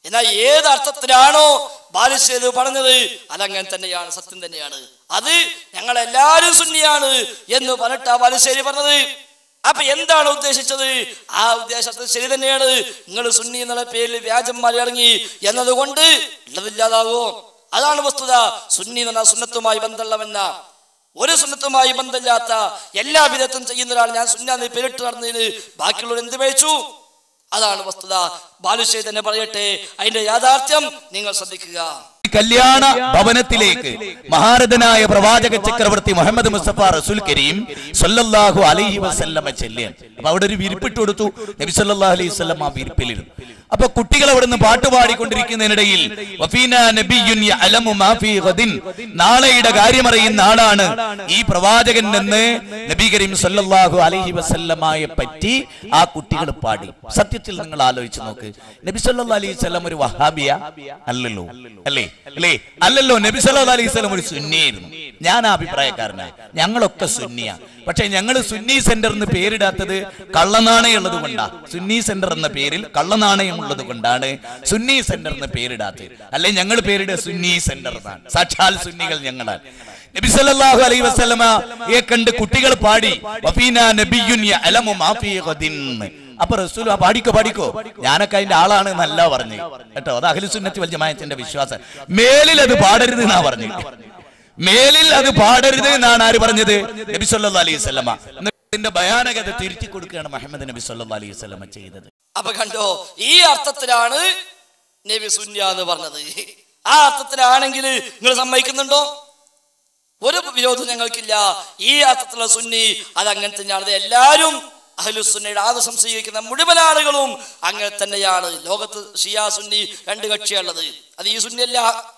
എന്നാൽ ഏത് അർത്ഥത്തിലാണോ ബാലുശ്ശേരി പറഞ്ഞത് അതങ്ങനെ തന്നെയാണ്, സത്യം തന്നെയാണ്. അത് ഞങ്ങളെല്ലാവരും സുന്നിയാണ് എന്ന് പറഞ്ഞിട്ടാ ബാലുശ്ശേരി പറഞ്ഞത്. അപ്പൊ എന്താണ് ഉദ്ദേശിച്ചത്? ആ ഉദ്ദേശത്തിൽ ശരി തന്നെയാണ്. നിങ്ങൾ സുന്നി എന്നുള്ള പേരിൽ വ്യാജന്മാർ ഇറങ്ങി എന്നതുകൊണ്ട് ഉള്ളതില്ലാതാവോ? അതാണ് വസ്തുത. സുന്നി എന്ന് പറഞ്ഞാൽ സുന്നത്തുമായി ബന്ധമുള്ളവെന്ന, ഒരു സുന്നത്തുമായി ബന്ധമില്ലാത്ത എല്ലാ വിധത്തും ചെയ്യുന്ന ഒരാൾ ഞാൻ സുന്നാന്ന് പേരിട്ട് നടന്നതിന് ബാക്കിയുള്ളവർ എന്ത് പേച്ചു? അതാണ് വസ്തുത. ബാലുശ്ശേരി തന്നെ പറയട്ടെ, അതിന്റെ യാഥാർത്ഥ്യം നിങ്ങൾ ശ്രദ്ധിക്കുക. കല്യാണ ഭവനത്തിലേക്ക് മഹാരഥനായ പ്രവാചക ചക്രവർത്തി മുഹമ്മദ് മുസ്തഫ റസൂൽ കരീം സല്ലല്ലാഹു അലൈഹി വസല്ലമ ചെല്ലിയ. അപ്പൊ അവിടെ ഒരു വിരിപ്പിട്ട് കൊടുത്തു. നബി സല്ലല്ലാഹു അലൈഹി വസല്ലം ആ വിരിപ്പിലിരുന്നു. അപ്പൊ കുട്ടികൾ അവിടെ നിന്ന് പാട്ട് പാടിക്കൊണ്ടിരിക്കുന്നതിനിടയിൽ നാളെയുടെ കാര്യമറിയുന്ന ആളാണ് ഈ പ്രവാചകൻ എന്ന് നബി കരീം സല്ലല്ലാഹു അലൈഹി വസല്ലമയെ പറ്റി ആ കുട്ടികൾ പാടി. സത്യത്തിൽ നിങ്ങൾ ആലോചിച്ച് നോക്ക്, നബി സല്ലല്ലാഹു അലൈഹി വസല്ലം ഒരു വഹാബിയ അല്ലല്ലോ, അല്ലേ? അല്ലല്ലോ. നബി സല്ലല്ലാഹു അലൈഹി വസല്ലം ഒരു സുന്നിയായിരുന്നു. ഞാൻ ആ അഭിപ്രായക്കാരനാണ്. ഞങ്ങളൊക്കെ സുന്നിയാ. പക്ഷെ ഞങ്ങൾ സുന്നി സെന്റർ എന്ന് പേരിടാത്തത് കള്ളനാണയം ഉള്ളത് കൊണ്ടാണ്. സുന്നി സെന്റർ എന്ന പേരിൽ കള്ളനാണയം ഉള്ളത് കൊണ്ടാണ് സുന്നി സെന്റർ എന്ന് പേരിടാത്തത്. അല്ലെ ഞങ്ങൾ പേരിടുക സുന്നി സെന്റർ എന്നാണ്. സാക്ഷാൽ സുന്നികൾ ഞങ്ങളാണ്. നബി സല്ലല്ലാഹു അലൈഹി വസല്ലമയെ കണ്ട് കുട്ടികൾ പാടി വഫീനാ നബിയ്യുൻ യഅലമു മാ ഫീ ഗദിൻ. അപ്പൊ റസൂൽ പാടിക്കോ ഞാനൊക്കെ അതിന്റെ ആളാണ് എന്നല്ല പറഞ്ഞു കേട്ടോ. അത് അഹ്ലു സുന്നത്തി വൽ ജമാഅത്തിന്റെ വിശ്വാസം. മേലിൽ അത് പാടരുത് എന്നാ പറഞ്ഞു. മേലിൽ അത് പാടരുത് എന്നാണ് ആര് പറഞ്ഞത്? നബി സല്ലല്ലാഹു അലൈഹി വസല്ലമ. ഇതിന്റെ ഭയാനകത തിരുത്തി കൊടുക്കുകയാണ് മുഹമ്മദ് നബി സല്ലല്ലാഹു അലൈഹി വസല്ലമ ചെയ്തത്. അപ്പൊ കണ്ടോ, ഈ അർത്ഥത്തിലാണ് നബി സുന്നി എന്ന് പറഞ്ഞത്. ആ അർത്ഥത്തിലാണെങ്കിൽ നിങ്ങൾ സമ്മതിക്കുന്നുണ്ടോ? ഒരു വിരോധം ഞങ്ങൾക്കില്ല. ഈ അർത്ഥത്തിലുള്ള സുന്നി അത് അങ്ങനെ തന്നെയാണ്. എല്ലാവരും അഹ്ലുസുന്നയുടെ ആദർശം സ്വീകരിക്കുന്ന മുഴുവൻ ആളുകളും അങ്ങനെ തന്നെയാണ്. ലോകത്ത് ഷിയാ സുന്നി രണ്ട് കക്ഷിയുള്ളത്. അത് ഈ സുന്നിയല്ല.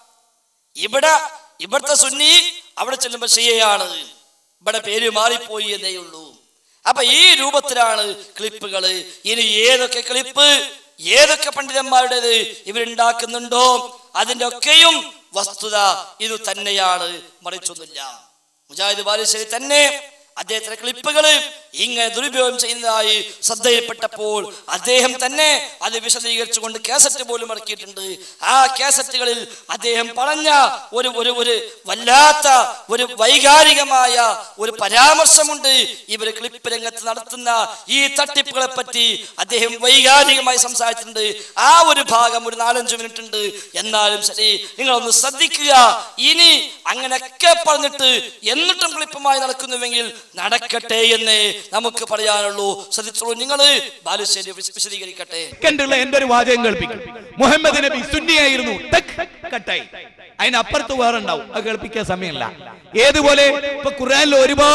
ഇവിടുത്തെ സുന്നി അവിടെ ചെല്ലുമ്പോൾ ഷിയയാണ്. ഇവിടെ പേര് മാറിപ്പോയി എന്നേ ഉള്ളൂ. അപ്പൊ ഈ രൂപത്തിലാണ് ക്ലിപ്പുകള്. ഇനി ഏതൊക്കെ ക്ലിപ്പ് ഏതൊക്കെ പണ്ഡിതന്മാരുടേത് ഇവരുണ്ടാക്കുന്നുണ്ടോ അതിന്റെ ഒക്കെയും വസ്തുത ഇത് തന്നെയാണ്, മറിച്ചൊന്നുമില്ല. മുജാഹിദ് ബാലുശ്ശേരി തന്നെ അദ്ദേഹത്തിന്റെ ക്ലിപ്പുകൾ ഇങ്ങനെ ദുരുപയോഗം ചെയ്യുന്നതായി ശ്രദ്ധയിൽപ്പെട്ടപ്പോൾ അദ്ദേഹം തന്നെ അത് വിശദീകരിച്ചുകൊണ്ട് കാസറ്റ് പോലും ഇറക്കിയിട്ടുണ്ട്. ആ കാസറ്റുകളിൽ അദ്ദേഹം പറഞ്ഞ ഒരു വല്ലാത്ത ഒരു വൈകാരികമായ ഒരു പരാമർശമുണ്ട്. ഇവർ ക്ലിപ്പ് രംഗത്ത് നടത്തുന്ന ഈ തട്ടിപ്പുകളെ പറ്റി അദ്ദേഹം വൈകാരികമായി സംസാരിച്ചിട്ടുണ്ട്. ആ ഒരു ഭാഗം ഒരു 4-5 മിനിറ്റ് ഉണ്ട്. എന്നാലും ശരി, നിങ്ങളൊന്ന് ശ്രദ്ധിക്കുക. ഇനി അങ്ങനെയൊക്കെ പറഞ്ഞിട്ട് എന്നിട്ടും ക്ലിപ്പുമായി നടക്കുന്നുവെങ്കിൽ നടക്കട്ടെ എന്ന് നമുക്ക് പറയാനുള്ളൂ. ശ്രദ്ധിച്ചോളൂ, നിങ്ങൾ ബാലുശ്ശേരി വിശദീകരിക്കട്ടെ. എന്റെ ഒരു വാചകം കേൾപ്പിക്കും. മുഹമ്മദ് നബി സുന്നിയായിരുന്നു, കട്ടായി. അതിനപ്പുറത്ത് വേറെ ഉണ്ടാവും. അത് കേൾപ്പിക്കാൻ സമയമില്ല. ഏതുപോലെ ഇപ്പൊ ഖുർആനിൽ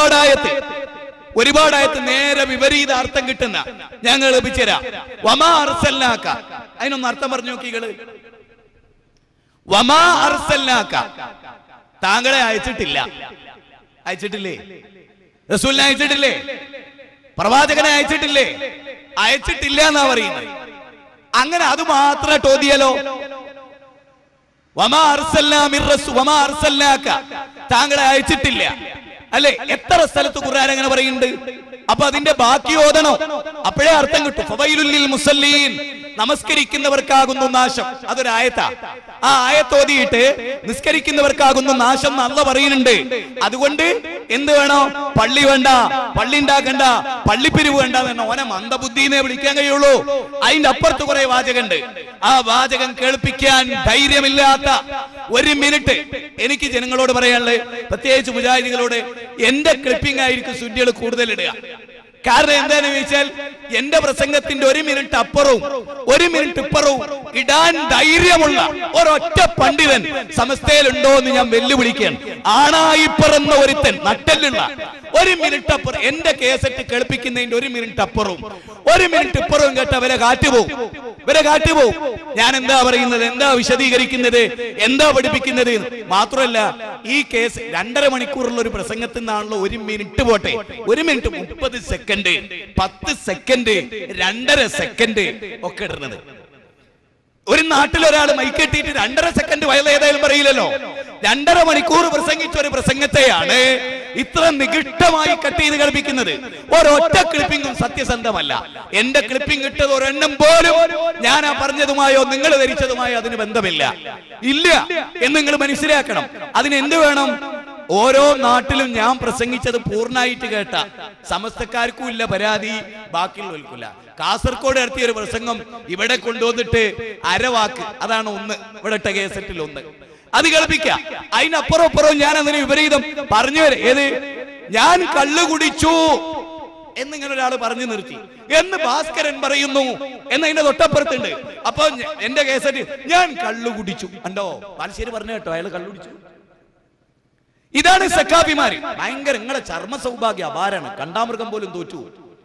ഒരുപാട് ആയത്ത് നേരെ വിപരീത അർത്ഥം കിട്ടുന്ന ഞാൻ കേൾപ്പിച്ചുതരാം. വമാ അർസൽനാക, അതിനൊന്ന് അർത്ഥം പറഞ്ഞു നോക്കികള്. വമാ അർസൽനാക, താങ്കളെ അയച്ചിട്ടില്ലേ? റസൂലിനെ അയച്ചിട്ടില്ലേ? പ്രവാചകനെ അയച്ചിട്ടില്ല എന്നാ പറയുന്നത്. അങ്ങനെ അത് മാത്രമായിട്ട് ഓതിയാലോ? വമാ അർസൽനാക, താങ്കളെ അയച്ചിട്ടില്ല അല്ലെ? എത്ര സ്ഥലത്ത് ഖുർആൻ അങ്ങനെ പറയുന്നുണ്ട്. അപ്പൊ അതിന്റെ ബാക്കി ഓതണോ? അപ്പോഴേ അർത്ഥം കിട്ടും. ഫവൈലുൽ ലിൽ മുസല്ലീൻ, നമസ്കരിക്കുന്നവർക്കാകുന്നു നാശം. അതൊരു ആയത്താ. ആ ആയത്ത് ഓതിയിട്ട് നിസ്കരിക്കുന്നവർക്കാകുന്നു നാശം എന്ന് അല്ലാഹു പറയുന്നുണ്ട്. അതുകൊണ്ട് എന്ത് വേണോ? പള്ളി വേണ്ട, പള്ളി ഉണ്ടാക്കണ്ട, പള്ളിപ്പിരിവ് വേണ്ട എന്ന് ഓനെ മന്ദബുദ്ധിനെ വിളിക്കാൻ കഴിയുള്ളൂ. അതിന്റെ അപ്പുറത്ത് കുറെ വാചകമുണ്ട്. ആ വാചകം കേൾപ്പിക്കാൻ ധൈര്യമില്ലാത്ത ഒരു മിനിറ്റ് എനിക്ക് ജനങ്ങളോട് പറയാനുള്ളത്, പ്രത്യേകിച്ച് മുജാഹിദികളോട്, എന്റെ ക്ലിപ്പിംഗ് ആയിരിക്കും സുന്നികൾ കൂടുതൽ ഇടുക. കാരണം എന്താന്ന് ചോദിച്ചാൽ എന്റെ പ്രസംഗത്തിന്റെ 1 മിനിറ്റ് അപ്പുറവും 1 മിനിറ്റ് ഇപ്പുറവും ഇടാൻ ധൈര്യമുള്ള ഒരൊറ്റ പണ്ഡിതൻ സമസ്തയിലുണ്ടോ എന്ന് ഞാൻ വെല്ലുവിളിക്കുകയാണ്. ആണായി പിറന്ന ഒരുത്തൻ, നട്ടലുള്ള 1 മിനിറ്റ് അപ്പുറം എന്റെ കേസറ്റ് കേൾപ്പിക്കുന്നതിന്റെ 1 മിനിറ്റ് അപ്പുറവും 1 മിനിറ്റ് ഇപ്പുറവും കേട്ട ഇവരെ കാറ്റുപോകും. ഞാൻ എന്താ പറയുന്നത്, എന്താ വിശദീകരിക്കുന്നത്, എന്താ പഠിപ്പിക്കുന്നത്? മാത്രമല്ല ഈ കേസ് 2.5 മണിക്കൂറുള്ള ഒരു പ്രസംഗത്തിൽ നിന്നാണല്ലോ 1 മിനിറ്റ് പോട്ടെ, 1 മിനിറ്റ് 30 സെക്കൻഡ്, 10 സെക്കൻഡ്, 2.5 സെക്കൻഡ് ഒക്കെ ഇടുന്നത്. ഒരു നാട്ടിൽ ഒരാൾ മൈക്കെട്ടിയിട്ട് 2.5 സെക്കൻഡ് വയൽ ഏതായാലും പറയില്ലല്ലോ. 2.5 മണിക്കൂർ പ്രസംഗിച്ച ഒരു പ്രസംഗത്തെയാണ് ഇത്ര നികിഷ്ടമായി കട്ട് ചെയ്ത് കളിപ്പിക്കുന്നത്? ഒരൊറ്റ ക്ലിപ്പിംഗും സത്യസന്ധമല്ല. എന്റെ ക്ലിപ്പിംഗ് ഇട്ടത് ഒരെണ്ണം പോലും ഞാൻ ആ പറഞ്ഞതുമായോ നിങ്ങൾ ധരിച്ചതുമായോ അതിന് ബന്ധമില്ല, ഇല്ല എന്ന് നിങ്ങൾ മനസ്സിലാക്കണം. അതിന് എന്ത് വേണം? ഓരോ നാട്ടിലും ഞാൻ പ്രസംഗിച്ചത് പൂർണ്ണമായിട്ട് കേട്ട സമസ്തക്കാർക്കും ഇല്ല പരാതി, ബാക്കിയുള്ളവർക്കില്ല. കാസർഗോഡ് നടത്തിയ ഒരു പ്രസംഗം ഇവിടെ കൊണ്ടുവന്നിട്ട് അരവാക്ക്, അതാണ് ഒന്ന് ഇവിടെ ഇട്ട കേസറ്റിൽ ഒന്ന്, അത് കേൾപ്പിക്കാം. അതിനപ്പുറം ഞാൻ അതിന് വിപരീതം പറഞ്ഞു വരെ. ഏത്? ഞാൻ കള്ളു കുടിച്ചു എന്നിങ്ങനെ ഒരാൾ പറഞ്ഞു നിർത്തി എന്ന് ഭാസ്കരൻ പറയുന്നു എന്നതിന്റെ തൊട്ടപ്പുറത്തുണ്ട്. അപ്പൊ എന്റെ കേസറ്റ് ഞാൻ കള്ളു കുടിച്ചു കണ്ടോ, ബാലുശ്ശേരി പറഞ്ഞു കേട്ടോ അയാൾ കള്ളു കുടിച്ചു. ഇതാണ് സഖാഫിമാര്. ഭയങ്കര നിങ്ങളെ ചർമ്മ സൗഭാഗ്യ അപാരാണ്. കണ്ടാമൃഗം പോലും തോറ്റുപോകും,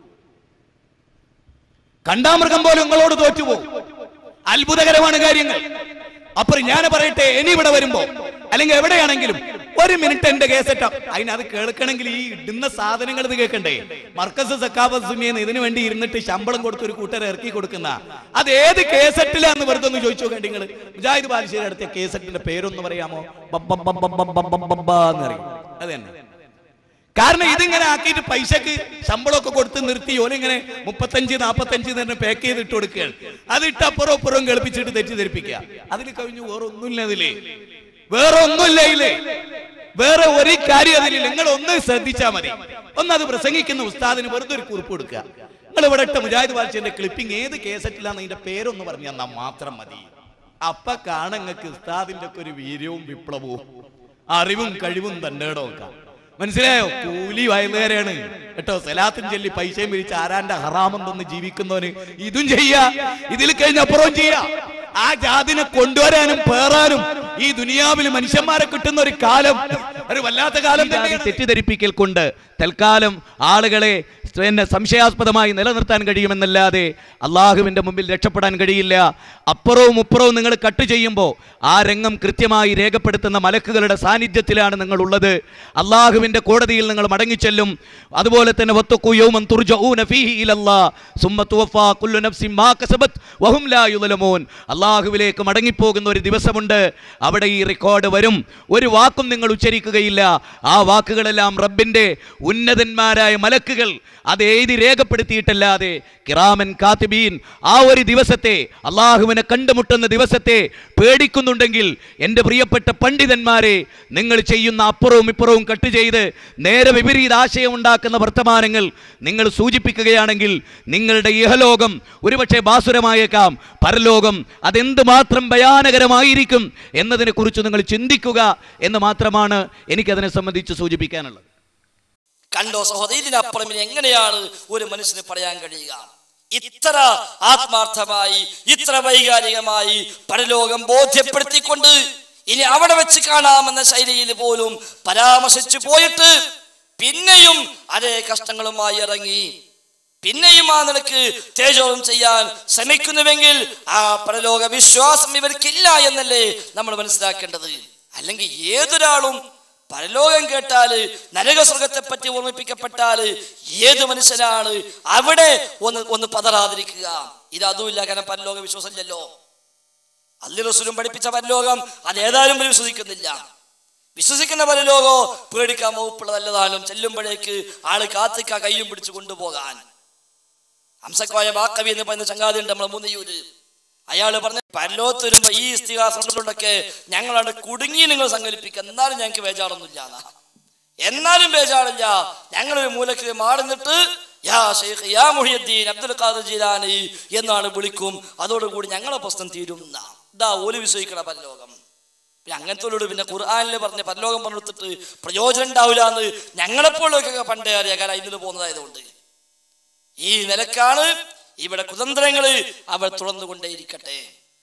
കണ്ടാമൃഗം പോലും നിങ്ങളോട് തോറ്റുപോകും. അത്ഭുതകരമാണ് കാര്യങ്ങൾ. അപ്പൊ ഞാൻ പറയട്ടെ, ഇനി ഇവിടെ വരുമ്പോ അല്ലെങ്കിൽ എവിടെയാണെങ്കിലും ഒരു മിനിറ്റ് എന്റെ കേസറ്റ, അതിനത് കേൾക്കണമെങ്കിൽ ഈ ഇടുന്ന സാധനങ്ങൾ ഇത് കേൾക്കണ്ടേ? മർക്കസ് സഖാഫത്ത് സുന്നിയെന്ന് ഇതിനു വേണ്ടി ഇരുന്നിട്ട് ശമ്പളം കൊടുത്ത് ഒരു കൂട്ടരെ ഇറക്കി കൊടുക്കുന്ന അത് ഏത് കേസറ്റിലാന്ന് വെറുതെ ഒന്ന് ചോദിച്ചു നോക്കേണ്ടി നിങ്ങൾ. മുജാഹിദ് ബാലുശ്ശേരി അടുത്ത കേസറ്റിന്റെ പേരൊന്ന് പറയാമോ? എന്നറിയും. അത് തന്നെ. കാരണം ഇതിങ്ങനെ ആക്കിയിട്ട് പൈസക്ക് ശമ്പളമൊക്കെ കൊടുത്ത് നിർത്തി ഓലിങ്ങനെ 35-45 തന്നെ പാക്ക് ചെയ്തിട്ട് കൊടുക്കുകയാണ്. അതിട്ട് അപ്പുറം കേൾപ്പിച്ചിട്ട് തെറ്റിദ്ധരിപ്പിക്കുക. അതിൽ കഴിഞ്ഞു വേറെ ഒന്നുമില്ല. അതില് വേറെ ഒന്നുമില്ല. ഇതില് വേറെ ഒരു കാര്യം അതിൽ നിങ്ങൾ ഒന്ന് ശ്രദ്ധിച്ചാൽ മതി. ഒന്നത് പ്രസംഗിക്കുന്ന ഉസ്താദിന് വെറുതെ ഒരു കുറിപ്പ് കൊടുക്കുക. നിങ്ങൾ ഇവിടെ ഇട്ട മുജാഹിദ് ബാലുശ്ശേരിന്റെ ക്ലിപ്പിംഗ് ഏത് കേസറ്റിലാന്ന് അതിന്റെ പേരൊന്ന് പറഞ്ഞു തന്നാൽ മാത്രം മതി. അപ്പൊ കാണങ്ങൾക്ക് ഉസ്താദിന്റെ ഒക്കെ ഒരു വീര്യവും വിപ്ലവവും അറിവും കഴിവും തന്നേടവും ഒക്കെ മനസ്സിലായോ? കൂലി വയലുകാരാണ് കേട്ടോ. സലാത്തും ചൊല്ലി പൈസയും പിരിച്ച് ആരാന്റെ ഹറാമം തന്ന് ജീവിക്കുന്നവന് ഇതും ചെയ്യാ, ഇതിൽ കഴിഞ്ഞപ്പുറവും ചെയ്യാ. ആ ജാതിനെ കൊണ്ടുവരാനും പേറാനും ഈ ദുനിയാവിൽ മനുഷ്യന്മാരെ കിട്ടുന്ന ഒരു കാലം, ഒരു വല്ലാത്ത കാലം. തെറ്റിദ്ധരിപ്പിക്കൽ കൊണ്ട് തൽക്കാലം ആളുകളെ സംശയാസ്പദമായി നിലനിർത്താൻ കഴിയുമെന്നല്ലാതെ അള്ളാഹുവിന്റെ മുമ്പിൽ രക്ഷപ്പെടാൻ കഴിയില്ല. അപ്പുറവും ഇപ്പുറവും നിങ്ങൾ കട്ട് ചെയ്യുമ്പോൾ ആ രംഗം കൃത്യമായി രേഖപ്പെടുത്തുന്ന മലക്കുകളുടെ സാന്നിധ്യത്തിലാണ് നിങ്ങൾ ഉള്ളത്. അള്ളാഹുവിന്റെ കോടതിയിൽ നിങ്ങൾ മടങ്ങിച്ചെല്ലും. അതുപോലെ തന്നെ അള്ളാഹുവിലേക്ക് മടങ്ങിപ്പോകുന്ന ഒരു ദിവസമുണ്ട്. അവിടെ ഈ റെക്കോർഡ് വരും. ഒരു വാക്കും നിങ്ങൾ ഉച്ചരിക്കുകയില്ല. ആ വാക്കുകളെല്ലാം റബ്ബിന്റെ ഉന്നതന്മാരായ മലക്കുകൾ അത് എഴുതി രേഖപ്പെടുത്തിയിട്ടല്ലാതെ കിറാമൻ കാത്തിബീൻ ആ ഒരു ദിവസത്തെ, അള്ളാഹുവിനെ കണ്ടുമുട്ടുന്ന ദിവസത്തെ പേടിക്കുന്നുണ്ടെങ്കിൽ എൻ്റെ പ്രിയപ്പെട്ട പണ്ഡിതന്മാരെ, നിങ്ങൾ ചെയ്യുന്ന അപ്പുറവും ഇപ്പുറവും കട്ട് ചെയ്ത് നേരെ വിപരീത ആശയം ഉണ്ടാക്കുന്ന വർത്തമാനങ്ങൾ നിങ്ങൾ സൂചിപ്പിക്കുകയാണെങ്കിൽ നിങ്ങളുടെ ഇഹലോകം ഒരുപക്ഷെ ബാസുരമായേക്കാം, പരലോകം അതെന്തുമാത്രം ഭയാനകരമായിരിക്കും എന്നതിനെ കുറിച്ച് നിങ്ങൾ ചിന്തിക്കുക എന്ന് മാത്രമാണ് എനിക്കതിനെ സംബന്ധിച്ച് സൂചിപ്പിക്കാനുള്ളത്. കണ്ടോ സഹോദരി, ഇതിനപ്പുറം എങ്ങനെയാണ് ഒരു മനുഷ്യന് പറയാൻ കഴിയുക? ഇത്ര ആത്മാർത്ഥമായി, ഇത്ര വൈകാരികമായി പരലോകം ബോധ്യപ്പെടുത്തിക്കൊണ്ട് ഇനി അവിടെ വെച്ച് കാണാമെന്ന ശൈലിയിൽ പോലും പരാമർശിച്ചു പോയിട്ട് പിന്നെയും അതേ കഷ്ടങ്ങളുമായി ഇറങ്ങി പിന്നെയും ആ നിലക്ക് തേജോളം ചെയ്യാൻ ശ്രമിക്കുന്നുവെങ്കിൽ ആ പരലോക വിശ്വാസം ഇവർക്കില്ല എന്നല്ലേ നമ്മൾ മനസ്സിലാക്കേണ്ടത്. അല്ലെങ്കിൽ ഏതൊരാളും പരലോകം കേട്ടാല്, നരകസ്വർഗത്തെ പറ്റി ഓർമ്മിപ്പിക്കപ്പെട്ടാല് ഏത് മനുഷ്യനാണ് അവിടെ ഒന്ന് പതറാതിരിക്കുക? ഇത് അതുമില്ല. കാരണം പരലോക വിശ്വാസമില്ലല്ലോ. അള്ളി റസൂലും പഠിപ്പിച്ച പരലോകം അതേതായാലും വിശ്വസിക്കുന്നില്ല. വിശ്വസിക്കുന്ന പരലോകോ പേടിക്കാൻ വകുപ്പുള്ളതല്ലതാനും. ചെല്ലുമ്പോഴേക്ക് ആള് കാത്തിക്ക കയ്യും പിടിച്ചു കൊണ്ടുപോകാൻ. ഹംസക്കോയ ബാക്കവി എന്ന് പറയുന്ന ചങ്ങാതി ഉണ്ട് നമ്മളെ മൂന്നിയൂര്. അയാള് പറഞ്ഞ പരലോകത്ത് വരുമ്പോ ഈ ഇസ്തിഹാസങ്ങളൊക്കെ ഞങ്ങളാണ് കുടുങ്ങി നിങ്ങൾ സങ്കല്പിക്കുക, എന്നാലും ഞങ്ങൾക്ക് ബേജാറൊന്നുമില്ല. എന്നാലും ബേജാറില്ല. ഞങ്ങളൊരു മൂലക്ക് മാറുന്നിട്ട് യാ ഷെയ്ഖ് യാ മുഹിയുദ്ദീൻ അബ്ദുൽ ഖാദിർ ജീലാനി എന്നാണ് വിളിക്കും. അതോടുകൂടി ഞങ്ങളെ പ്രശ്നം തീരും. ഇതാ ഓല് വിശ്വസിക്കണ പരലോകം. പിന്നെ അങ്ങനത്തെ പിന്നെ ഖുർആനിൽ പറഞ്ഞ പരലോകം പറഞ്ഞെടുത്തിട്ട് പ്രയോജനം ഉണ്ടാവില്ല എന്ന് ഞങ്ങളെപ്പോഴൊക്കെ പണ്ടേ അറിയാം. കാരണം ഇതിൽ പോകുന്നതായതുകൊണ്ട് ഈ നിലക്കാണ് ഇവിടെ കുതന്ത്രങ്ങള് അവർ തുറന്നുകൊണ്ടേയിരിക്കട്ടെ.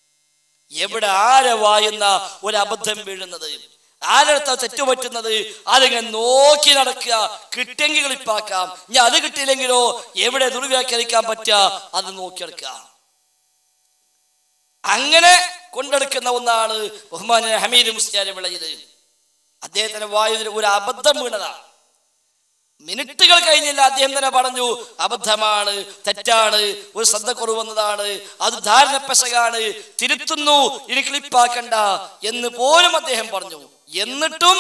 എവിടെ ആരെ വായുന്ന ഒരു അബദ്ധം വീഴുന്നത്, ആരെടുത്ത തെറ്റുപറ്റുന്നത് അതിങ്ങനെ നോക്കി നടക്കുക. കിട്ടിയെങ്കിൽ കളിപ്പാക്കാം, ഇനി അത് കിട്ടിയില്ലെങ്കിലോ എവിടെ ദുർവ്യാഖ്യാനിക്കാൻ പറ്റുക അത് നോക്കിയെടുക്കുക. അങ്ങനെ കൊണ്ടെടുക്കുന്ന ഒന്നാണ് ബഹുമാന്യ ഹമീദ് മുസ്ലിയാർ വിളയിൽ. അദ്ദേഹത്തിന്റെ വായുവിൽ ഒരു അബദ്ധം വീണതാണ്. മിനിറ്റുകൾ കഴിഞ്ഞില്ല, അദ്ദേഹം തന്നെ പറഞ്ഞു അബദ്ധമാണ്, തെറ്റാണ്, ഒരു ശ്രദ്ധക്കുറവ് വന്നതാണ്, അത് ധാരണ പെശകാണ്, തിരുത്തുന്നു, ഇനി ക്ലിപ്പാക്കണ്ട എന്ന് പോലും അദ്ദേഹം പറഞ്ഞു. എന്നിട്ടും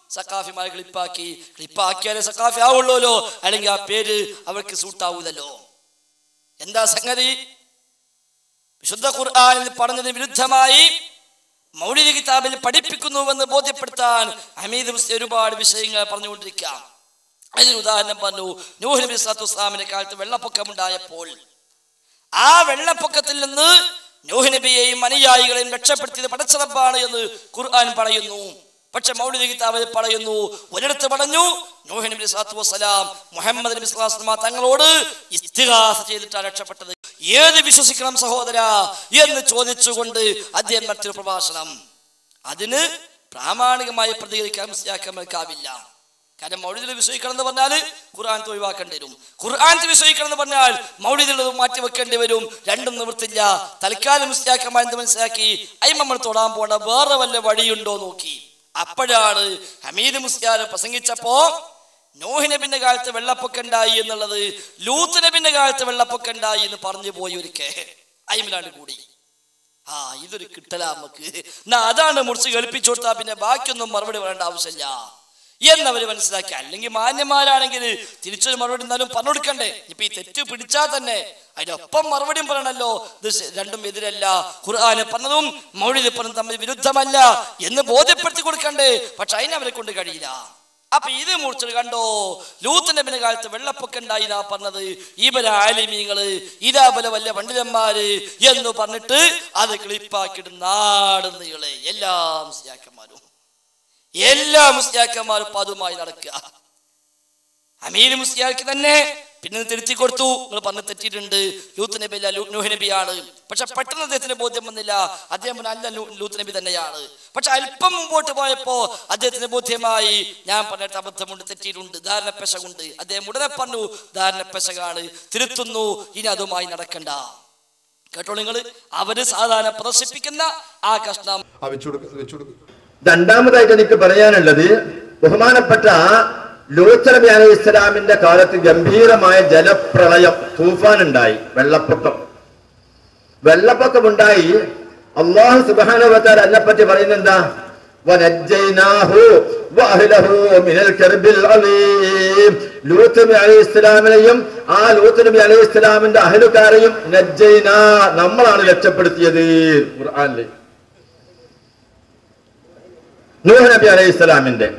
സഖാഫിമാരെ ക്ലിപ്പാക്കിയാലേ സഖാഫി ആവുള്ളൂല്ലോ, അല്ലെങ്കിൽ ആ പേര് അവർക്ക് സൂട്ടാവൂലല്ലോ. എന്താ സംഗതി? വിശുദ്ധ ഖുർആനിൽ പറഞ്ഞതിന് വിരുദ്ധമായി മൗലിദ് കിതാബിൽ പഠിപ്പിക്കുന്നുവെന്ന് ബോധ്യപ്പെടുത്താൻ ഹമീദ് മുസ്ലിം ഒരുപാട് വിഷയങ്ങൾ പറഞ്ഞുകൊണ്ടിരിക്കാം. അതിന് ഉദാഹരണം പറഞ്ഞു, നൂഹ് നബി സ്വല്ലല്ലാഹു അലൈഹി വസല്ലമിന്റെ കാലത്ത് വെള്ളപ്പൊക്കമുണ്ടായപ്പോൾ ആ വെള്ളപ്പൊക്കത്തിൽ നിന്ന് നൂഹ് നബിയെയും അനുയായികളെയും രക്ഷപ്പെടുത്തിയത് പടച്ച റബ്ബാണ് എന്ന് ഖുർആൻ പറയുന്നു. പക്ഷെ മൗലിദ് കിതാബിൽ പറയുന്നു, ഒരിടത്ത് പറഞ്ഞു നൂഹ് നബി സ്വല്ലല്ലാഹു അലൈഹി വസല്ലം മുഹമ്മദ് നബി സ്വല്ലല്ലാഹു അലൈഹി വസല്ലം തങ്ങളോട് ഇസ്തിഗാസ ചെയ്തിട്ടാണ് രക്ഷപ്പെട്ടത്. ഏത് വിശ്വസിക്കണം സഹോദര എന്ന് ചോദിച്ചുകൊണ്ട് അദ്ദേഹം നടത്തിയ പ്രഭാഷണം. അതിന് പ്രാമാണികമായി പ്രതികരിക്കാൻ മുസ്ലിയാക്കന്മാർക്കാവില്ല. കാരണം മൗലിദിൽ വിശ്വസിക്കണം എന്ന് പറഞ്ഞാൽ ഖുർആൻ ഒഴിവാക്കേണ്ടി വരും, ഖുർആൻ വിശ്വസിക്കണം എന്ന് പറഞ്ഞാൽ മൗലിദിൽ മാറ്റി വെക്കേണ്ടി വരും. രണ്ടും നിവൃത്തില്ല. തൽക്കാലം മുസ്ലിയാക്കന്മാർ എന്ത് മനസ്സിലാക്കി, അയി നമ്മൾ തൊടാൻ പോകേണ്ട വേറെ വല്ല വഴിയുണ്ടോ നോക്കി. അപ്പോഴാണ് ഹമീദ് മുസ്ലിയാർ പ്രസംഗിച്ചപ്പോ നൂഹ് നബിന്റെ കാലത്ത് വെള്ളപ്പൊക്കം ഉണ്ടായി എന്നുള്ളത് ലൂത്ത് നബിന്റെ കാലത്ത് വെള്ളപ്പൊക്കം ഉണ്ടായി എന്ന് പറഞ്ഞു പോയി ഒരിക്കൽ അയിമിലാണ്ട് കൂടി. ഇതൊരു കിട്ടലാ നമുക്ക്, എന്നാ അതാണ് മുറിച്ച് കേൾപ്പിച്ചു കൊടുത്താൽ പിന്നെ ബാക്കിയൊന്നും മറുപടി പറയേണ്ട ആവശ്യമില്ല എന്നവര് മനസ്സിലാക്കി. അല്ലെങ്കിൽ മാന്യന്മാരാണെങ്കിൽ തിരിച്ചൊരു മറുപടി എന്നാലും പറഞ്ഞു കൊടുക്കണ്ടേ. ഇപ്പൊ ഈ തെറ്റ് പിടിച്ചാൽ തന്നെ അതിനൊപ്പം മറുപടിയും പറയണല്ലോ. ഇത് രണ്ടും എതിരല്ല, ഖുർആന് പറഞ്ഞതും മൗലിദ് പറഞ്ഞതും തമ്മിൽ വിരുദ്ധമല്ല എന്ന് ബോധ്യപ്പെടുത്തി കൊടുക്കണ്ടേ. പക്ഷെ അതിനവരെ കൊണ്ട് കഴിയില്ല. അപ്പൊ ഇത് മുറിച്ചത് കണ്ടോ, ലൂത്ത് നബിന്റെ കാലത്ത് വെള്ളപ്പൊക്കം ഉണ്ടായി എന്നാ പറഞ്ഞത് ഇവര ആലിമീങ്ങള്, ഇതാപല വല്ല പണ്ഡിതന്മാര് എന്ന് പറഞ്ഞിട്ട് അത് ക്ലിപ്പാക്കിയിട്ട് നാട് നീളെ എല്ലാ മുസ്ലിയാക്കന്മാരും അതുമായി നടക്കുക. അമീർ മുസ്ലിയാർക്ക് തന്നെ പിന്നെ തിരുത്തി കൊടുത്തു, നിങ്ങൾ പറഞ്ഞ് തെറ്റിയിട്ടുണ്ട്, ലൂത്ത് നബി അല്ല നൂഹ് നബിയാണ്. പക്ഷെ പെട്ടെന്ന് അദ്ദേഹത്തിന് ബോധ്യം വന്നില്ല, അദ്ദേഹം അല്ല ലൂത്ത് നബി തന്നെയാണ്. പക്ഷെ അല്പം മുമ്പോട്ട് പോയപ്പോ അദ്ദേഹത്തിന് ബോധ്യമായി, ഞാൻ പറഞ്ഞിട്ട് അബദ്ധമുണ്ട്, തെറ്റിയിട്ടുണ്ട്, ധാരണപ്പെശകുണ്ട്. അദ്ദേഹം ഉടനെ പറഞ്ഞു ധാരണപ്പെശകാണ്, തിരുത്തുന്നു, ഇനി അതുമായി നടക്കണ്ട. കേട്ടോ നിങ്ങൾ, അവര് സാധാരണ പ്രദർശിപ്പിക്കുന്ന ആ കഷ്ണം. രണ്ടാമതായിട്ട് എനിക്ക് പറയാനുള്ളത്, ബഹുമാനപ്പെട്ട ലൂത്ത് നബി അലൈഹി ഇസ്ലാമിന്റെ കാലത്ത് ഗംഭീരമായ ജലപ്രളയം, തൂഫാൻ ഉണ്ടായി, വെള്ളപ്പൊക്കം ഉണ്ടായി. അല്ലാഹു സുബ്ഹാനഹു വ തആല അതിനെപ്പറ്റി പറയുന്നത് എന്താ, വനജ്ജൈനാഹു വഅഹ്ലഹു മിനൽ കർബിൽ അലീം. ലൂത്ത് നബി അലൈഹി ഇസ്ലാമിനെയും ആ ലൂത്ത് നബി അലൈഹി ഇസ്ലാമിന്റെ അഹ്ലുകാരെയും നജ്ജൈനാ, നമ്മളാണ് രക്ഷപ്പെടുത്തിയത്. ഖുർആനിൽ നൂഹ് നബി അലൈഹി ഇസ്ലാമിന്റെ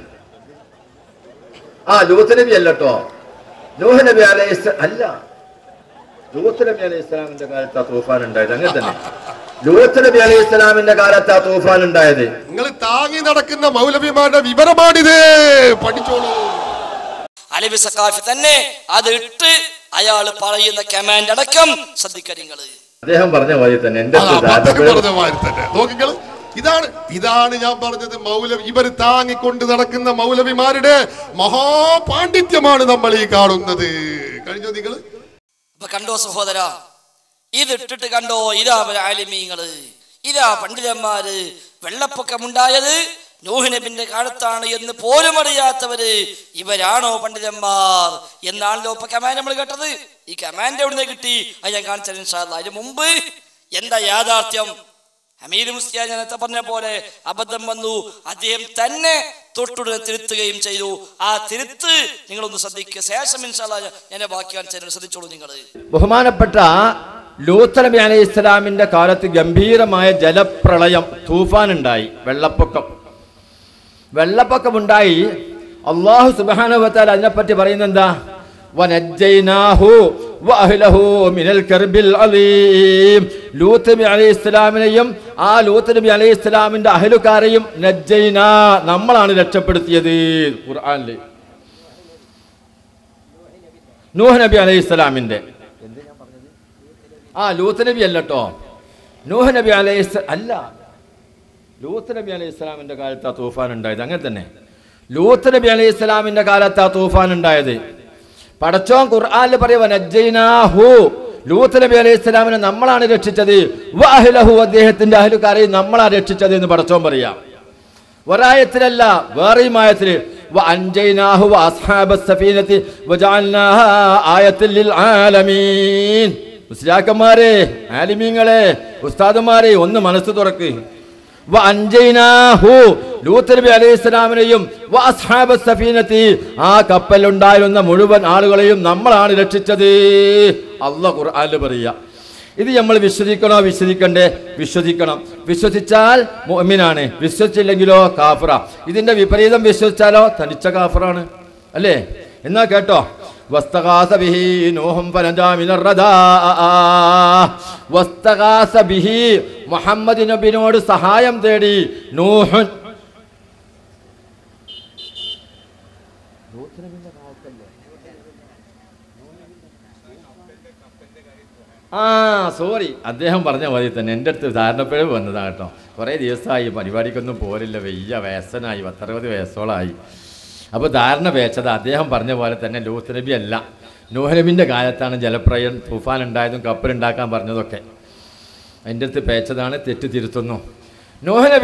ലൂത്ത് നബി അല്ലട്ടോ, നൂഹ് നബി അലൈഹി അല്ല, ലൂത്ത് നബി അലൈഹി ഇസ്ലാമിന്റെ കാലത്ത് ആ തൂഫാൻ ഉണ്ടായത്. അങ്ങനെ തന്നെ ലൂത്ത് നബി അലൈഹി ഇസ്ലാമിന്റെ കാലത്ത് ആ തൂഫാൻ ഉണ്ടായത്. നിങ്ങൾ താങ്ങി നടക്കുന്ന മൗലവിമാരുടെ വിവരമാണിത്, പഠിച്ചോളൂ. അലവി സഖാഫി തന്നെ അത് ഇട്ട് അയാൾ പറയുന്ന കമാൻഡ് അടക്കം ശ്രദ്ധിക്കുക. അദ്ദേഹം പറഞ്ഞ മാതിരി തന്നെ നോക്കിക്കള്, ഇതാണ് ഞാൻ പറഞ്ഞത്. മൗലവി, ഇവർ താങ്ങിക്കൊണ്ട് നടക്കുന്ന മൗലവിമാരുടെ മഹാപാണ്ഡിത്യമാണ് നമ്മൾ ഈ കാണുന്നത്. കഴിഞ്ഞോ നിങ്ങൾ? അപ്പൊ കണ്ടോ സഹോദര, ഇത് ഇട്ടിട്ട് കണ്ടോ, ഇതാ ആലിമീങ്ങള്, ഇതാ പണ്ഡിതന്മാര്. വെള്ളപ്പൊക്കമുണ്ടായത് നൂഹ് നബിന്റെ കാലത്താണ് എന്ന് പോലും അറിയാത്തവര് ഇവരാണോ പണ്ഡിതന്മാർ എന്നാണല്ലോ ഇപ്പൊ കമാൻഡ് നമ്മൾ കേട്ടത്. ഈ കമാൻഡ് എവിടുന്ന് കിട്ടി അത് ഞാൻ കാണിച്ചത് ഇൻഷാ അല്ലാഹ്. അതിന് മുമ്പ് എന്താ യാഥാർത്ഥ്യം? ഹമീദ് മുസ്ലിയാർ നേരത്തെ പറഞ്ഞ പോലെ അബദ്ധം വന്നു, അദ്ദേഹം തന്നെ തൊട്ടുടനെ തിരുത്തുകയും ചെയ്തു. ആ തിരുത്ത് നിങ്ങളൊന്ന് ശ്രദ്ധിക്കുക. ശേഷം ഇൻഷാ അല്ലാഹ് ഞാൻ ബാക്കി കാണിച്ചു, ശ്രദ്ധിച്ചോളൂ നിങ്ങൾ. ബഹുമാനപ്പെട്ട ലൂത്ത് നബി അലൈഹി ഇസ്ലാമിന്റെ കാലത്ത് ഗംഭീരമായ ജലപ്രളയം, തൂഫാൻ ഉണ്ടായി, വെള്ളപ്പൊക്കമുണ്ടായി. അല്ലാഹു സുബ്ഹാനഹു വ തആല അതിനെപ്പറ്റി പറയുന്നത് എന്താ, വനജ്ജൈനാഹു വഅഹ്ലഹു മിനൽ കർബിൽ അലീം. ലൂത്ത് നബി അലൈഹി ഇസ്ലാമിനെയും ആ ലൂത്ത് നബി അലൈഹി ഇസ്ലാമിന്റെ അഹ്ലുകാരെയും നജ്ജൈനാ, നമ്മളാണ് രക്ഷപ്പെടുത്തിയത്. ഖുർആനിൽ നൂഹ് നബി അലൈഹി ഇസ്ലാമിന്റെ ലൂത്ത് നബി അല്ലട്ടോ, നൂഹ് നബി അലൈഹി അല്ല, ലൂത്ത് നബി അലൈഹി ഇസ്ലാമിന്റെ കാലത്ത് ആ തൂഫാൻ ഉണ്ടായത്. അങ്ങനെ തന്നെ ലൂത്ത് നബി അലൈഹി ഇസ്ലാമിന്റെ കാലത്ത് ആ തൂഫാൻ ഉണ്ടായത്. പടച്ചോൻ ഖുർആനിൽ പറയുക, നജ്ജൈനാഹു, ലൂത്ത് നബി അലൈഹി ഇസ്ലാമിനെ നമ്മളാണ് രക്ഷിച്ചത്, വഅഹ്ലഹു, അദ്ദേഹത്തിന്റെ അഹ്ലുകാരെയും നമ്മളാണ് രക്ഷിച്ചത് എന്ന് പടച്ചോൻ പറയാം. ഒരായത്തിലല്ല, വേറെയും ആയത്തിൽ വഅൻജൈനാഹു വഅസ്ഹാബസ് സഫീനതി വജഅൽനാഹാ ആയത്തൻ ലിൽ ആലമീൻ. മുസ്ലിയാക്കന്മാരെ, ആലിമീങ്ങളെ, ഉസ്താദുമാരെ ഒന്ന് മനസ്സ് തുറക്ക്. വഅൻജൈനാഹു, ലൂത്ത് നബി അലൈഹി ഇസ്ലാമിനെയും വഅസ്ഹാബ സഫീനത്തി ആ കപ്പലുണ്ടായിരുന്ന മുഴുവൻ ആളുകളെയും നമ്മളാണ് രക്ഷിച്ചത്. അല്ലാഹു ഖുർആനിൽ പറയുക. ഇത് നമ്മൾ വിശ്വസിക്കണോ വിശ്വസിക്കണ്ടേ? വിശ്വസിക്കണം. വിശ്വസിച്ചാൽ മുഅ്മിനാണ്, വിശ്വസിച്ചില്ലെങ്കിലോ കാഫിറ. ഇതിന്റെ വിപരീതം വിശ്വസിച്ചാലോ തനിച്ച കാഫിറാണ്, അല്ലേ? എന്നാ കേട്ടോ, വസ്തഗാസ ബിഹി നൂഹും ഫനജാ മിനർ റദാ. വസ്തഗാസ ബിഹി മുഹമ്മദ് നബിയോട് സഹായം തേടി നൂഹ്. സോറി, അദ്ദേഹം പറഞ്ഞ മതി തന്നെ. എൻ്റെ അടുത്ത് ധാരണപ്പിഴവ് വന്നതാണ് കേട്ടോ. കുറേ ദിവസമായി പരിപാടിക്കൊന്നും പോരില്ല, വെയ്യ വയസ്സനായി, 60 വയസ്സോളമായി. അപ്പോൾ ധാരണ പേച്ചത് അദ്ദേഹം പറഞ്ഞ പോലെ തന്നെ ലൂത്ത് നബി അല്ല, നൂഹ് നബിൻ്റെ കാലത്താണ് ജലപ്രളയം തൂഫാൻ ഉണ്ടായതും കപ്പലുണ്ടാക്കാൻ പറഞ്ഞതൊക്കെ. എൻ്റെ അടുത്ത് പേച്ചതാണ്, തെറ്റ് തിരുത്തുന്നു. നൂഹ് നബി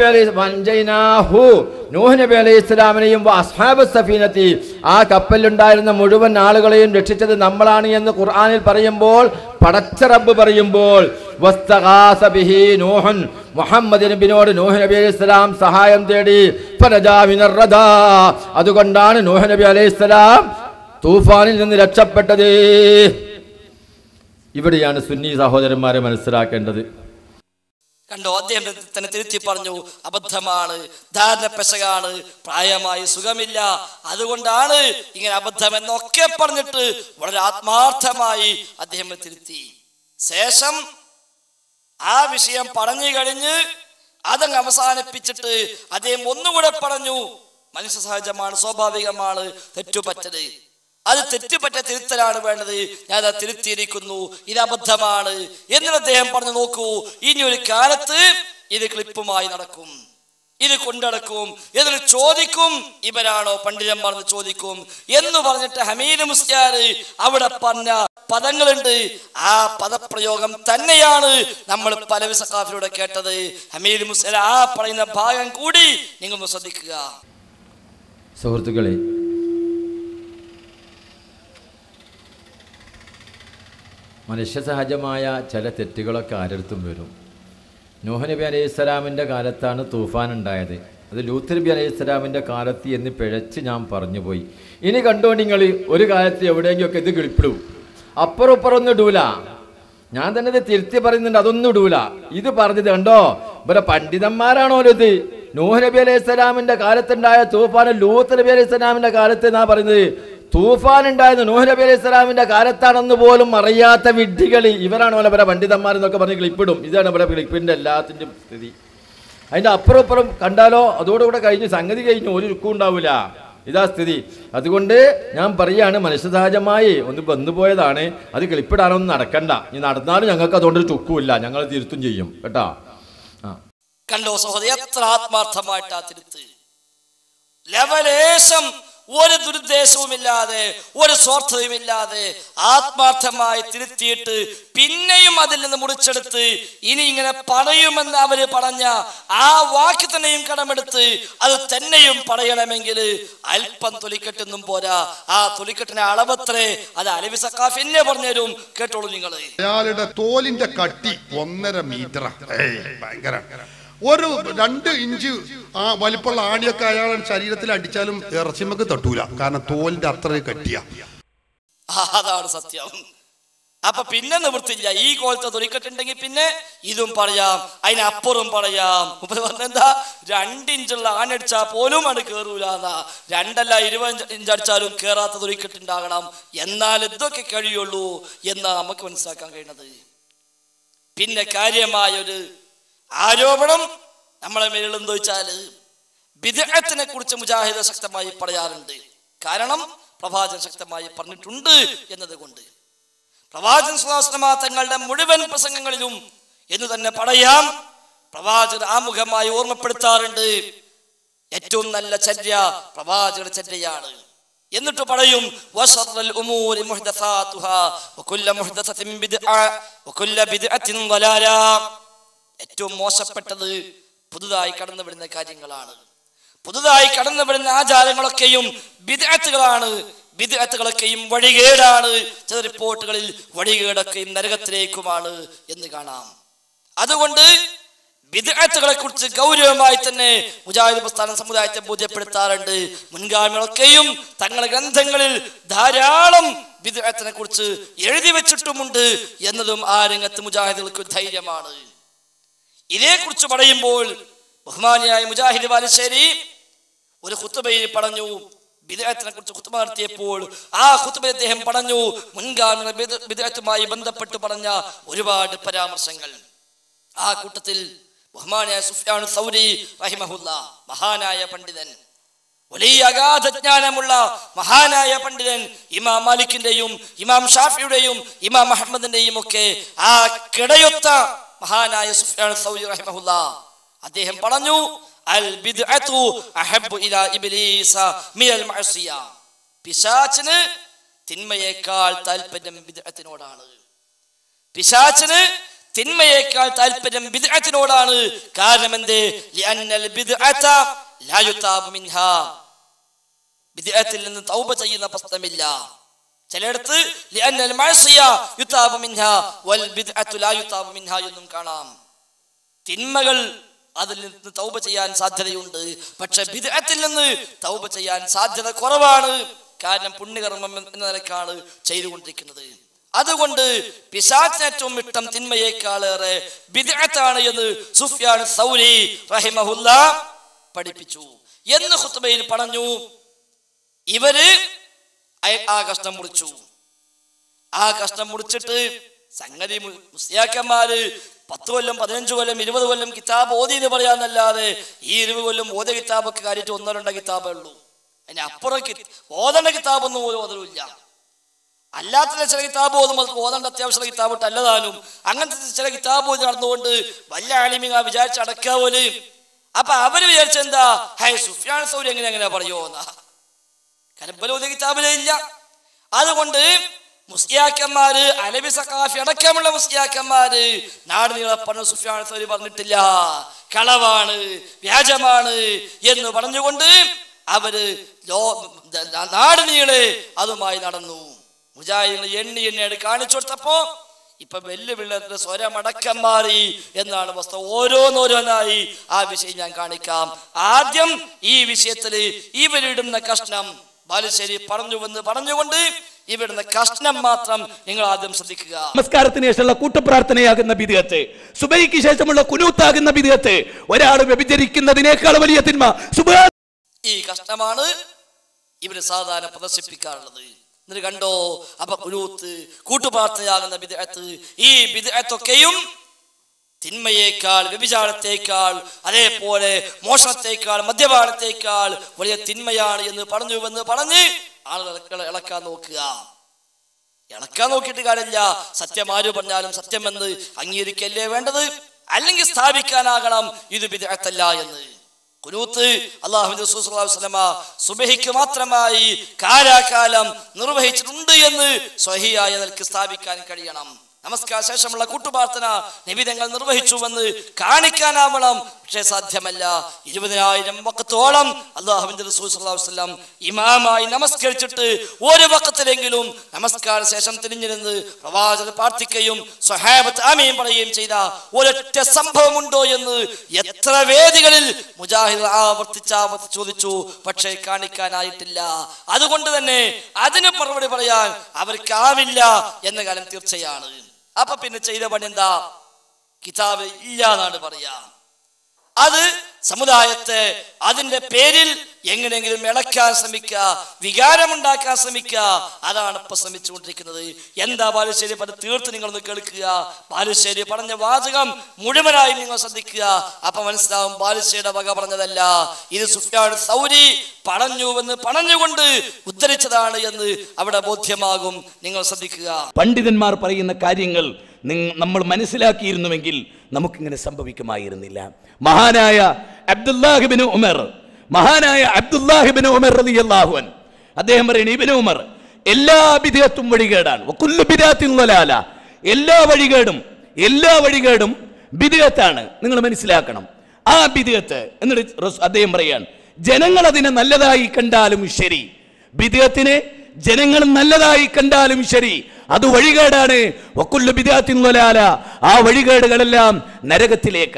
അലൈഹി ഇസ്ലാമിനെയും അസ്ഹാബ് സഫീനത്തി ആ കപ്പലിലുണ്ടായിരുന്ന മുഴുവൻ ആളുകളെയും രക്ഷിച്ചത് നമ്മളാണ് എന്ന് ഖുർആനിൽ പറയുമ്പോൾ, പടച്ച റബ്ബ് പറയുമ്പോൾ വസ്തഗാസ ബിഹി നൂഹുൻ മുഹമ്മദ് നബിയോട് നൂഹ് നബി അലൈഹി ഇസ്ലാം സഹായം തേടി ഫനജാ മിനർ റദാ. അതുകൊണ്ടാണ് നൂഹ് നബി അലൈഹി ഇസ്ലാം തൂഫാനിൽ നിന്ന് രക്ഷപ്പെട്ടത്. ഇവിടെയാണ് സുന്നി സഹോദരന്മാരെ മനസ്സിലാക്കേണ്ടത്. കണ്ടോ, അദ്ദേഹം തന്നെ തിരുത്തി പറഞ്ഞു, അബദ്ധമാണ്, ധാരണ പെശകാണ്, പ്രായമായി സുഖമില്ല, അതുകൊണ്ടാണ് ഇങ്ങനെ അബദ്ധം എന്നൊക്കെ പറഞ്ഞിട്ട് വളരെ ആത്മാർത്ഥമായി അദ്ദേഹം തിരുത്തി. ശേഷം ആ വിഷയം പറഞ്ഞു കഴിഞ്ഞ് അതങ്ങ് അവസാനിപ്പിച്ചിട്ട് അദ്ദേഹം ഒന്നുകൂടെ പറഞ്ഞു, മനുഷ്യ സഹജമാണ്, സ്വാഭാവികമാണ് തെറ്റുപറ്റത്, അത് തെറ്റുപറ്റ തിരുത്തലാണ് വേണ്ടത്, ഞാൻ അത് തിരുത്തിയിരിക്കുന്നു, ഇത് അബദ്ധമാണ് എന്നിട്ട് അദ്ദേഹം പറഞ്ഞു, നോക്കൂ, ഇനി ഒരു കാലത്ത് ഇത് ക്ലിപ്പുമായി നടക്കും, ഇത് കൊണ്ടടക്കും, എന്നിട്ട് ചോദിക്കും ഇവരാണോ പണ്ഡിതന്മാർ എന്ന് ചോദിക്കും എന്ന് പറഞ്ഞിട്ട് ഹമീദ് മുസ്ലിയാർ അവിടെ പറഞ്ഞ പദങ്ങളുണ്ട്. ആ പദപ്രയോഗം തന്നെയാണ് നമ്മൾ പലവി സഖാഫിലൂടെ കേട്ടത്. ഹമീദ് മുസ്ലിയാർ ആ പറയുന്ന ഭാഗം കൂടി നിങ്ങൾ ശ്രദ്ധിക്കുക. സുഹൃത്തുക്കളെ, മനുഷ്യസഹജമായ ചില തെറ്റുകളൊക്കെ ആരെടുത്തും വരും. നൂഹ് നബി അലൈഹി സ്വലാമിൻ്റെ കാലത്താണ് തൂഫാൻ ഉണ്ടായത്, അത് ലൂത്ത് നബി അലൈഹി സ്വലാമിൻ്റെ കാലത്ത് എന്ന് പിഴച്ച് ഞാൻ പറഞ്ഞു പോയി. ഇനി കണ്ടോ നിങ്ങൾ, ഒരു കാലത്ത് എവിടെയെങ്കിലുമൊക്കെ ഇത് കിളിപ്പിടും, അപ്പുറം ഇപ്പുറമൊന്നും ഇടൂല. ഞാൻ തന്നെ ഇത് തിരുത്തി പറയുന്നുണ്ട്, അതൊന്നും ഇടൂല. ഇത് പറഞ്ഞത് കണ്ടോ, ഇവിടെ പണ്ഡിതന്മാരാണോ ഇത്? നൂഹ് നബി അലൈഹി സ്വലാമിൻ്റെ കാലത്തുണ്ടായ തൂഫാൻ ലൂത്ത് നബി അലൈഹി സ്വലാമിൻ്റെ കാലത്ത് എന്നാ പറയുന്നത്. തൂഫാൻ ഉണ്ടായത് നൂഹ് നബി അലൈഹി സ്വലാമിൻ്റെ കാലത്താണെന്ന് പോലും അറിയാത്ത വിഡ്ഢികൾ ഇവരാണോ ഇവരെ പണ്ഡിതന്മാരെന്നൊക്കെ പറഞ്ഞ് ക്ലിപ്പിടും. ഇതാണ് ഇവിടെ ക്ലിപ്പിൻ്റെ എല്ലാത്തിൻ്റെയും സ്ഥിതി. അതിൻ്റെ അപ്പുറം ഇപ്പുറം കണ്ടാലോ അതോടുകൂടെ കഴിഞ്ഞു, സംഗതി കഴിഞ്ഞു, ഒരു ലുക്കും ഉണ്ടാവില്ല. ഇതാ സ്ഥിതി. അതുകൊണ്ട് ഞാൻ പറയാണ്, മനുഷ്യസഹജമായി ഒന്ന് വന്നുപോയതാണ്, അത് ക്ലിപ്പിടാനൊന്നും നടക്കണ്ട. ഇനി നടന്നാലും ഞങ്ങൾക്ക് അതുകൊണ്ടൊരു ചുക്കുമില്ല, ഞങ്ങൾ തിരുത്തും ചെയ്യും കേട്ടോ. കണ്ടോ സഹോദരി, എത്ര ആത്മാർത്ഥമായിട്ടാ തിരുത്ത്. ലവലേശം ഒരു ദുരുദ്ദേശവുമില്ലാതെ ഒരു സ്വാർത്ഥതയുമില്ലാതെ ആത്മാർത്ഥമായി തിരുത്തിയിട്ട് പിന്നെയും അതിൽ നിന്ന് മുറിച്ചെടുത്ത് ഇനി ഇങ്ങനെ പറയുമെന്ന് അവര് പറഞ്ഞ ആ വാക്ക് തന്നെയും കടമെടുത്ത് അത് തന്നെയും പറയണമെങ്കിൽ അല്പം തൊലിക്കെട്ടൊന്നും പോരാ. ആ തൊലിക്കെട്ടിന്റെ അളവത്രേ, അത് അലവി സഖാഫി എന്നെ പറഞ്ഞുതരും, കേട്ടോളൂ നിങ്ങൾ. അയാളുടെ തോലിന്റെ കട്ടി 1.5 മീറ്റർ, ഭയങ്കര. ഒരു 2 ഇഞ്ച് വലിപ്പമുള്ള ആണിയൊക്കെ അയാളുടെ ശരീരത്തിൽ അടിച്ചാലും ഇറച്ചിമക്ക് തട്ടൂല, കാരണം തോലിന്റെ അത്ര കട്ടിയ. അതാണ് സത്യം. അപ്പൊ പിന്നെ നിവൃത്തില്ല. ഈ കോലത്തെ തൊലിക്കെട്ടുണ്ടെങ്കിൽ പിന്നെ ഇതും പറയാം, അതിനപ്പുറം പറയാം. പറഞ്ഞെന്താ, 2 ഇഞ്ചുള്ള ആണടിച്ചാൽ പോലും അത് കേറൂലെന്നാ. 2 അല്ല 20 ഇഞ്ച് അടിച്ചാലും കേറാത്ത തൊലിക്കെട്ടുണ്ടാകണം, എന്നാൽ ഇതൊക്കെ കഴിയുള്ളൂ എന്നാ നമുക്ക് മനസ്സിലാക്കാൻ കഴിയുന്നത്. പിന്നെ കാര്യമായൊരു ആരോപണം നമ്മളെ മേലിൽ എന്തോ വെച്ചാൽ ബിദ്അത്തിനെ കുറിച്ച് മുജാഹിദ് ശക്തമായി പറയാറുണ്ട്. കാരണം പ്രവാചകൻ ശക്തമായി പറഞ്ഞിട്ടുണ്ട് എന്നതുകൊണ്ട്. പ്രവാചകൻ സ്വല്ലല്ലാഹു അലൈഹി വസല്ലം തങ്ങളുടെ മുഴുവൻ പ്രസംഗങ്ങളിലും എന്ന് തന്നെ പറയാം, പ്രവാചകൻ ആമുഖമായി ഓർമ്മപ്പെടുത്താറുണ്ട്, ഏറ്റവും നല്ല ചര്യ പ്രവാചകന്റെ ചര്യയാണ്. എന്നിട്ട് പറയും, വശറൽ ഉമൂരി മുഹ്ദസാതുഹാ വകുല്ല മുഹ്ദസത്തിൻ ബിദ്അ വകുല്ല ബിദ്അത്തിൻ ളലാല. ഏറ്റവും മോശപ്പെട്ടത് പുതുതായി കടന്നു വരുന്ന കാര്യങ്ങളാണ്. പുതുതായി കടന്നു വരുന്ന ആചാരങ്ങളൊക്കെയും ബിദ്അത്തുകളാണ്. ബിദ്അത്തുകളൊക്കെയും വഴികേടാണ്. ചില റിപ്പോർട്ടുകളിൽ വഴികേടൊക്കെയും നരകത്തിലേക്കുമാണ് എന്ന് കാണാം. അതുകൊണ്ട് ബിദ്അത്തുകളെ കുറിച്ച് ഗൗരവമായി തന്നെ മുജാഹിദ് പ്രസ്ഥാന സമുദായത്തെ ബോധ്യപ്പെടുത്താറുണ്ട്. മുൻഗാമികളൊക്കെയും തങ്ങളുടെ ഗ്രന്ഥങ്ങളിൽ ധാരാളം ബിദ്അത്തിനെ കുറിച്ച് എഴുതി വെച്ചിട്ടുമുണ്ട് എന്നതും ആ രംഗത്ത് മുജാഹിദുകൾക്ക് ധൈര്യമാണ്. ഇതേക്കുറിച്ച് പറയുമ്പോൾ ബഹുമാനിയായ മുജാഹിദ് ബാലുശ്ശേരി ഒരു ഖുത്ബയിൽ പറഞ്ഞു, ബിദ്അത്തിനെ കുറിച്ച് ഖുത്ബ നടത്തിയപ്പോൾ ആ ഖുത്ബയിൽ അദ്ദേഹം പറഞ്ഞു മുൻഗാമികൾ ബിദ്അത്തുമായി ബന്ധപ്പെട്ട് പറഞ്ഞ ഒരുപാട് പരാമർശങ്ങൾ. ആ കൂട്ടത്തിൽ ബഹുമാനായ സുഫ്യാൻ സൗരി റഹിമഹുല്ലാ, മഹാനായ പണ്ഡിതൻ, വലിയ അഗാധജ്ഞാനമുള്ള മഹാനായ പണ്ഡിതൻ, ഇമാം മാലിക്കിന്റെയും ഇമാം ഷാഫിയുടെയും ഇമാം അഹ്മദിന്റെയും ഒക്കെ ആ കിടയൊത്ത മഹാനായ സുഫ്യാൻ സൗരി റഹിമഹുല്ലാ, അദ്ദേഹം പറഞ്ഞു അൽ ബിദ്അതു അഹബ്ബു ഇലാ ഇബ്ലീസ മിനൽ മഅസിയ. പിശാചിന് തിന്മയേക്കാൾ താല്പര്യം ബിദ്അത്തിനോടാണ്. പിശാചിന് തിന്മയേക്കാൾ താല്പര്യം ബിദ്അത്തിനോടാണ്. കാരണം എന്തേ? ലിഅന്നൽ ബിദ്അത ലാ യുതാബു മിൻഹാ, ബിദ്അത്തിൽ നിന്ന് തൗബ ചെയ്യുന്ന പ്രശ്നമില്ല. ചിലയിടത്ത് ലിഅന്നൽ മഅസിയ യുതാബു മിൻഹാ വൽ ബിദ്അതു ലാ യുതാബു മിൻഹാ എന്നും കാണാം. തിന്മകൾ അതിൽ നിന്ന് തൗബ ചെയ്യാൻ സാധ്യതയുണ്ട്, പക്ഷെ ബിദ്അത്തിൽ നിന്ന് തൗബ ചെയ്യാൻ സാധ്യത കുറവാണ്. കാരണം പുണ്യകർമ്മം എന്ന നിലക്കാണ് ചെയ്തുകൊണ്ടിരിക്കുന്നത്. അതുകൊണ്ട് പിശാചിന് ഏറ്റവും ഇഷ്ടം തിന്മയേക്കാളേറെ ബിദ്അത്താണ് എന്ന് സുഫ്യാൻ സൗരി റഹിമഹുല്ലാ പഠിപ്പിച്ചു എന്ന് ഖുത്ബയിൽ പറഞ്ഞു. ഇവര് ആ കഷ്ണം മുറിച്ചു. ആ കഷ്ണം മുറിച്ചിട്ട് സംഗതി മുസ്ലിയാക്കന്മാര് 10 കൊല്ലം 15 കൊല്ലം 20 കൊല്ലം കിതാബ് ഓതി എന്ന് പറയാന്നല്ലാതെ ഈ 20 കൊല്ലം ഓതിയ കിതാബൊക്കെ കാര്യമായിട്ട് 1-2 കിതാബേ ഉള്ളൂ. അതിന് അപ്പുറം ഓതേണ്ട കിതാബൊന്നും പോലും ഓതലില്ല. അല്ലാത്ത ചില കിതാബ് ഓതേണ്ട അത്യാവശ്യമുള്ള കിതാബ് അല്ലതാനും അങ്ങനത്തെ ചില കിതാബ് ഓതി നടന്നുകൊണ്ട് വലിയ ആലിമിക വിചാരിച്ച് അടക്കാവോല്. അപ്പൊ അവര് വിചാരിച്ചെന്താ, ഹൈ സുഫ്യാൻ സൗരി എങ്ങനെ പറയുമോന്നാ. കരബല ഓതിയ കിതാബിലേ ഇല്ല. അതുകൊണ്ട് മുസ്ലിയാക്കന്മാര് അലബി സഖാഫി അടക്കമുള്ള മുസ്ലിയാക്കന്മാര് നാട് നീളെ പറഞ്ഞ സുഫ്യാൻ സൗരി പറഞ്ഞിട്ടില്ല, കളവാണ്, വ്യാജമാണ് എന്ന് പറഞ്ഞുകൊണ്ട് അവര് നാട് നീളെ അതുമായി നടന്നു. മുജാഹിദുകൾ എണ്ണി കാണിച്ചു കൊടുത്തപ്പോ ഇപ്പൊ വെല്ലുവിളിയുടെ സ്വരമടക്കം മാറി എന്നാണ് വസ്തു. ഓരോന്നോരോന്നായി ആ വിഷയം ഞാൻ കാണിക്കാം. ആദ്യം ഈ വിഷയത്തില് ഇവരിടുന്ന കഷ്ണം ബാലുശ്ശേരി പറഞ്ഞുകൊണ്ട് ഇവിടുന്ന് കഷ്ണം മാത്രം നിങ്ങൾ ആദ്യം ശ്രദ്ധിക്കുക. നമസ്കാരത്തിന് ശേഷമുള്ള കൂട്ടപ്രാർത്ഥനയാകുന്ന ബിദ്അത്ത്, സുബഹിക്ക് ശേഷമുള്ള കുനൂത്താകുന്ന ബിദ്അത്ത്, ഒരാൾ വ്യഭിചരിക്കുന്നതിനേക്കാൾ വലിയ തിന്മ. ഈ കഷ്ണമാണ് ഇവര് സാധാരണ പ്രദർശിപ്പിക്കാറുള്ളത്. എന്നിട്ട് കണ്ടോ, അപ്പൊ കുനൂത്ത് കൂട്ടുപ്രാർത്ഥനയാകുന്ന ബിദ്അത്ത്, ഈ ബിദ്അത്തൊക്കെയും തിന്മയേക്കാൾ, വ്യഭിചാരത്തേക്കാൾ, അതേപോലെ മോഷണത്തേക്കാൾ, മദ്യപാനത്തേക്കാൾ വലിയ തിന്മയാണ് എന്ന് പറഞ്ഞ് ആളുകൾ ഇളക്കാൻ നോക്കുക. ഇളക്കാൻ നോക്കിയിട്ട് കാര്യമില്ല. സത്യം ആര് പറഞ്ഞാലും സത്യമെന്ന് അംഗീകരിക്കല്ലേ വേണ്ടത്, അല്ലെങ്കിൽ സ്ഥാപിക്കാനാകണം ഇത് ബിദ്അത്തല്ല എന്ന്. ഖുനൂത്ത് അല്ലാഹുവിന്റെ റസൂൽ സ്വല്ലല്ലാഹു അലൈഹി വസല്ലമ സുബ്ഹിക്ക് മാത്രമായി കാലാകാലം നിർവഹിച്ചിട്ടുണ്ട് എന്ന് സ്വഹീഹായ നിലയ്ക്ക് സ്ഥാപിക്കാൻ കഴിയണം. നമസ്കാര ശേഷമുള്ള കൂട്ടുപ്രാർത്ഥന നിബിധങ്ങൾ നിർവഹിച്ചുവെന്ന് കാണിക്കാനാവണം. പക്ഷേ സാധ്യമല്ല. 20,000 വഖത്തോളം അല്ലാഹുവിന്റെ റസൂൽ സ്വല്ലല്ലാഹു അലൈഹി വസല്ലം ഇമാമായി നമസ്കരിച്ചിട്ട് ഒരു വഖത്തിലെങ്കിലും നമസ്കാര ശേഷം തിരിഞ്ഞിരുന്ന് പ്രവാചകൻ പ്രാർത്ഥിക്കുകയും സ്വഹാബത്ത് ആമീൻ പറയുകയും ചെയ്ത ഒരൊറ്റ സംഭവമുണ്ടോ എന്ന് എത്ര വേദികളിൽ മുജാഹിദ് ആവർത്തിച്ച് ചോദിച്ചു, പക്ഷേ കാണിക്കാനായിട്ടില്ല. അതുകൊണ്ട് തന്നെ അതിന് മറുപടി പറയാൻ അവർക്കാവില്ല എന്ന കാര്യം തീർച്ചയാണ്. അപ്പൊ പിന്നെ ചെയ്ത പണി എന്താ? കിതാബ് ഇല്ല എന്നാണ് പറയാ. അത് സമുദായത്തെ അതിന്റെ പേരിൽ എങ്ങനെയെങ്കിലും ഇളക്കാൻ ശ്രമിക്കുക, വികാരമുണ്ടാക്കാൻ ശ്രമിക്കുക. അതാണ് ഇപ്പൊ ശ്രമിച്ചുകൊണ്ടിരിക്കുന്നത്. എന്താ ബാലുശ്ശേരി പറഞ്ഞ തീർത്ത് നിങ്ങളൊന്ന് കേൾക്കുക. ബാലുശ്ശേരി പറഞ്ഞ വാചകം മുഴുവനായി നിങ്ങൾ ശ്രദ്ധിക്കുക. അപ്പൊ മനസ്സിലാവും ബാലുശ്ശേരിയുടെ വക പറഞ്ഞതല്ല, ഇത് സുഫ്യാൻ സൗരി പറഞ്ഞുകൊണ്ട് ഉദ്ധരിച്ചതാണ് എന്ന് അവിടെ ബോധ്യമാകും. നിങ്ങൾ ശ്രദ്ധിക്കുക. പണ്ഡിതന്മാർ പറയുന്ന കാര്യങ്ങൾ നമ്മൾ മനസ്സിലാക്കിയിരുന്നുവെങ്കിൽ നമുക്കിങ്ങനെ സംഭവിക്കുമായിരുന്നില്ല. മഹാനായ അബ്ദുല്ലാഹിബ്നു ഉമർ റളിയല്ലാഹു അൻഹു അദ്ദേഹം പറയുന്നു, ഇബ്നു ഉമർ എല്ലാ ബിദ്അത്തും വഴികേടാണ്, വകുല്ലു ബിദ്അത്തിൻ ളലാല, എല്ലാ വഴികേടും ബിദ്അത്താണ്. നിങ്ങൾ മനസ്സിലാക്കണം ആ ബിദ്അത്ത്. എന്നിട്ട് അദ്ദേഹം പറയാൻ, ജനങ്ങൾ അതിനെ നല്ലതായി കണ്ടാലും ശരി, ബിദ്അത്തിനെ ജനങ്ങൾ നല്ലതായി കണ്ടാലും ശരി, അത് വഴികേടാണ്. വകുല്ലു ബിദ്അത്തിൻ ളലാല, ആ വഴികേടുകളെല്ലാം നരകത്തിലേക്കാണ്.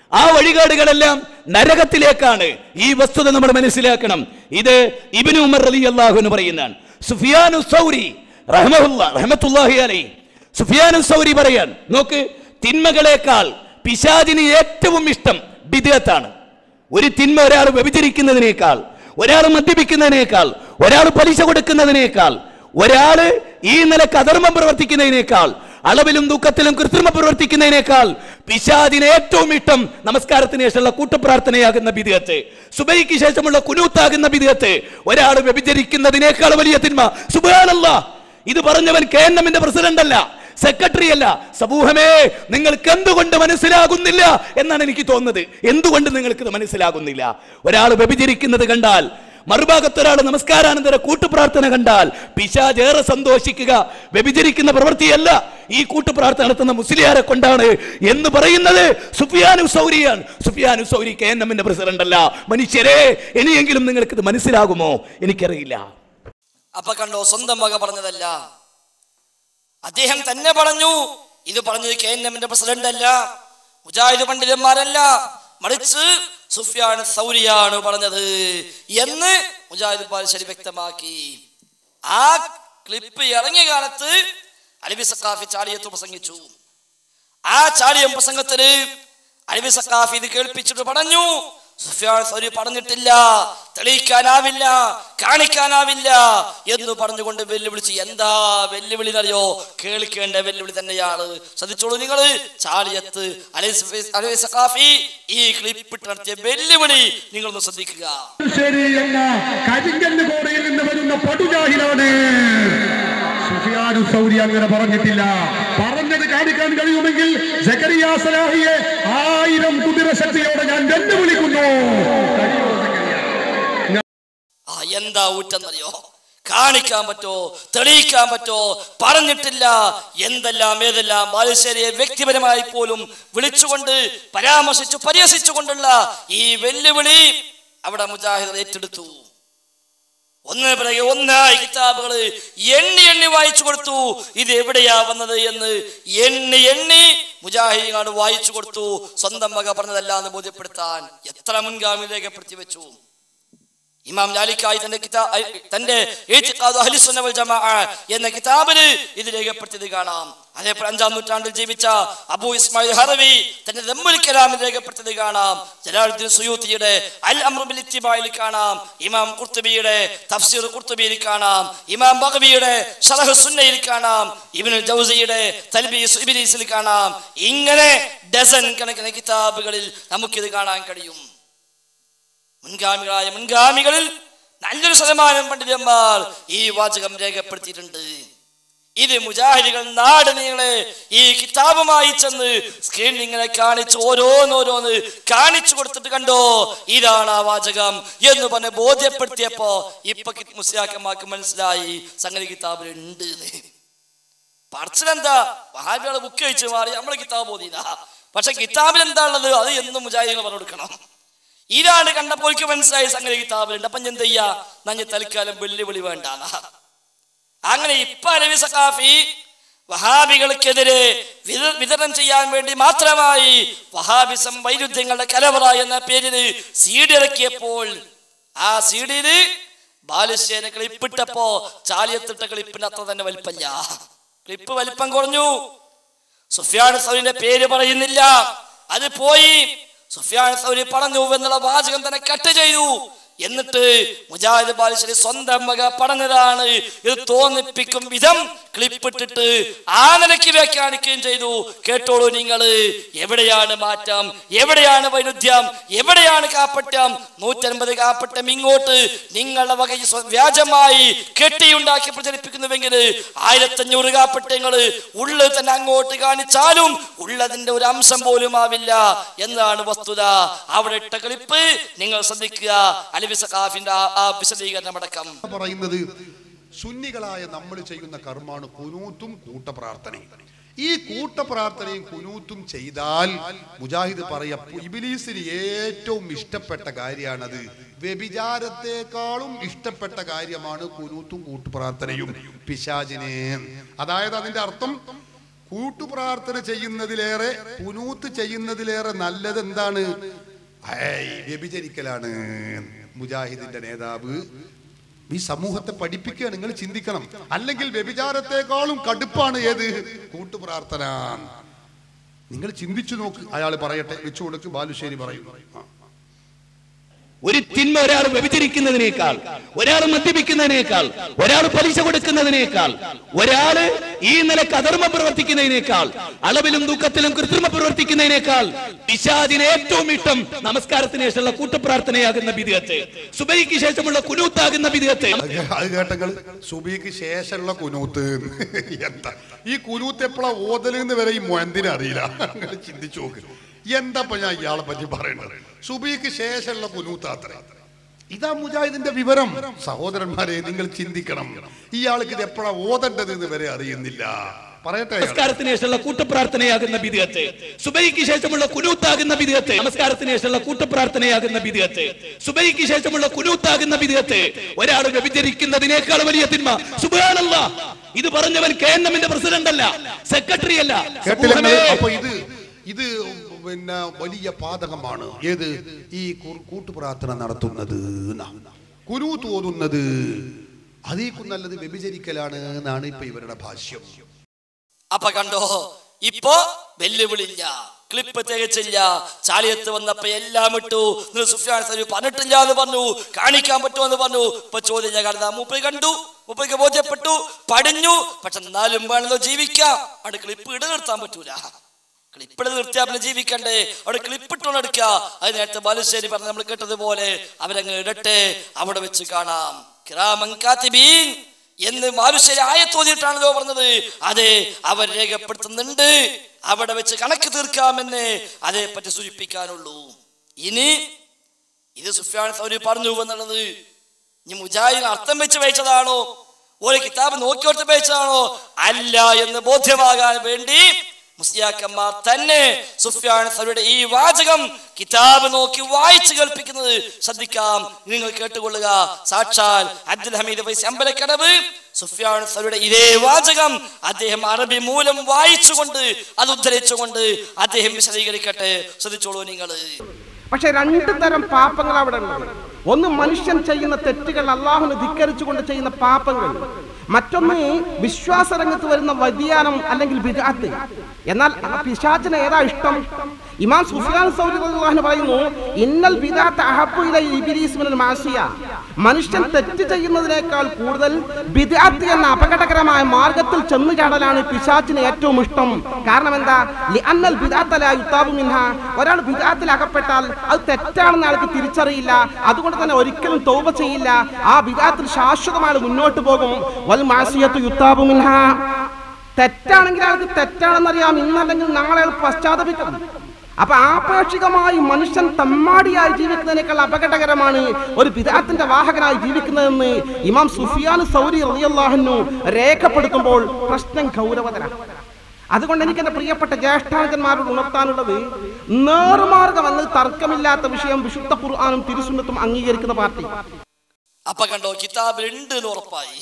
ആ വഴികാടുകളെല്ലാം നരകത്തിലേക്കാണ്. ഈ വസ്തുത നമ്മൾ മനസ്സിലാക്കണം. ഇത് ഇബ്നു ഉമർ റളിയല്ലാഹു അൻഹു പറയുന്നതാണ്. സുഫിയാനു സൗരി റഹ്മത്തുള്ളാഹി അലൈഹി, സുഫിയാനു സൗരി പറയാൻ നോക്ക്, തിന്മകളേക്കാൾ പിശാചിന് ഏറ്റവും ഇഷ്ടം ബിദ്അത്താണ്. ഒരു തിന്മ ഒരാൾ വ്യഭിചരിക്കുന്നതിനേക്കാൾ, ഒരാൾ മദ്യപിക്കുന്നതിനേക്കാൾ, ഒരാൾ പലിശ കൊടുക്കുന്നതിനേക്കാൾ, ഒരാൾ ഈ നിലക്ക് അധർമ്മം പ്രവർത്തിക്കുന്നതിനേക്കാൾ, അളവിലും ദുഃഖത്തിലും കൃത്രിമം പ്രവർത്തിക്കുന്നതിനേക്കാൾ പിശാചിന് ഏറ്റവും ഇഷ്ടം നമസ്കാരത്തിന് ശേഷമുള്ള കൂട്ടപ്രാർത്ഥനയാകുന്ന ബിദ്അത്ത്, സുബഹിക്ക് ശേഷമുള്ള കുനൂത്താകുന്ന ബിദ്അത്ത്, ഒരാൾ വ്യഭിചരിക്കുന്നതിനേക്കാൾ വലിയ തിന്മ. സുബ്ഹാനല്ലാഹ്, ഇത് പറഞ്ഞവൻ KNMന്റെ പ്രസിഡന്റ് അല്ല, സെക്രട്ടറി അല്ല. സമൂഹമേ, നിങ്ങൾക്ക് എന്തുകൊണ്ട് മനസ്സിലാകുന്നില്ല എന്നാണ് എനിക്ക് തോന്നുന്നത്. എന്തുകൊണ്ട് നിങ്ങൾക്ക് ഇത് മനസ്സിലാകുന്നില്ല? ഒരാൾ വ്യഭിചരിക്കുന്നത് കണ്ടാൽ, മറുഭാഗത്ത് ഒരാൾ നമസ്കാരാനന്തര കൂട്ടുപ്രാർത്ഥന കണ്ടാൽ പിശാച് ഏറെ സന്തോഷിക്കുക. വ്യഭിചരിക്കുന്ന പ്രവൃത്തിയല്ല, ഈ കൂട്ടുപ്രാർത്ഥന നടത്തുന്ന മുസ്ലിയാരെ കൊണ്ടാണ് എന്ന് പറയുന്നത് സുഫിയാനു സൗരിയാണ്. സുഫിയാനു സൗരി KNMന്റെ പ്രസിഡന്റ് അല്ല. മനുഷ്യരെ, ഇനിയെങ്കിലും നിങ്ങൾക്ക് ഇത് മനസ്സിലാകുമോ? എനിക്കറിയില്ല. അപ്പൊ കണ്ടോ, സ്വന്തം വക പറഞ്ഞതല്ല, അദ്ദേഹം തന്നെ പറഞ്ഞു. ഇത് പറഞ്ഞത് KNMന്റെ പ്രസിഡന്റ് അല്ല, മുജാഹിദ് പണ്ഡിതന്മാരല്ല, മറിച്ച് സുഫിയാൻ സൗരിയാണ് പറഞ്ഞത് എന്ന് മുജാഹിദ് ബാലുശ്ശേരി വ്യക്തമാക്കി. ആ ക്ലിപ്പ് ഇറങ്ങിയ കാലത്ത് അലവി സഖാഫി ചാലിയത്ത് പ്രസംഗിച്ചു. ആ ചാലിയം പ്രസംഗത്തിന് അലവി സഖാഫി ഇത് കേൾപ്പിച്ചിട്ട് പറഞ്ഞു, സുഫിയാൻ സൗരി പറഞ്ഞിട്ടില്ല, തെളിയിക്കാനാവില്ല, കാണിക്കാനാവില്ല എന്ന് പറഞ്ഞുകൊണ്ട് വെല്ലുവിളിച്ച്. എന്താ വെല്ലുവിളി അറിയോ? കേൾക്കേണ്ട വെല്ലുവിളി തന്നെയാണ്. ശ്രദ്ധിച്ചോളൂ നിങ്ങൾ. ചാലിയത്ത് അലവി സഖാഫി ഈ ക്ലിപ്പിട്ട് നടത്തിയ വെല്ലുവിളി നിങ്ങളൊന്ന് ശ്രദ്ധിക്കുക. സുഫിയാനു സൗരി അങ്ങനെ പറഞ്ഞിട്ടില്ല. പറഞ്ഞത് കാണിക്കാൻ കഴിയുമെങ്കിൽ സക്കറിയ സലാഹിയെ 1000 കുതിരശക്തിയോടെ ഞാൻ വെല്ലുവിളിക്കുന്നു. എന്താ ഊറ്റെന്നറിയോ? കാണിക്കാൻ പറ്റോ? തെളിയിക്കാൻ പറ്റോ? പറഞ്ഞിട്ടില്ല. എന്തെല്ലാം ഏതെല്ലാം ബാലുശ്ശേരിയെ വ്യക്തിപരമായി പോലും വിളിച്ചുകൊണ്ട് പരാമർശിച്ചു പരിഹസിച്ചുകൊണ്ടുള്ള ഈ വെല്ലുവിളി അവിടെ മുജാഹിദ് ഏറ്റെടുത്തു. ഒന്ന് പിറകെ ഒന്നായി കിതാബുകൾ എണ്ണി വായിച്ചു കൊടുത്തു. ഇത് എവിടെയാ വന്നത് എന്ന് എണ്ണി മുജാഹിദ് വായിച്ചു കൊടുത്തു. സ്വന്തം വക പറഞ്ഞതല്ല എന്ന് ബോധ്യപ്പെടുത്താൻ എത്ര മുൻഗാമി രേഖപ്പെടുത്തി വെച്ചു. ഇമാം ലാലിക്കായി തന്റെ ഇഅ്തിഖാദു അഹ്ലി സുന്ന വൽ ജമാഅ എന്ന കിതാബിൽ ഇത് രേഖപ്പെടുത്തിയത് കാണാം. അതേപോലെ 5-ാം നൂറ്റാണ്ടിൽ ജീവിച്ച അബൂ ഇസ്മായിൽ ഹറവി തന്റെ ദമ്മുൽ കലാമിൽ രേഖപ്പെടുത്തിയത് കാണാം. ജലാലുദ്ദീൻ സുയൂത്തിയുടെ അൽ അംറു ബിൽ ഇത്തിബായിൽ കാണാം. ഇമാം ഖുർത്തുബിയുടെ തഫ്സീർ ഖുർത്തുബിയിൽ കാണാം. ഇമാം ബഗ്വിയുടെ ശറഹ് സുന്നയിൽ കാണാം. ഇബ്നുൽ ജൗസിയുടെ തൽബീസ് ഇബ്ലീസിൽ കാണാം. ഇങ്ങനെ ഡസൻ കണക്കിന് കിതാബുകളിൽ നമുക്കിത് കാണാൻ കഴിയും. മുൻഗാമികളിൽ നല്ലൊരു ശതമാനം പണ്ഡിതന്മാർ ഈ വാചകം രേഖപ്പെടുത്തിയിട്ടുണ്ട്. ഇത് മുജാഹിദികൾ നാട് നീളെ ഈ കിതാബുമായി ചെന്ന് സ്ക്രീനിൽ ഇങ്ങനെ കാണിച്ച് ഓരോന്നോരോന്ന് കാണിച്ചു കൊടുത്തിട്ട് കണ്ടോ ഇതാണ് ആ വാചകം എന്ന് പറഞ്ഞ് ബോധ്യപ്പെടുത്തിയപ്പോ ഇപ്പൊ മുസ്ലിയാക്കന്മാർക്ക് മനസ്സിലായി സംഗതി കിതാബിലുണ്ട്. പറച്ചിലെന്താ? വഹാബികളെ ബുക്ക് കഴിച്ച് മാറി നമ്മളെ കിതാബ് ഓതിയില്ല. പക്ഷെ കിതാബിൽ എന്താ ഉള്ളത് അത് എന്നും മുജാഹിദികൾ പറഞ്ഞു കൊടുക്കണം. ഇതാണ് കണ്ടപ്പോൾ മനസ്സിലായി സംഗതി കിതാബിലുണ്ട്. അപ്പൊ എന്ത് ചെയ്യാ? നഞ്ഞ് തൽക്കാലം വെല്ലുവിളി വേണ്ട. അങ്ങനെ ഇപ്പൊ അലവി സഖാഫി വഹാബികൾക്കെതിരെ വിതരണം ചെയ്യാൻ വേണ്ടി മാത്രമായി വഹാബിസം വൈരുദ്ധ്യങ്ങളുടെ കലവറ എന്ന പേരിൽ CD ഇറക്കിയപ്പോൾ ആ CD-യിൽ ബാലുശ്ശേരി ക്ലിപ്പിട്ടപ്പോ ചാലിയത്തിട്ട ക്ലിപ്പിന് അത്ര തന്നെ വലിപ്പല്ല. ക്ലിപ്പ് വലിപ്പം കുറഞ്ഞു. സുഫിയാൻ സൗരിന്റെ പേര് പറയുന്നില്ല, അത് പോയി. സുഫിയാൻ സൗരി പറഞ്ഞു എന്നുള്ള വാചകം തന്നെ കട്ട് ചെയ്തു. എന്നിട്ട് മുജാഹിദ് ബാലുശ്ശേരി സ്വന്തം വക പറഞ്ഞതാണ് ഇത് തോന്നിപ്പിക്കും വിധം ക്ലിപ്പിട്ടിട്ട് ആ നിലയ്ക്ക് വ്യാഖ്യാനിക്കുകയും ചെയ്തു. കേട്ടോളൂ നിങ്ങൾ. എവിടെയാണ് മാറ്റം? എവിടെയാണ് വൈരുദ്ധ്യം? എവിടെയാണ് കാപ്പറ്റം? 150 കാപ്പറ്റം ഇങ്ങോട്ട് നിങ്ങളുടെ വക വ്യാജമായി കെട്ടിയുണ്ടാക്കി പ്രചരിപ്പിക്കുന്നുവെങ്കിൽ 1500 കാപ്പറ്റങ്ങൾ ഉള്ളിൽ തന്നെ അങ്ങോട്ട് കാണിച്ചാലും ഉള്ളതിന്റെ ഒരു അംശം പോലും ആവില്ല എന്നതാണ് വസ്തുത. അവിടെ ഇട്ട ക്ലിപ്പ് നിങ്ങൾ ശ്രദ്ധിക്കുക. പറയുന്നത് സുന്നികളായ നമ്മൾ ചെയ്യുന്ന കർമാണ് കുനൂത്തും കൂട്ടപ്രാർത്ഥനയും. ഈ കൂട്ടപ്രാർത്ഥനയും കുനൂത്തും ചെയ്താൽ മുജാഹിദ് പറയാ ഇബ്ലീസിന് ഏറ്റവും ഇഷ്ടപ്പെട്ട കാര്യമാണത്. വ്യഭിചാരത്തെക്കാളും ഇഷ്ടപ്പെട്ട കാര്യമാണ് കുനൂത്തും കൂട്ടുപ്രാർത്ഥനയും പിശാചിന്. അതായത് അതിന്റെ അർത്ഥം കൂട്ടുപ്രാർത്ഥന ചെയ്യുന്നതിലേറെ കുനൂത്ത് ചെയ്യുന്നതിലേറെ നല്ലത് എന്താണ്? വ്യഭിചരിക്കലാണ്. മുജാഹിദിന്റെ നേതാവ് ഈ സമൂഹത്തെ പഠിപ്പിക്കുക. നിങ്ങൾ ചിന്തിക്കണം. അല്ലെങ്കിൽ വ്യഭിചാരത്തെക്കാളും കടുപ്പാണ് ഏത്? കൂട്ടുപ്രാർത്ഥന. നിങ്ങൾ ചിന്തിച്ചു നോക്ക്. അയാൾ പറയട്ടെ, വെച്ചു കൊടുക്ക്. ബാലുശ്ശേരി പറയുന്നു, ഒരു തിന്മ ഒരാൾ വ്യഭിചരിക്കുന്നതിനേക്കാൾ, ഒരാൾ മദ്യപിക്കുന്നതിനേക്കാൾ, ഒരാൾ പലിശ കൊടുക്കുന്നതിനേക്കാൾ, ഒരാള് ഈ നിലക്ക് അധർമ്മം പ്രവർത്തിക്കുന്നതിനേക്കാൾ, അളവിലും ദുഃഖത്തിലും കൃത്രിമ പ്രവർത്തിക്കുന്നതിനേക്കാൾ പിശാചിന് ഏറ്റവും ഇഷ്ടം നമസ്കാരത്തിന് ശേഷമുള്ള കൂട്ടുപ്രാർത്ഥനയാകുന്ന ബിദ്അത്ത്, സുബഹിക്ക് ശേഷമുള്ള കുനൂത്താകുന്ന ബിദ്അത്ത്. അത് കേട്ടെങ്കിൽ സുബഹിക്ക് ശേഷമുള്ള കുനൂത്ത് എന്താ? ഈ കുനൂത്ത് എപ്പോഴാ ഓതലെന്ന് വരെ ഈ മൊയന്തിനെ അറിയില്ല. ചിന്തിച്ചു നോക്ക്. എന്താ ഞാൻ ഇയാളെ പറ്റി പറയണത്? സുബഹിക്ക് ശേഷമുള്ള കുനൂത്താത്ര. ഇതാ മുജാഹിദിന്റെ വിവരം. സഹോദരന്മാരെ, നിങ്ങൾ ചിന്തിക്കണം. ഇയാൾക്ക് ഇത് എപ്പോഴാ ഓതേണ്ടത് എന്ന് വരെ അറിയുന്നില്ല. പറയട്ടെ, നമസ്കാരത്തിന് ശേഷമുള്ള കൂട്ടുപ്രാർത്ഥനയാകുന്ന ബിദ്അത്ത്, സുബഹിക്ക് ശേഷമുള്ള കുനൂത്താകുന്ന ബിദ്അത്ത്, നമസ്കാരത്തിന് ശേഷമുള്ള കൂട്ടുപ്രാർത്ഥനയാകുന്ന ബിദ്അത്ത്, സുബഹിക്ക് ശേഷമുള്ള കുനൂത്താകുന്ന ബിദ്അത്ത്. ഒരാൾ വ്യഭിചരിക്കുന്നതിനേക്കാൾ വലിയ തിന്മ. സുബ്ഹാനല്ലാഹ്. ഇത് പറഞ്ഞവൻ KNM-ന്റെ പ്രസിഡന്റ് അല്ല, സെക്രട്ടറി അല്ല. അപ്പൊ ഇത് പിന്നെ വലിയ പാതകമാണ്. ഏത്? ഈ കൂട്ടുപ്രാർത്ഥന നടത്തുന്നത്, കുനൂത്ത് ഓതുന്നത്. അതേക്കും നല്ലത് വ്യഭിചരിക്കലാണ് എന്നാണ് ഇപ്പൊ ഇവരുടെ ഭാഷ്യം. അപ്പൊ കണ്ടോ, ഇപ്പൊ വെല്ലുവിളില്ല, ക്ലിപ്പ് തികച്ചില്ല. ചാലിയത്ത് വന്നപ്പോ എല്ലാം ഇട്ടു. സുഫിയാൻ സൗരി പറഞ്ഞിട്ടില്ല എന്ന് പറഞ്ഞു, കാണിക്കാൻ പറ്റുമെന്ന് പറഞ്ഞു. ഇപ്പൊ ചോദ്യം ഞാൻ കണ്ടാ മൂപ്പര് കണ്ടു, മൂപ്പർക്ക് ബോധ്യപ്പെട്ടു, പഠിഞ്ഞു. പക്ഷെ എന്നാലും വേണല്ലോ ജീവിക്കാം. അവിടെ ക്ലിപ്പ് ഇട നിർത്താൻ പറ്റൂല. ക്ലിപ്പിട് നിർത്തിയാ പിന്നെ ജീവിക്കണ്ടേ? അവിടെ ക്ലിപ്പിട്ടോണ്ട് എടുക്കുക. അത് നേരത്തെ ബാലുശ്ശേരി പറഞ്ഞ് നമ്മൾ കേട്ടതുപോലെ അവരങ്ങ് ഇടട്ടെ, അവിടെ വെച്ച് കാണാം. കിറാമൻ കാതിബീൻ എന്ന് ബാലുശ്ശേരി ആയത്തോതിയിട്ടാണല്ലോ പറഞ്ഞത്. അതെ, അവർ രേഖപ്പെടുത്തുന്നുണ്ട്. അവിടെ വെച്ച് കണക്ക് തീർക്കാമെന്ന് അതേപ്പറ്റി സൂചിപ്പിക്കാനുള്ളൂ. ഇനി ഇത് സുഫിയാൻ സൗരി പറഞ്ഞു എന്നുള്ളത് ഇനി മുജാഹിദിന് അർത്ഥം വെച്ച് വായിച്ചതാണോ, ഒരു കിതാബ് നോക്കിയോർത്ത് വായിച്ചതാണോ അല്ല എന്ന് ബോധ്യമാകാൻ വേണ്ടി മുസ്ലിയാക്കന്മാർ തന്നെ സുഫിയാൻ സൗരിയുടെ ഈ വാചകം കിതാബ് നോക്കി വായിച്ചു കേൾപ്പിക്കുന്നത് ശ്രദ്ധിക്കാം. നിങ്ങൾ കേട്ടുകൊള്ളുക. സാക്ഷാൽ അബ്ദുൽ ഹമീദ് ഫൈസി അമ്പലക്കടവ് സുഫിയാൻ സൗരിയുടെ ഇതേ വാചകം അദ്ദേഹം അറബി മൂലം വായിച്ചുകൊണ്ട് അത് ഉദ്ധരിച്ചുകൊണ്ട് അദ്ദേഹം വിശദീകരിക്കട്ടെ. ശ്രദ്ധിച്ചോളൂ നിങ്ങൾ. പക്ഷെ രണ്ട് തരം പാപങ്ങൾ അവിടെ ഉണ്ട്. ഒന്ന് മനുഷ്യൻ ചെയ്യുന്ന തെറ്റുകൾ, അള്ളാഹുവിനെ ധിക്കരിച്ചുകൊണ്ട് ചെയ്യുന്ന പാപങ്ങൾ. മറ്റൊന്ന് വിശ്വാസ രംഗത്ത് വരുന്ന വ്യതിയാനം അല്ലെങ്കിൽ ബിദ്അത്ത്. എന്നാൽ പിശാചിന് ഏതാ ഇഷ്ടം? ഇമാം സുഫിയാൻ സൗരി റളിയല്ലാഹു പറയുന്നു, ഇന്നൽ ബിദ്അത്ത് അഹബ്ബു ഇലൈ ഇബ്ലീസ് മിനൽ മാസിയ. മനുഷ്യൻ തെറ്റ് ചെയ്യുന്നതിനേക്കാൾ കൂടുതൽ ബിദ്അത്ത് എന്ന അപകടകരമായ മാർഗത്തിൽ ചെന്നു ചാടലാണ് പിശാചിന് ഏറ്റവും ഇഷ്ടം. കാരണം എന്താ? ലിഅന്നൽ ബിദ്അത്ത ലാ യുതാബു മിൻഹാ. ഒരാൾ ബിദ്അത്തിൽ അകപ്പെട്ടാൽ അത് തെറ്റാണെന്ന് ആൾക്ക് തിരിച്ചറിയില്ല. അതുകൊണ്ട് തന്നെ ഒരിക്കലും തൗബ ചെയ്യില്ല. ആ ബിദ്അത്തിൽ ശാശ്വതമായി മുന്നോട്ട് പോകും. വൽ മാസിയത്തു യുതാബു മിൻഹാ. തെറ്റാണെങ്കിൽ ആൾക്ക് തെറ്റാണെന്നറിയാം, ഇന്നല്ലെങ്കിൽ നാളെ അയാൾ പശ്ചാത്തപിക്കും. അപ്പൊ ആപേക്ഷികമായി മനുഷ്യൻ തമ്മാടിയായി ജീവിക്കുന്നതിനേക്കാൾ അപകടകരമാണ് ഒരു ബിദ്അത്തിന്റെ വാഹകനായി ജീവിക്കുന്നതെന്ന് ഇമാം സുഫിയാൻ സൗരി റളിയല്ലാഹു അൻഹു രേഖപ്പെടുത്തുമ്പോൾ പ്രശ്നം ഗൗരവതരാണ്. അതുകൊണ്ട് എനിക്ക് എന്റെ പ്രിയപ്പെട്ട ജ്യേഷ്ഠാങ്കന്മാരോട് ഉണർത്താനുള്ളത്, നേർമാർഗം എന്ന് തർക്കമില്ലാത്ത വിഷയം വിശുദ്ധ ഖുർആനും തിരുസുന്നത്തും അംഗീകരിക്കുന്ന പാർട്ടി. അപ്പൊ കണ്ടോ, കിതാബ് ഉണ്ട് എന്ന് ഉറപ്പായി.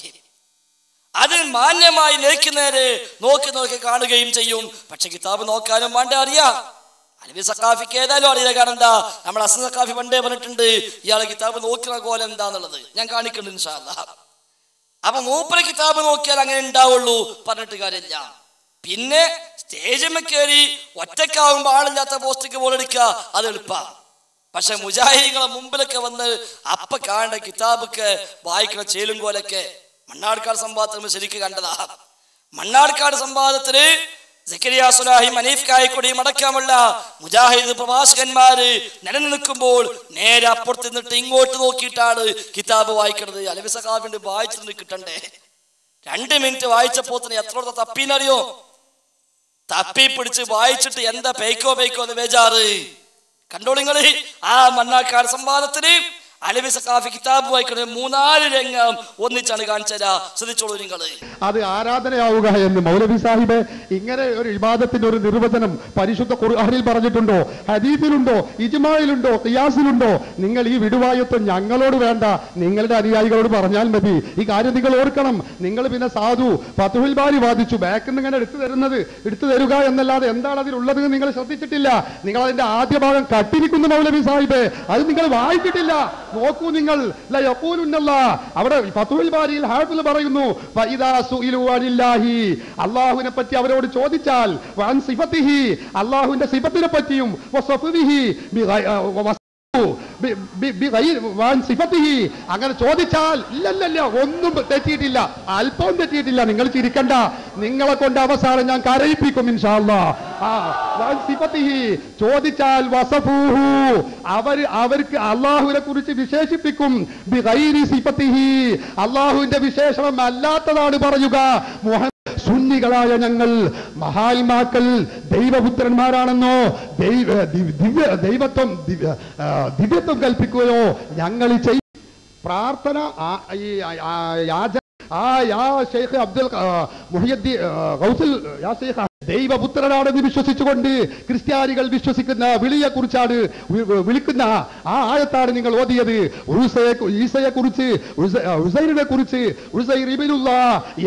അതിൽ മാന്യമായി നേരെ നോക്കി നോക്കി കാണുകയും ചെയ്യും. പക്ഷെ കിതാബ് നോക്കാനും വേണ്ട അറിയാം. അലവി സഖാഫിക്ക് ഏതായാലും അറിയില്ല. കാരണം എന്താ, നമ്മൾ അസ്ന സഖാഫി പണ്ടേ പറഞ്ഞിട്ടുണ്ട് ഇയാളെ കിതാബ് നോക്കുന്ന കോലം എന്താന്നുള്ളത് ഞാൻ കാണിക്കുന്നുണ്ട് ഇൻഷാ അല്ലാഹ്. അപ്പൊ മൂപ്പരെ കിതാബ് നോക്കിയാൽ അങ്ങനെ ഉണ്ടാവുള്ളൂ, പറഞ്ഞിട്ട് കാര്യമില്ല. പിന്നെ സ്റ്റേജിൽ കയറി ഒറ്റക്കാവുമ്പോ ആളില്ലാത്ത പോസ്റ്റിക്ക് ബോളെടുക്കുക, അത് എളുപ്പമാണ്. പക്ഷെ മുജാഹിദീങ്ങളെ മുമ്പിലൊക്കെ വന്ന് അപ്പ കാണേണ്ട കിതാബൊക്കെ വായിക്കുന്ന ചേലും കോലൊക്കെ മണ്ണാർക്കാട് സംവാദത്തിൽ ശരിക്കും കണ്ടതാ. മണ്ണാർക്കാട് സംവാദത്തില് സക്കരിയ സുലാഹി, മനീഫ് കായക്കൊടിയും അടക്കമുള്ള മുജാഹിദ് പ്രഭാഷകന്മാര് നിലനിൽക്കുമ്പോൾ നേരെ അപ്പുറത്ത് നിന്നിട്ട് ഇങ്ങോട്ട് നോക്കിയിട്ടാണ് കിതാബ് വായിക്കുന്നത്. അലവി സഖാഫിന്റെ വായിച്ചിട്ട് കിട്ടണ്ടേ? 2 മിനിറ്റ് വായിച്ചപ്പോ തന്നെ എത്ര തപ്പീനറിയോ? തപ്പി പിടിച്ച് വായിച്ചിട്ട് എന്താ പെയ്ക്കോ എന്ന് ബേജാറ്. കണ്ടോ നിങ്ങള്. ആ മണ്ണാർക്കാട് സംവാദത്തിന് അലവി സഖാഫി കിതാബ് വായിക്കുന്നത് 3-4 രംഗം ഒന്നിച്ചാണ് കാണിച്ചതാ. ശ്രദ്ധിച്ചോളൂ നിങ്ങൾ. അത് ആരാധനയാവുക എന്ന് മൗലവി സാഹിബ് ഇങ്ങനെ ഒരു ഇബാദത്തിന്റെ ഒരു നിർവചനം പരിശുദ്ധ ഖുർആനിൽ പറഞ്ഞിട്ടുണ്ടോ? ഹദീസിലുണ്ടോ? ഇജ്മായിലുണ്ടോ? ഖിയാസിലുണ്ടോ? നിങ്ങൾ ഈ വിടുവായത്വം ഞങ്ങളോട് വേണ്ട, നിങ്ങളുടെ അനുയായികളോട് പറഞ്ഞാൽ മതി. ഈ കാര്യം നിങ്ങൾ ഓർക്കണം. നിങ്ങൾ പിന്നെ സാധു ഫതുഹുൽ ബാരി വാദിച്ചു, ബാക്കിൽ നിന്ന് ഇങ്ങനെ എടുത്തു തരുക എന്നല്ലാതെ എന്താണ് അതിലുള്ളത് നിങ്ങൾ ശ്രദ്ധിച്ചിട്ടില്ല. നിങ്ങൾ അതിന്റെ ആദ്യ ഭാഗം കട്ടിരിക്കുന്നു മൗലവി സാഹിബ്, അത് നിങ്ങൾ വായിച്ചിട്ടില്ല. നോക്കൂ നിങ്ങൾ, അവിടെ ഫതുഹുൽ ബാരിയിൽ ഹാഫിൽ പറയുന്നു, അള്ളാഹുവിനെ പറ്റി അവരോട് ചോദിച്ചാൽ അള്ളാഹുവിന്റെ സിഫത്തിനെ പറ്റിയും അങ്ങനെ ചോദിച്ചാൽ ഇല്ലല്ല ഒന്നും തെറ്റിയിട്ടില്ല, അല്പവും തെറ്റിയിട്ടില്ല. നിങ്ങൾ ചിരിക്കണ്ട, നിങ്ങളെ കൊണ്ട് അവസാനം ഞാൻ കരയിപ്പിക്കും ഇൻഷാ അല്ലാഹ്. ചോദിച്ചാൽ വസഫൂഹു, അവർക്ക് അള്ളാഹുവിനെ കുറിച്ച് വിശേഷിപ്പിക്കും. അള്ളാഹുവിന്റെ വിശേഷണം അല്ലാത്തതാണ് പറയുക. സുന്നികളായ ഞങ്ങൾ മഹാത്മാക്കൾ ദൈവപുത്രന്മാരാണെന്നോ ദിവ്യത്വം കൽപ്പിക്കുകയോ ഞങ്ങൾ പ്രാർത്ഥന അബ്ദുൽ മുഹിയുദ്ദീൻ ഗൗസുൽ ദൈവപുത്രനാണെന്ന് വിശ്വസിച്ചുകൊണ്ട് ക്രിസ്ത്യാനികൾ വിശ്വസിക്കുന്ന വിളിയെ കുറിച്ചാണ് വിളിക്കുന്ന ആ ആയത്താണ് നിങ്ങൾ ഓതിയത്. ഈസയെ കുറിച്ച്, ഉസൈറിനെ കുറിച്ച്, ഉസൈർ ഇബ്നുല്ലാഹ്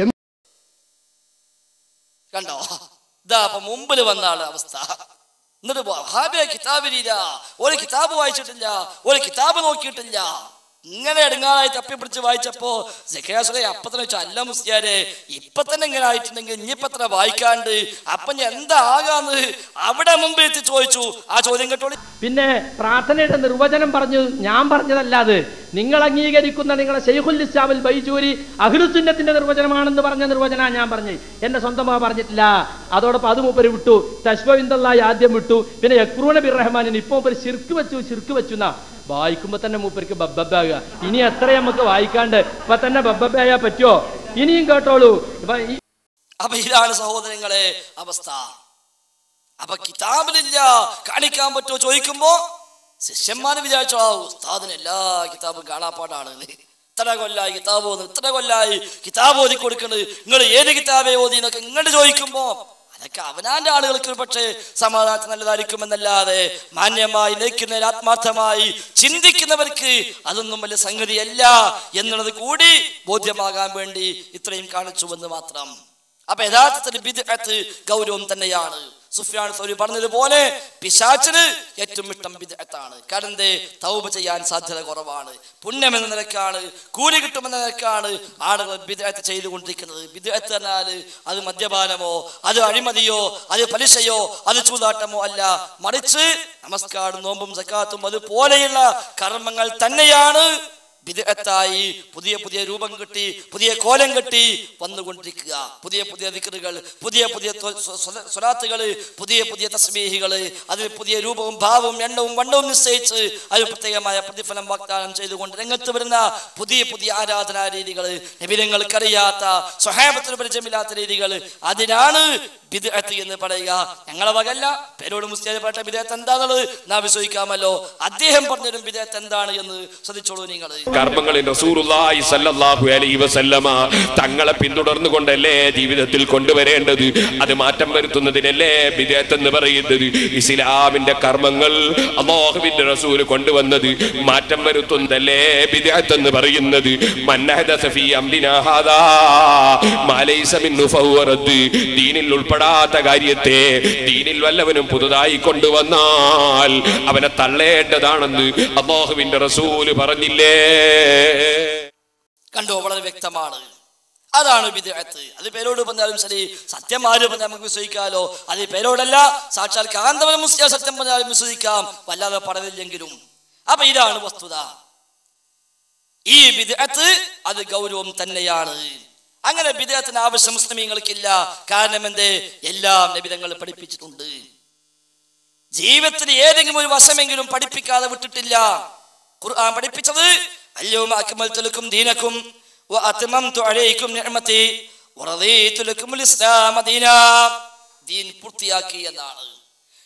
കണ്ടോ? ഇതാ അപ്പൊ മുമ്പിൽ വന്ന ആള് അവസ്ഥ. എന്നിട്ട് വഹാബിയ കിതാബിലില്ല, ഒരു കിതാബ് വായിച്ചിട്ടില്ല, ഒരു കിതാബ് നോക്കിയിട്ടില്ല. ഇങ്ങനെ എടുങ്ങാനായി തപ്പിപ്പിടിച്ച് വായിച്ചപ്പോ അപ്പൊ തന്നെ വെച്ചാൽ അല്ല മുസ്ലിയാരെ, ഇപ്പൊ തന്നെ ഇങ്ങനെ ആയിട്ടുണ്ടെങ്കിൽ ഇനിയിപ്പോ എത്ര വായിക്കാണ്ട്, അപ്പൊ ഞാൻ എന്താ ആകാന്ന് അവിടെ മുമ്പ് എത്തി ചോദിച്ചു. ആ ചോദ്യം കേട്ടോളി. പിന്നെ പ്രാർത്ഥനയുടെ നിർവചനം പറഞ്ഞു, ഞാൻ പറഞ്ഞതല്ലാതെ നിങ്ങൾ അംഗീകരിക്കുന്ന നിങ്ങളെ ശൈഖുൽ ഇസ്ലാമിൽ ബൈജൂരി അഹ്ലുസുന്നത്തിന്റെ നിർവചനമാണെന്ന് പറഞ്ഞ നിർവചന ഞാൻ പറഞ്ഞു, എന്റെ സ്വന്തമായി പറഞ്ഞിട്ടില്ല. അതോടൊപ്പം അത് മൂപ്പര് വിട്ടു, തശ്വവിന്ദല്ലാഹി ആദ്യം വിട്ടു, പിന്നെ യക്ഫൂറൂന ബിർറഹ്മാനിന് ഇപ്പൊ മൂപ്പര് ശിർക്ക് വെച്ചു എന്നാ വായിക്കുമ്പോ തന്നെ മൂപ്പർക്ക് ബബ്ബബ്ബാകുക. ഇനി എത്ര നമുക്ക് വായിക്കാണ്ട്, ഇപ്പൊ തന്നെ ബബ്ബബ്ബായാ പറ്റുമോ? ഇനിയും കേട്ടോളൂ. അപ്പൊ ഇതാണ് സഹോദരങ്ങളെ അവസ്ഥ. അപ്പൊ കിതാബിലില്ല, കാണിക്കാൻ പറ്റുമോ ചോദിക്കുമ്പോ ശിഷ്യന്മാര് വിചാരിച്ചോ ഉസ്താദിന് എല്ലാ കിതാബും കാണാപ്പാടാണ്, ഇത്ര കൊല്ലായി കിതാബ് ഓതി, ഇത്ര കൊല്ലായി കിതാബ് ഓതി കൊടുക്കണ്, നിങ്ങൾ ഏത് കിതാബേ ഓതി എന്നൊക്കെ ഇങ്ങോട്ട് ചോദിക്കുമ്പോ അതൊക്കെ അവനാന്റെ ആളുകൾക്ക് പക്ഷേ സമാധാനത്തിന് നല്ലതായിരിക്കുമെന്നല്ലാതെ മാന്യമായി ലയിക്കുന്ന ആത്മാർത്ഥമായി ചിന്തിക്കുന്നവർക്ക് അതൊന്നും വലിയ സംഗതിയല്ല എന്നുള്ളത് കൂടി ബോധ്യമാകാൻ വേണ്ടി ഇത്രയും കാണിച്ചുവെന്ന് മാത്രം. അപ്പൊ യഥാർത്ഥത്തിൽ ബിദ്അത്ത് ഗൗരവം തന്നെയാണ്. സുഫിയാൻ സൗരി പറഞ്ഞതുപോലെ പിശാചിന് ഏറ്റവും ഇഷ്ടം ബിദ്അത്താണ്. കാരണം തൗബ ചെയ്യാൻ സാധ്യത കുറവാണ്, പുണ്യമെന്ന നിലക്കാണ്, കൂലി കിട്ടുമെന്ന നിലക്കാണ് ആളുകൾ ബിദ്അത്ത് ചെയ്തുകൊണ്ടിരിക്കുന്നത്. ബിദ്അത്ത് പറഞ്ഞാൽ അത് മദ്യപാനമോ, അത് അഴിമതിയോ, അത് പലിശയോ, അത് ചൂതാട്ടമോ അല്ല, മറിച്ച് നമസ്കാരം, നോമ്പും സക്കാത്തും അതുപോലെയുള്ള കർമ്മങ്ങൾ തന്നെയാണ് ബിദ്അത്തായി പുതിയ പുതിയ രൂപം കെട്ടി, പുതിയ കോലം കെട്ടി വന്നുകൊണ്ടിരിക്കുക. പുതിയ പുതിയ ദിക്റുകൾ, പുതിയ പുതിയ സ്വലാത്തുകൾ, പുതിയ പുതിയ തസ്ബീഹുകൾ, അതിൽ പുതിയ രൂപവും ഭാവവും എണ്ണവും വണ്ണവും നിശ്ചയിച്ച് അത് പ്രത്യേകമായ പ്രതിഫലം വാഗ്ദാനം ചെയ്തുകൊണ്ട് രംഗത്ത് വരുന്ന പുതിയ പുതിയ ആരാധനാ രീതികൾ, നബിതങ്ങൾക്കറിയാത്ത സ്വഹാബത്തിന് പരിചയമില്ലാത്ത രീതികൾ, അതിനാണ് ബിദ്അത്ത് എന്ന് പറയുക. ഞങ്ങളെ വകല്ല, പേരോട് മുസ്ലിം പാട്ട ബിദ്അത്ത് എന്താണെന്നുള്ളത് നാം വിശ്വസിക്കാമല്ലോ. അദ്ദേഹം പറഞ്ഞൊരു ബിദ്അത്ത് എന്താണ് എന്ന് ശ്രദ്ധിച്ചോളൂ നിങ്ങൾ. കർമ്മങ്ങളിൽ റസൂലുള്ളാഹി സ്വല്ലല്ലാഹു അലൈഹി വസല്ലമ തങ്ങളെ പിന്തുടർന്നുകൊണ്ടല്ലേ ജീവിതത്തിൽ കൊണ്ടുവരേണ്ടത്. അത് മാറ്റം വരുത്തുന്നതിനല്ലേ ബിദ്അത്ത് എന്ന് പറയുന്നത്. ഇസ്ലാമിന്റെ കർമ്മങ്ങൾ അല്ലാഹുവിന്റെ റസൂൽ കൊണ്ടുവന്നത് മാറ്റം വരുത്തുന്നതല്ലേ ബിദ്അത്ത് എന്ന് പറയുന്നത്. മൻ അഹദസ ഫീ അംരിനാ ഹാദാ മാ ലൈസ മിൻഹു ഫഹുവ റദ്ദ്. ദീനിൽ ഉൾപ്പെടാത്ത കാര്യത്തെ ദീനിൽ വല്ലവനും പുതുതായി കൊണ്ടുവന്നാൽ അവനെ തള്ളേണ്ടതാണെന്ന് അല്ലാഹുവിന്റെ റസൂൽ പറഞ്ഞില്ലേ. കണ്ടോ, വളരെ വ്യക്തമാണ്. അതാണ് ബിദ്അത്ത്. അത് പേരോട് പറഞ്ഞാലും ശരി, സത്യം ആര് പറഞ്ഞാൽ നമുക്ക് വിശ്വസിക്കാലോ. അത് പേരോടല്ല, സാക്ഷാൽ കാന്തവൻ മുസ്ലിം സത്യം പറഞ്ഞാലും വിശ്വസിക്കാം, വല്ലാതെ പറഞ്ഞില്ലെങ്കിലും. അപ്പൊ ഇതാണ് വസ്തുത. ഈ ബിദ്അത്ത് അത് ഗൗരവം തന്നെയാണ്. അങ്ങനെ ബിദ്അത്തിന് ആവശ്യം മുസ്ലിമീങ്ങൾക്കില്ല. കാരണം എന്തേ? എല്ലാം നബിതങ്ങൾ പഠിപ്പിച്ചിട്ടുണ്ട്. ജീവിതത്തിൽ ഏതെങ്കിലും ഒരു വശമെങ്കിലും പഠിപ്പിക്കാതെ വിട്ടിട്ടില്ല. ഖുർആൻ പഠിപ്പിച്ചത് അൽയൗമ അക്മൽതു ലക്കും ദീനക്കും വഅത്മംതു അലൈക്കും നിഅമതി വറദീതു ലക്കുമുൽ ഇസ്ലാമ ദീനാ. ദീൻ പൂർത്തിയാക്കി എന്നാണ്.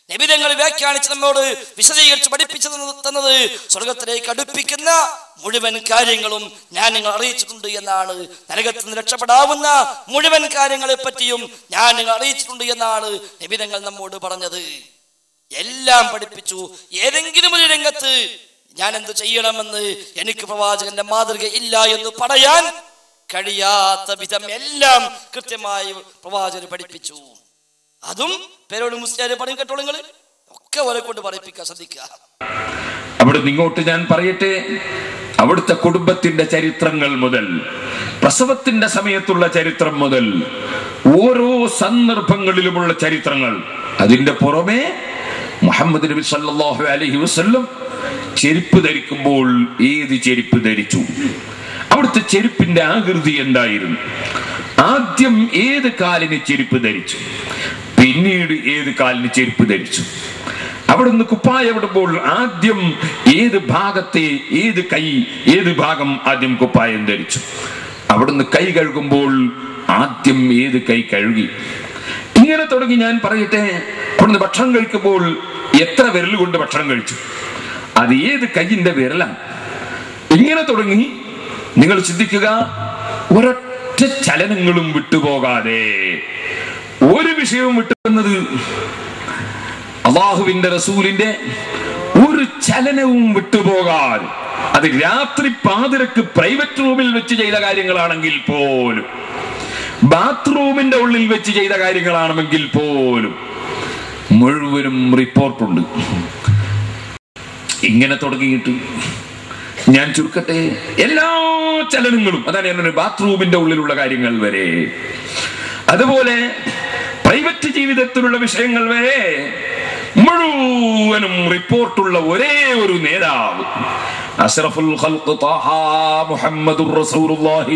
നബിതങ്ങൾ വ്യാഖ്യാനിച്ച് നമ്മോട് വിശദീകരിച്ച് പഠിപ്പിച്ചു തന്നത് സ്വർഗത്തിലേക്ക് അടുപ്പിക്കുന്ന മുഴുവൻ കാര്യങ്ങളും ഞാൻ നിങ്ങൾ അറിയിച്ചിട്ടുണ്ട് എന്നാണ്. നരകത്തിൽ നിന്ന് രക്ഷപ്പെടാവുന്ന മുഴുവൻ കാര്യങ്ങളെ പറ്റിയും ഞാൻ നിങ്ങൾ അറിയിച്ചിട്ടുണ്ട് എന്നാണ് നബിതങ്ങൾ നമ്മോട് പറഞ്ഞത്. എല്ലാം പഠിപ്പിച്ചു. ഏതെങ്കിലും ഒരു രംഗത്ത് ഞാൻ എന്ത് ചെയ്യണമെന്ന് എനിക്ക് പ്രവാചകന്റെ മാതൃക ഇല്ല എന്ന് പറയാൻ കഴിയാത്ത വിധം എല്ലാം കൃത്യമായി പ്രവാചകൻ പഠിപ്പിച്ചു. അതും പേരോട് മുസ്ലിം പറയും കേട്ടോ, നിങ്ങൾ ഒക്കെ അവരെ കൊണ്ട് പറയിപ്പിക്കാൻ ശ്രദ്ധിക്കുക. അവിടുന്ന് ഇങ്ങോട്ട് ഞാൻ പറയട്ടെ, അവിടുത്തെ കുടുംബത്തിന്റെ ചരിത്രങ്ങൾ മുതൽ പ്രസവത്തിന്റെ സമയത്തുള്ള ചരിത്രം മുതൽ ഓരോ സന്ദർഭങ്ങളിലുമുള്ള ചരിത്രങ്ങൾ, അതിന്റെ പുറമെ മുഹമ്മദ് നബി സല്ലല്ലാഹു അലൈഹി വസല്ലം ചെരുപ്പ് ധരിക്കുമ്പോൾ ഏത് ചെരുപ്പ് ധരിച്ചു, അവിടുത്തെ ചെരുപ്പിന്റെ ആകൃതി എന്തായിരുന്നു, ആദ്യം ഏത് കാലിന് ചെരുപ്പ് ധരിച്ചു, പിന്നീട് ഏത് കാലിന് ചെരുപ്പ് ധരിച്ചു, അവിടുന്ന് കുപ്പായമിടുമ്പോൾ ആദ്യം ഏത് ഭാഗത്തെ ഏത് കൈ ഏത് ഭാഗം ആദ്യം കുപ്പായം ധരിച്ചു, അവിടുന്ന് കൈ കഴുകുമ്പോൾ ആദ്യം ഏത് കൈ കഴുകി. ഇങ്ങനെ തുടങ്ങി ഞാൻ പറയട്ടെ, അവിടുന്ന് ഭക്ഷണം കഴിക്കുമ്പോൾ എത്ര വിരൽ കൊണ്ട് ഭക്ഷണം കഴിച്ചു, അത് ഏത് കൈയിന്റെ വിരലാണ്. ഇങ്ങനെ തുടങ്ങി നിങ്ങൾ ചിന്തിക്കുക, ഒരൊറ്റ ചലനങ്ങളും വിട്ടുപോകാതെ, ഒരു വിഷയവും വിട്ടുവന്നത് അല്ലാഹുവിന്റെ റസൂലിന്റെ ഒരു ചലനവും വിട്ടുപോകാതെ, അത് രാത്രി പാതിരക്ക് പ്രൈവറ്റ് റൂമിൽ വെച്ച് ചെയ്ത കാര്യങ്ങളാണെങ്കിൽ പോലും, ബാത്റൂമിന്റെ ഉള്ളിൽ വെച്ച് ചെയ്ത കാര്യങ്ങളാണെങ്കിൽ പോലും മുഴുവനും റിപ്പോർട്ടുണ്ട്. ഇങ്ങനെ തുടങ്ങിയിട്ട് ഞാൻ ചുരുക്കട്ടെ, എല്ലാ ചലനങ്ങളും, അതാണ് ബാത്റൂമിന്റെ ഉള്ളിലുള്ള കാര്യങ്ങൾ വരെ, അതുപോലെ പ്രൈവറ്റ് ജീവിതത്തിലുള്ള വിഷയങ്ങൾ വരെ മുഴുവനും റിപ്പോർട്ടുള്ള ഒരേ ഒരു നേതാവ് അഷ്റഫുൽ ഖൽഖ് ത്വാഹ മുഹമ്മദുർ റസൂലുള്ളാഹി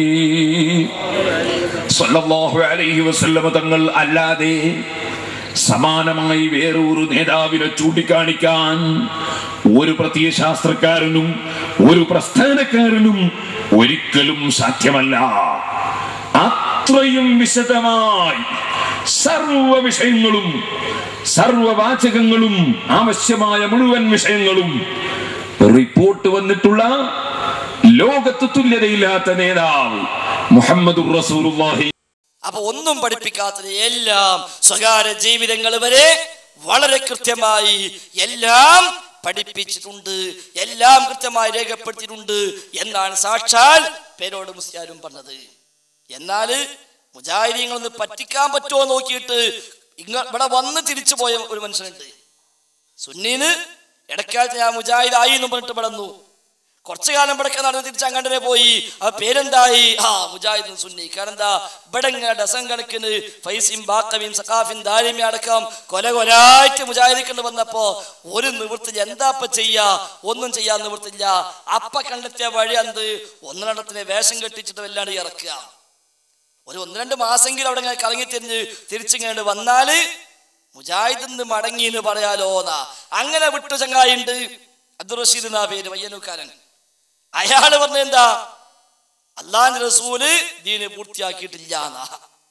സ്വല്ലല്ലാഹു അലൈഹി വസല്ലം തങ്ങൾ അല്ലാതെ സമാനമായി വേറൊരു നേതാവിനെ ചൂണ്ടിക്കാണിക്കാൻ ഒരു പ്രത്യയശാസ്ത്രക്കാരനും ഒരു പ്രസ്ഥാനക്കാരനും ഒരിക്കലും സാധ്യമല്ല. അത്രയും വിശദമായി സർവ വിഷയങ്ങളും സർവവാചകങ്ങളും ആവശ്യമായ മുഴുവൻ വിഷയങ്ങളും റിപ്പോർട്ട് വന്നിട്ടുള്ള ലോകത്ത് തുല്യതയില്ലാത്ത നേതാവ് മുഹമ്മദുർ റസൂലുള്ളാഹി. അപ്പൊ ഒന്നും പഠിപ്പിക്കാത്തത് എല്ലാം സ്വകാര്യ ജീവിതങ്ങൾ വരെ വളരെ കൃത്യമായി എല്ലാം പഠിപ്പിച്ചിട്ടുണ്ട്, എല്ലാം കൃത്യമായി രേഖപ്പെടുത്തിയിട്ടുണ്ട് എന്നാണ് സാക്ഷാൽ പേരോട് മുസ്ലിയാരും പറഞ്ഞത്. എന്നാല് മുജാഹിദീങ്ങളൊന്ന് പറ്റിക്കാൻ പറ്റുമോ നോക്കിയിട്ട് ഇവിടെ വന്ന് തിരിച്ചു പോയ ഒരു മനുഷ്യനുണ്ട്. സുന്നീന് ഇടക്കാലത്ത് ഞാൻ മുജാഹിദായി എന്ന് പറഞ്ഞിട്ട് പെടുന്നു. കുറച്ചു കാലം ഇവിടെ നടന്ന് തിരിച്ച് അങ്ങോട്ടേ പോയി. ആ പേരെന്തായി? മുജാഹിദ് സുന്നി. കാരണം എന്താ, ഇവിടെ ഡസൻ കണക്കിന് ഫൈസിയും ബാക്കവിയും സഖാഫിയും ദാരിമി അടക്കം കൊലകൊലായിട്ട് മുജാഹിദിക്കൊണ്ട് വന്നപ്പോ ഒരു നിവൃത്തില്ല. എന്താപ്പ ചെയ്യാ? ഒന്നും ചെയ്യാൻ നിവൃത്തില്ല. അപ്പ കണ്ടെത്തിയ വഴി എന്ത്? ഒന്നിടത്തിന് വേഷം കെട്ടിച്ചിട്ട് വല്ലാണ്ട് ഇറക്കുക. ഒരു 1-2 മാസമെങ്കിലും അവിടെ ഇങ്ങനെ കറങ്ങി തിരിച്ചിങ്ങോട്ട് വന്നാല് മുജാഹിദിന്ന് മടങ്ങി എന്ന് പറയാലോ എന്നാ. അങ്ങനെ വിട്ടു ചങ്ങായിണ്ട്, അബ്ദുൾ റഷീദ് എന്നാ പേര്, വയ്യനൂക്കാരൻ. അയാള് പറഞ്ഞ എന്താ, അല്ലാഹുവിന്റെ റസൂല് ദീന് പൂർത്തിയാക്കിയിട്ടില്ല എന്നാ.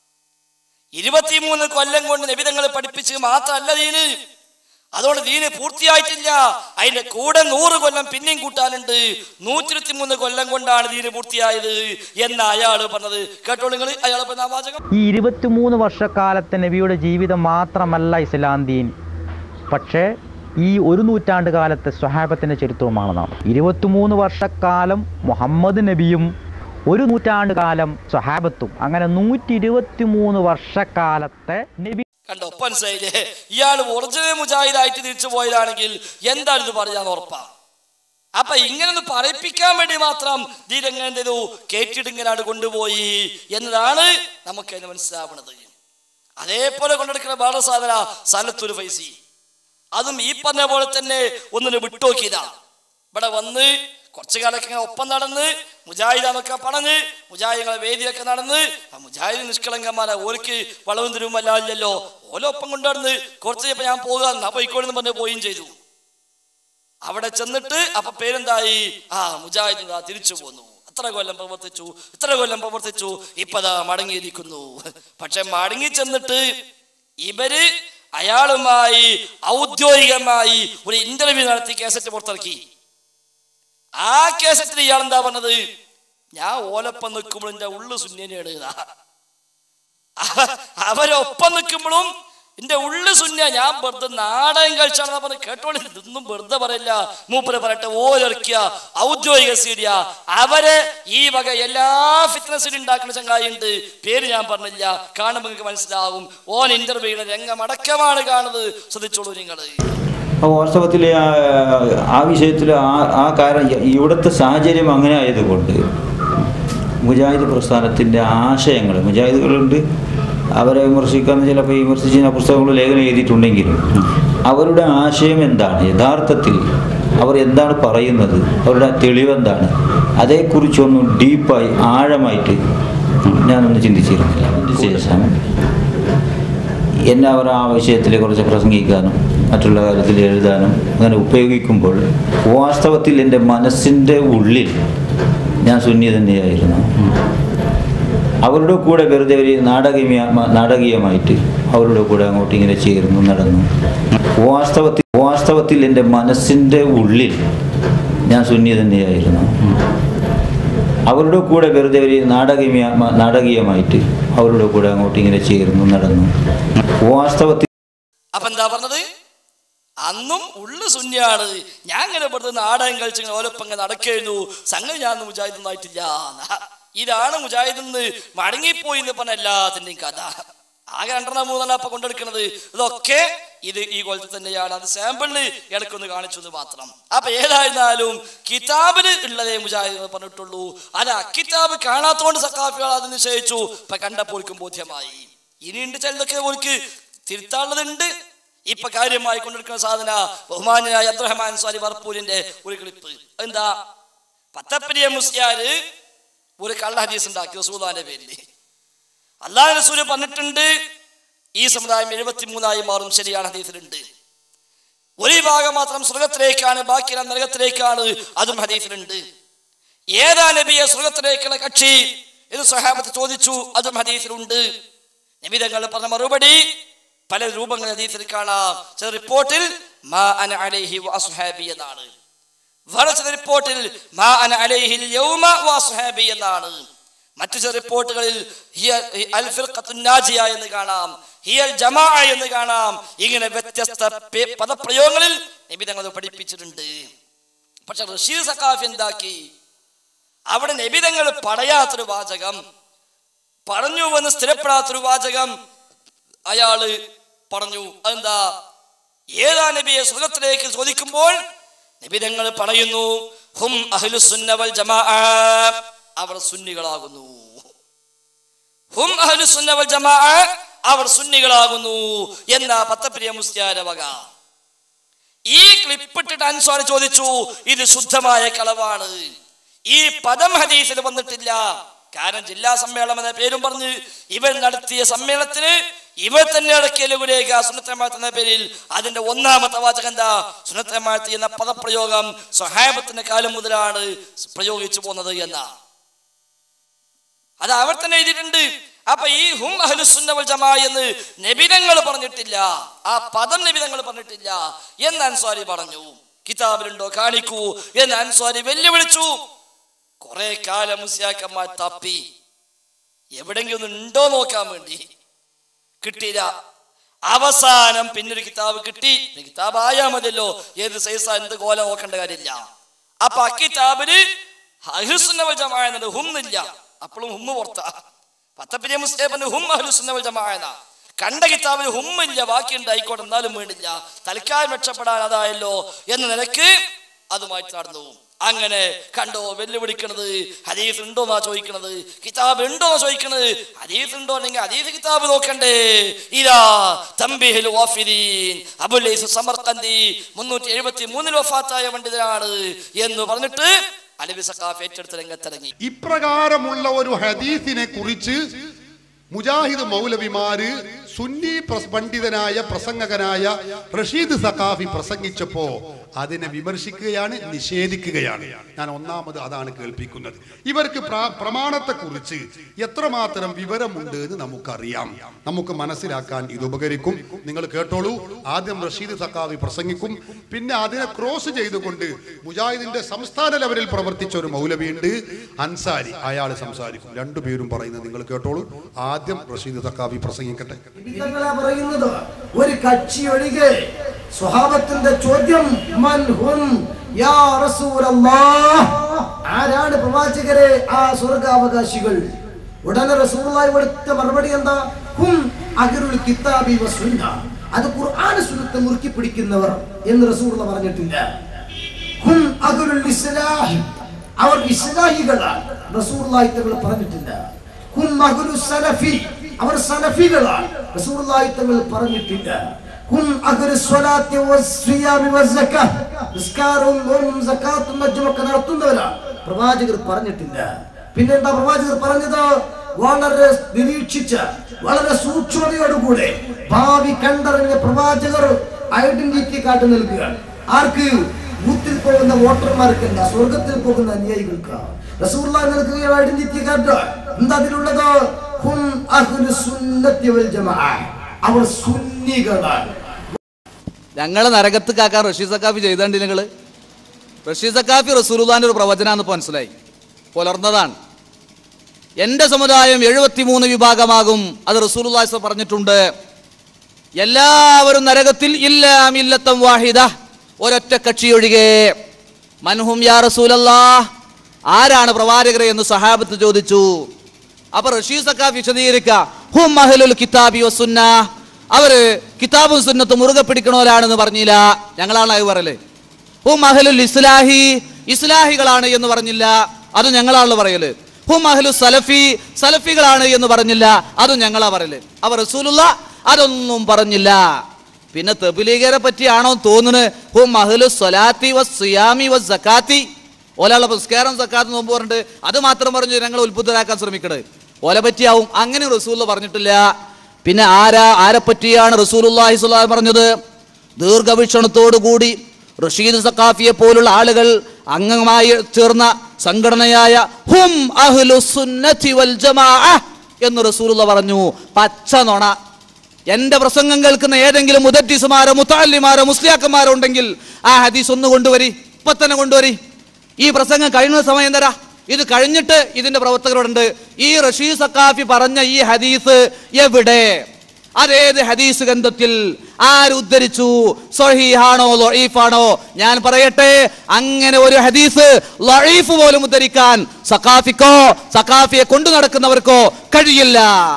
23 കൊല്ലം കൊണ്ട് നബി തങ്ങൾ പഠിപ്പിച്ച് മാത്രമല്ല ദീന്, അതുകൊണ്ട് ദീന് പൂർത്തിയായിട്ടില്ല. അതിന്റെ കൂടെ 100 കൊല്ലം പിന്നെയും കൂട്ടാനുണ്ട്. 123 കൊല്ലം കൊണ്ടാണ് ദീന് പൂർത്തിയായത് എന്ന് അയാള് പറഞ്ഞത്. കേട്ടോളൂ നിങ്ങൾ അയാൾ പറഞ്ഞ വാചകം. ഈ 23 വർഷക്കാലത്തെ നബിയുടെ ജീവിതം മാത്രമല്ല ഇസ്ലാം ദീൻ, പക്ഷേ ഈ 1 നൂറ്റാണ്ട് കാലത്തെ സ്വഹാബത്തിന്റെ ചരിത്രവുമാണ് നാം. 23 വർഷക്കാലം മുഹമ്മദ് നബിയും 1 നൂറ്റാണ്ട് കാലം സ്വഹാബത്തും, അങ്ങനെ 123 വർഷക്കാലത്തെ നബി. കണ്ടോ, മനസ്സിലായില്ലേ? ഇയാൾ ഒറിജിനൽ മുജാഹിദായിട്ട് തിരിച്ചു പോയതാണെങ്കിൽ എന്താണ് ഇത് പറയാൻ ഉറപ്പാ. അപ്പൊ ഇങ്ങനൊന്ന് പറയിപ്പിക്കാൻ വേണ്ടി മാത്രം ദീനെങ്ങനെ ചെയ്തു, കേട്ടിട്ടിങ്ങനാണ് കൊണ്ടുപോയി എന്നതാണ് നമുക്ക് അതിന് മനസ്സിലാവുന്നത്. അതേപോലെ കൊണ്ടെടുക്കുന്ന വേറെ സാധന സലത്തുൽ ഫൈസി, അതും ഈ പറഞ്ഞ പോലെ തന്നെ ഒന്നിന് വിട്ടുനോക്കിയതാ. ഇവിടെ വന്ന് കുറച്ചു കാലൊക്കെ ഇങ്ങനെ ഒപ്പം നടന്ന് മുജാഹിദാന്നൊക്കെ പറഞ്ഞ് മുജാഹിദുകളെ വേദിയൊക്കെ നടന്ന് മുജാഹിദ് നിഷ്കളങ്കന്മാരെ ഓർക്ക് വളവും തിരുവല്ലാല്ലോ ഓലൊപ്പം കൊണ്ടുവന്ന് കുറച്ച് കഴിഞ്ഞപ്പോൾ ഞാൻ പോകാൻ പോയിക്കോളെന്ന് പറഞ്ഞ് പോയും ചെയ്തു. അവിടെ ചെന്നിട്ട് അപ്പൊ പേരെന്തായി? മുജാഹിദ് തിരിച്ചു പോന്നു. ഇത്ര കൊല്ലം പ്രവർത്തിച്ചു ഇപ്പതാ മടങ്ങിയിരിക്കുന്നു. പക്ഷെ മടങ്ങി ചെന്നിട്ട് ഇവര് അയാളുമായി ഔദ്യോഗികമായി ഒരു ഇന്റർവ്യൂ നടത്തി കേസറ്റ് പുറത്തിറക്കി. ആ കേസറ്റിൽ ഇയാൾ എന്താ പറഞ്ഞത്? ഞാൻ ഓലപ്പം നിൽക്കുമ്പോൾ എന്റെ ഉള്ളു സുന്യനെയാണ്. അവരൊപ്പം നിൽക്കുമ്പോഴും എന്റെ ഉള്ളു സുന്യ, ഞാൻ വെറുതെ നാടകം കഴിച്ചാണെന്ന് പറഞ്ഞ് കേട്ടോളി. ഇതൊന്നും വെറുതെ പറയില്ല, മൂപ്പര് പറയട്ടെ. ഓലിറക്കിയ ഔദ്യോഗിക സീഡിയ. അവരെ ഈ വക എല്ലാ ഫിറ്റ്നസിലും ഉണ്ടാക്കുന്ന ചങ്ങായി ഉണ്ട്, പേര് ഞാൻ പറഞ്ഞില്ല, കാണുമ്പോൾ നിങ്ങൾക്ക് മനസ്സിലാവും. ഓൻ ഇന്റർവ്യൂയുടെ രംഗമടക്കമാണ് കാണുന്നത്. ശ്രദ്ധിച്ചോളൂ നിങ്ങൾ. വാസ്തവത്തിൽ ആ വിഷയത്തിൽ ആ കാരണം ഇവിടുത്തെ സാഹചര്യം അങ്ങനെ ആയതുകൊണ്ട് മുജാഹിദ് പ്രസ്ഥാനത്തിൻ്റെ ആശയങ്ങൾ, മുജാഹിദുകളുണ്ട്, അവരെ വിമർശിക്കാമെന്ന് ചിലപ്പോൾ വിമർശിച്ച പുസ്തകങ്ങൾ ലേഖനം എഴുതിയിട്ടുണ്ടെങ്കിലും അവരുടെ ആശയം എന്താണ്, യഥാർത്ഥത്തിൽ അവർ എന്താണ് പറയുന്നത്, അവരുടെ തെളിവെന്താണ്, അതേക്കുറിച്ചൊന്നും ഡീപ്പായി ആഴമായിട്ട് ഞാനൊന്ന് ചിന്തിച്ചിരുന്നില്ല. അതിന് ശേഷം എന്നെ അവർ ആ വിഷയത്തിൽ കുറച്ച് പ്രസംഗിക്കാനും മറ്റുള്ള കാര്യത്തിൽ എഴുതാനും അങ്ങനെ ഉപയോഗിക്കുമ്പോൾ വാസ്തവത്തിൽ എൻ്റെ മനസ്സിൻ്റെ ഉള്ളിൽ ഞാൻ സുന്നി തന്നെയായിരുന്നു. അവരുടെ കൂടെ വെറുതെ ഒരു നാടകീയമായിട്ട് അവരുടെ കൂടെ അങ്ങോട്ട് ഇങ്ങനെ ചേർന്നു നടന്നു. വാസ്തവത്തിൽ എൻ്റെ മനസ്സിൻ്റെ ഉള്ളിൽ ഞാൻ സുന്നി തന്നെയായിരുന്നു. അവരുടെ കൂടെ വെറുതെ ഒരു നാടകീയമായിട്ട് അവരുടെ കൂടെ അങ്ങോട്ട് ഇങ്ങനെ ചേർന്നു നടന്നു. വാസ്തവത്തിൽ അപ്പൊ എന്താ പറഞ്ഞത്? അന്നും ഉള്ളു സുന്യാണ്. ഞാൻ ഇങ്ങനെ വെറുതെ നാടകം കളിച്ച് ഓലപ്പങ്ങ നടക്കുന്നു, സംഗതി ഞാൻ മുജാഹിദൊന്നായിട്ടില്ല. ഇതാണ് മുജാഹിദെന്ന് മടങ്ങിപ്പോയി എന്ന് പറഞ്ഞ എല്ലാത്തിൻ്റെയും കഥ. ആകെ 2-3 അപ്പൊ കൊണ്ടെടുക്കുന്നത്. ഇതൊക്കെ ഇത് ഈ കൊല്ലത്തിൽ തന്നെയാണ്. അത് സാമ്പിളിന് ഇടയ്ക്കൊന്ന് കാണിച്ചു എന്ന് മാത്രം. അപ്പൊ ഏതായിരുന്നാലും കിതാബിന് ഉള്ളതേ മുജാഹിദ് എന്ന് പറഞ്ഞിട്ടുള്ളൂ. അത് കിതാബ് കാണാത്തോണ്ട് സഖാഫികൾ അത് നിശ്ചയിച്ചു. ഇപ്പൊ കണ്ടപ്പോൽക്കും ബോധ്യമായി. ഇനിയുണ്ട് ചിലതൊക്കെ ഓർക്ക് തിരുത്താനുള്ളതുണ്ട്. ഇപ്പൊ കാര്യമായി കൊണ്ടെടുക്കുന്ന സാധന ബഹുമാന്യനായ അബ്ദുറഹ്മാൻ അൻസാരി വർപ്പൂരിന്റെ ഒരു ക്ലിപ്പ്. എന്താ? പത്തപ്പരിയ മുസ്ലിയാര് ഒരു കള്ള ഹദീസ് ഉണ്ടാക്കി റസൂലുള്ളാഹിന്റെ പേരിൽ. അല്ലാഹു റസൂൽ പറഞ്ഞിട്ടുണ്ട് ഈ സമുദായം 73 മാറും. ശരിയാണ്, ഹദീസിലുണ്ട്. ഒരു ഭാഗം മാത്രം സ്വർഗത്തിലേക്കാണ്, ബാക്കിയെല്ലാം നരകത്തിലേക്കാണ്. അതും ഹദീസിലുണ്ട്. ഏതാ നബിയെ സ്വർഗത്തിലേക്കുള്ള കക്ഷി എന്ന് സ്വഹാബത്ത് ചോദിച്ചു. അതും ഹദീസിലുണ്ട്. നബി തങ്ങൾ പറഞ്ഞ മറുപടി പല രൂപങ്ങൾ ഹദീസിൽ കാണാം. ചില റിപ്പോർട്ടിൽ മാ അന അലൈഹി വഅസ്ഹാബി എന്നാണ്. വേറെ ചില റിപ്പോർട്ടിൽ മാ അന അലൈഹിൽ യൗമ വഅസ്ഹാബി എന്നാണ്. മറ്റു ചില റിപ്പോർട്ടുകളിൽ അൽ ഫിർഖത്തുൻ നാജിയ എന്ന് കാണാം, ഹിയൽ ജമാഅ എന്ന് കാണാം. ഇങ്ങനെ വ്യത്യസ്ത പദപ്രയോഗങ്ങളിൽ നബി തങ്ങൾ പഠിപ്പിച്ചിട്ടുണ്ട്. പക്ഷെ റഷീദ് സഖാഫി എന്താക്കി? അവിടെ നബി തങ്ങൾ പറയാത്തൊരു വാചകം, പറഞ്ഞു എന്ന് സ്ഥിരപ്പെടാത്തൊരു വാചകം അയാള് പറഞ്ഞു. അതെന്താ? ഏതാ നബിയെ സ്വർഗത്തിലേക്ക് ചോദിക്കുമ്പോൾ നബി തങ്ങൾ പറയുന്നു ഹും അഹ്ലുസുന്ന വൽ ജമാഅ, അവർ സുന്നികളാകുന്നു. ഹും അഹ്ലുസുന്ന വൽ ജമാഅ, അവർ സുന്നികളാകുന്നു എന്നാ പത്തപ്പിരിയ മുസ്ലിയാരെ വക. ഈ ക്ലിപ്പിട്ടിട്ട് അൻസാരി ചോദിച്ചു, ഇത് ശുദ്ധമായ കളവാണ്, ഈ പദം ഹദീസിൽ വന്നിട്ടില്ല. കാരണം ജില്ലാ സമ്മേളനം എന്ന പേരും പറഞ്ഞ് ഇവർ നടത്തിയ സമ്മേളനത്തിന് ഇവർ തന്നെ അടക്കിയ ലഘുരേഖ സുന്നത്തുൽ ജമാഅത്ത് എന്ന പേരിൽ അതിന്റെ 1ാമത്തെ വാചകം എന്താ? സുന്നത്തുൽ ജമാഅത്ത് എന്ന പദപ്രയോഗം സ്വഹാബത്തിന്റെ കാലം മുതലാണ് പ്രയോഗിച്ചു പോകുന്നത് എന്നാ. അത് അവർ തന്നെ എഴുതിയിട്ടുണ്ട്. അപ്പൊ ഈ ഹും അഹ്ലുസുന്ന വൽ ജമാഅ എന്ന് നബിതങ്ങൾ പറഞ്ഞിട്ടില്ല, ആ പദം നബിതങ്ങൾ പറഞ്ഞിട്ടില്ല എന്ന് അൻസാരി പറഞ്ഞു. കിതാബിലുണ്ടോ കാണിക്കൂ എന്ന് അൻസാരി വെല്ലുവിളിച്ചു. കുറെ കാലം മുസ്ലിയാക്കന്മാർ തപ്പി, എവിടെങ്കിലും ഉണ്ടോ നോക്കാൻ വേണ്ടി, കിട്ടിയില്ല. അവസാനം പിന്നൊരു കിതാബ് കിട്ടി. കിതാബ് ആയാ മതിയല്ലോ, ഏത് സൈസ എന്ത് കോല നോക്കേണ്ട കാര്യമില്ല. അപ്പൊ ആ കിതാബിന് അഹ്ലുസുന്ന വൽ ജമാഅ എന്നത് ഹുന്നില്ല, അപ്പോഴും ഹുമ്മ് പുറത്താ. പത്തപ്പിരിയ മുസ്ലിം ഹും അഹ്ലുസുന്ന വൽ ജമാഅ എന്ന കണ്ട കിതാബിന് ഹുമ്മില്ല, ബാക്കിയുണ്ട്, ആയിക്കോട്ടെ, എന്നാലും വേണ്ടില്ല, തൽക്കാലം രക്ഷപ്പെടാൻ അതായല്ലോ എന്ന നിലക്ക് അതുമായിട്ട് നടന്നു. അങ്ങനെ കണ്ടോ വെല്ലുവിളിക്കണത്? ഹദീസ് ഉണ്ടോന്നാ ചോദിക്കണത്, കിതാബ് ഉണ്ടോന്നാ ചോദിക്കണത്. ഹദീസ് ഉണ്ടോ അല്ലെങ്കിൽ ഹദീസ് കിതാബ് നോക്കണ്ടേ? ഇലാ തംബീഹുൽ വാഫിദീൻ അബുൽ ലൈസ് സമർഖന്ദി 373 വഫാത്തായ പണ്ഡിതനാണ് എന്ന് പറഞ്ഞിട്ട് അലവി സഖാഫ് ഏറ്റെടുത്ത് രംഗത്തിറങ്ങി. ഇപ്രകാരമുള്ള ഒരു ഹദീസിനെ കുറിച്ച് മുജാഹിദ് മൗലവിമാര് സുന്നി പണ്ഡിതനായ പ്രസംഗകനായ റഷീദ് സഖാഫി പ്രസംഗിച്ചപ്പോ അതിനെ വിമർശിക്കുകയാണ്, നിഷേധിക്കുകയാണ്. ഞാൻ ഒന്നാമത് അതാണ് കേൾപ്പിക്കുന്നത്. ഇവർക്ക് പ്രമാണത്തെ കുറിച്ച് എത്രമാത്രം വിവരമുണ്ട് എന്ന് നമുക്കറിയാം, നമുക്ക് മനസ്സിലാക്കാൻ ഇത് ഉപകരിക്കും. നിങ്ങൾ കേട്ടോളൂ. ആദ്യം റഷീദ് സഖാഫി പ്രസംഗിക്കും, പിന്നെ അതിനെ ക്രോസ് ചെയ്തുകൊണ്ട് മുജാഹിദിന്റെ സംസ്ഥാന ലെവലിൽ പ്രവർത്തിച്ച ഒരു മൗലവിയുണ്ട് അൻസാരി, അയാൾ സംസാരിക്കും. രണ്ടുപേരും പറയുന്നത് നിങ്ങൾ കേട്ടോളൂ. ആദ്യം റഷീദ് സഖാഫി പ്രസംഗിക്കട്ടെ. പറയുന്നത് ഒരു കക്ഷി ഒഴികെ സ്വഹാബത്തിന്റെ ചോദ്യം മൻ ഹും യാ റസൂലല്ലാഹ്, ആരാണ് പ്രവാചകരെ ആ സ്വർഗ്ഗാവകാശികൾ? ഉടനെ റസൂലുള്ളാഹി കൊടുത്ത മറുപടി എന്താ? ഹും അഹ്ലുൽ കിതാബി വസുന്ന, അത് ഖുർആൻ സുന്നത്ത് മുറുക്കി പിടിക്കുന്നവർ എന്ന് റസൂലുള്ളാഹി പറഞ്ഞിട്ടില്ല. ഹും അഹ്ലുൽ ഇസ്ലാഹ്, അവർ ഇസ്ലാഹികളാണ്, റസൂലുള്ളാഹി തങ്ങൾ പറഞ്ഞിട്ടില്ല. ഹും അഹ്ലുസ് സലഫി, അവർ സലഫികളാണ്, റസൂലുള്ളാഹി തങ്ങൾ പറഞ്ഞിട്ടില്ല. ഹും അഹ്ലുസ് സ്വലാത്തി വസ്സിയാമി വസ്സകാത്ത്, നിസ്കാരവും നോമ്പും സകാത്തും മറ്റുമൊക്കെ നടത്തുന്നവരാണ്, പ്രവാചകർ പറഞ്ഞിട്ടില്ല. പിന്നെന്താ പ്രവാചകർ പറഞ്ഞത്? വളരെ നിരീക്ഷിച്ച, വളരെ സൂക്ഷ്മതയോടുകൂടെ ഭാവി കണ്ടറിഞ്ഞ പ്രവാചകർ ഐഡന്റിറ്റി കാർഡ് നൽകുകയാണ്. ആർക്ക്? ബൂത്തിൽ പോകുന്ന വോട്ടർമാർക്കല്ല, സ്വർഗത്തിൽ പോകുന്ന അനുയായികൾക്ക് റസൂലുള്ളാഹി നൽകുകയാണ് ഐഡന്റിറ്റി കാർഡ്. എന്താ അതിലുള്ളത്? ഹും അഹ്ലുസ് സുന്നത്തി വൽ ജമാഅ, അവർ സുന്നികളാണ്. ഞങ്ങളെ നരകത്ത് കാക്കാൻ റഷീദ് സഖാഫി ചെയ്തണ്ട്. നിങ്ങള് റഷീദ് സഖാഫി റസൂലുള്ളാഹിന്റെ ഒരു പ്രവചനാന്ന് മനസ്സിലായി, പുലർന്നതാണ്. എൻ്റെ സമുദായം 73 വിഭാഗമാകും, അത് റസൂലുള്ളാഹി പറഞ്ഞിട്ടുണ്ട്. എല്ലാവരും നരകത്തിൽ ഇല്ലാ മില്ലത്തൻ വാഹിദ, ഒരൊറ്റ കക്ഷി ഒഴികെ. മൻഹും യാ റസൂലല്ലാഹ്, ആരാണ് പ്രവാചകരെ എന്ന് സഹാബത്ത് ചോദിച്ചു. അപ്പൊ റഷീദ് സഖാഫി വിശദീകരിക്കുക, ഹും അഹ്ലുൽ കിതാബി വസുന്ന, അവര് കിതാബും സുന്നത്തും മുറുകെ പിടിക്കണോലാണെന്ന് പറഞ്ഞില്ല, ഞങ്ങളാണ് അത് പറയല്. ഹും അഹ്ലുൽ ഇസ്ലാഹി, ഇസ്ലാഹികളാണ് എന്ന് പറഞ്ഞില്ല, അത് ഞങ്ങളാണല്ലോ പറയല്. ഹും അഹ്ലു സലഫി, സലഫികളാണ് എന്ന് പറഞ്ഞില്ല, അതും ഞങ്ങളാ പറയല്. അവർ റസൂലുള്ളാഹി അതൊന്നും പറഞ്ഞില്ല. പിന്നെ തബ്ലീഗരെ പറ്റിയാണോ തോന്നുന്നത്? ഹും അഹ്ലു സ്വലാത്തി വസ്സിയാമി വസ്സകാത്തി, ഓലാളെ പുസ്കാരം സക്കാത്ത് നോമ്പ് പറഞ്ഞിട്ട് അത് മാത്രം പറഞ്ഞു ഞങ്ങൾ ഉത്ബുദ്ധരാക്കാൻ ശ്രമിക്കണത്, ഓല പറ്റിയാവും. അങ്ങനെ റസൂലുള്ളാഹി പറഞ്ഞിട്ടില്ല. പിന്നെ ആരെ പറ്റിയാണ് റസൂലുള്ളാഹി സ്വല്ലല്ലാഹു അലൈഹി പറഞ്ഞത്? ദീർഘവീക്ഷണത്തോടു കൂടി റഷീദ് സഖാഫിയെ പോലുള്ള ആളുകൾ അംഗമായി ചേർന്ന സംഘടനയായ ഹും അഹ്ലുസ് സുന്നത്തി വൽ ജമാഅ എന്ന് റസൂലുള്ളാഹി പറഞ്ഞു. പച്ച നുണ. എന്റെ പ്രസംഗം കേൾക്കുന്ന ഏതെങ്കിലും മുദദ്ദിസുമാരോ മുതഅല്ലിമാരോ മുസ്ലിയാക്കന്മാരോ ഉണ്ടെങ്കിൽ ആ ഹദീസ് ഒന്ന് കൊണ്ടുവരി, ഇപ്പൊ തന്നെ കൊണ്ടുവരി. ഈ പ്രസംഗം കഴിയുന്ന സമയം തരാ, ഇത് കഴിഞ്ഞിട്ട് ഇതിന്റെ പ്രവർത്തകരോടുണ്ട് ഈ റഷീദ് സഖാഫി പറഞ്ഞ ഈ ഹദീസ് എവിടെ, അതേത് ഹദീസ് ഗ്രന്ഥത്തിൽ, ആരുദ്ധരിച്ചു, സ്വഹീഹാണോ ലഈഫാണോ? ഞാൻ പറയട്ടെ, അങ്ങനെ ഒരു ഹദീസ് ലഈഫ് പോലും ഉദ്ധരിക്കാൻ സഖാഫിക്കോ സഖാഫിയെ കൊണ്ടു നടക്കുന്നവർക്കോ കഴിയില്ല.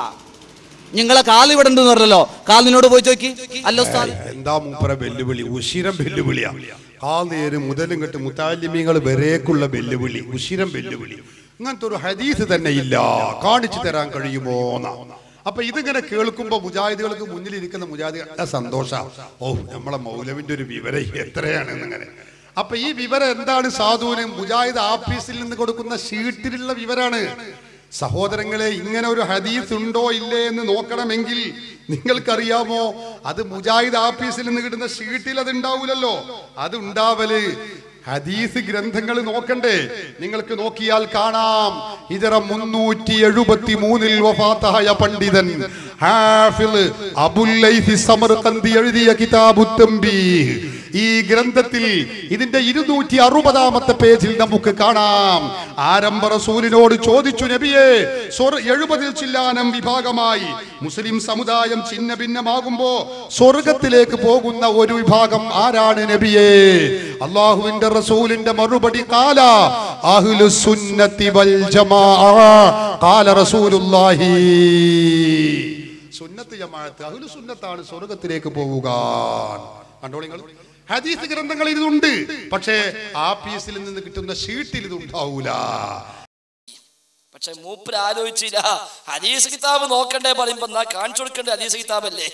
നിങ്ങളെ കാൽ ഇവിടെ ഉണ്ടെന്ന് പറഞ്ഞല്ലോ, കാൽ നിന്നോട് പോയി ചോദിക്കി. അല്ലോ എന്താ മൂപ്പര വെല്ലുവിളി, ഉശിരം വെല്ലുവിളിയാ. കാൽ മുതലും കെട്ട് മുത്താലിമീങ്ങൾ വരേക്കുള്ള വെല്ലുവിളി, ഉശിരം വെല്ലുവിളി. ഇങ്ങനത്തെ ഒരു ഹദീസ് തന്നെ ഇല്ല, കാണിച്ചു തരാൻ കഴിയുമോ? അപ്പൊ ഇതിങ്ങനെ കേൾക്കുമ്പോ മുജാഹിദുകൾക്ക് മുന്നിലിരിക്കുന്ന മുജാഹിദ് സന്തോഷ, ഓ നമ്മളെ മൗലവിന്റെ ഒരു വിവരം എത്രയാണെന്നിങ്ങനെ. അപ്പൊ ഈ വിവരം എന്താണ്? സാധുവിന് മുജാഹിദ് ആഫീസിൽ നിന്ന് കൊടുക്കുന്ന ഷീറ്റിലുള്ള വിവരാണ്. സഹോദരങ്ങളെ, ഇങ്ങനെ ഒരു ഹദീസ് ഉണ്ടോ ഇല്ലേ എന്ന് നോക്കണമെങ്കിൽ നിങ്ങൾക്കറിയാമോ, അത് മുജാഹിദ് ആഫീസിൽ നിന്ന് കിട്ടുന്ന ഷീറ്റിൽ അത് ഉണ്ടാവൂലല്ലോ. അത് ഉണ്ടാവല് ഹദീസ് ഗ്രന്ഥങ്ങൾ നോക്കണ്ടേ? നിങ്ങൾക്ക് നോക്കിയാൽ കാണാം, ഹിജറ 373 വഫാത്തായ പണ്ഡിതൻ ഹാഫിള് അബുൽ ലൈഥി സമർഖന്ദി എഴുതിയ കിതാബുത് തംബീഹ്, ഈ ഗ്രന്ഥത്തിൽ ഇതിന്റെ 260-ാമത്തെ പേജിൽ നമുക്ക് കാണാം. ആരംഭ റസൂലിനോട് ചോദിച്ചു, നബിയെ, 70 ചില്ലാനം വിഭാഗമായി മുസ്ലിം സമുദായം ചിന്ന ഭിന്നമാകുമ്പോ സ്വർഗത്തിലേക്ക് പോകുന്ന ഒരു വിഭാഗം ആരാണ് നബിയെ? അള്ളാഹുവിന്റെ റസൂലിന്റെ മറുപടി, ഖാല അഹ്ലുസ് സുന്നത്തി വൽ ജമാഅ, ഖാല റസൂലുള്ളാഹി. സുന്നത്ത് ജമാഅത്ത് അഹ്ലുസ് സുന്നത്താണ് സ്വർഗത്തിലേക്ക് പോവുക. കണ്ടോളിങ്ങൾ, ഹദീസ് ഗ്രന്ഥങ്ങൾ ഇതുണ്ട്, പക്ഷേ ആഫീസിൽ നിന്ന് കിട്ടുന്ന ഷീറ്റിൽ ഇത് ഉണ്ടാവൂല. പക്ഷെ മൂപ്പര് ആലോചിച്ചില്ല, ഹദീസ് കിതാബ് നോക്കണ്ടേ പറയുമ്പോ എന്നാ കാണിച്ചു കൊടുക്കണ്ടേ ഹദീസ് കിതാബല്ലേ.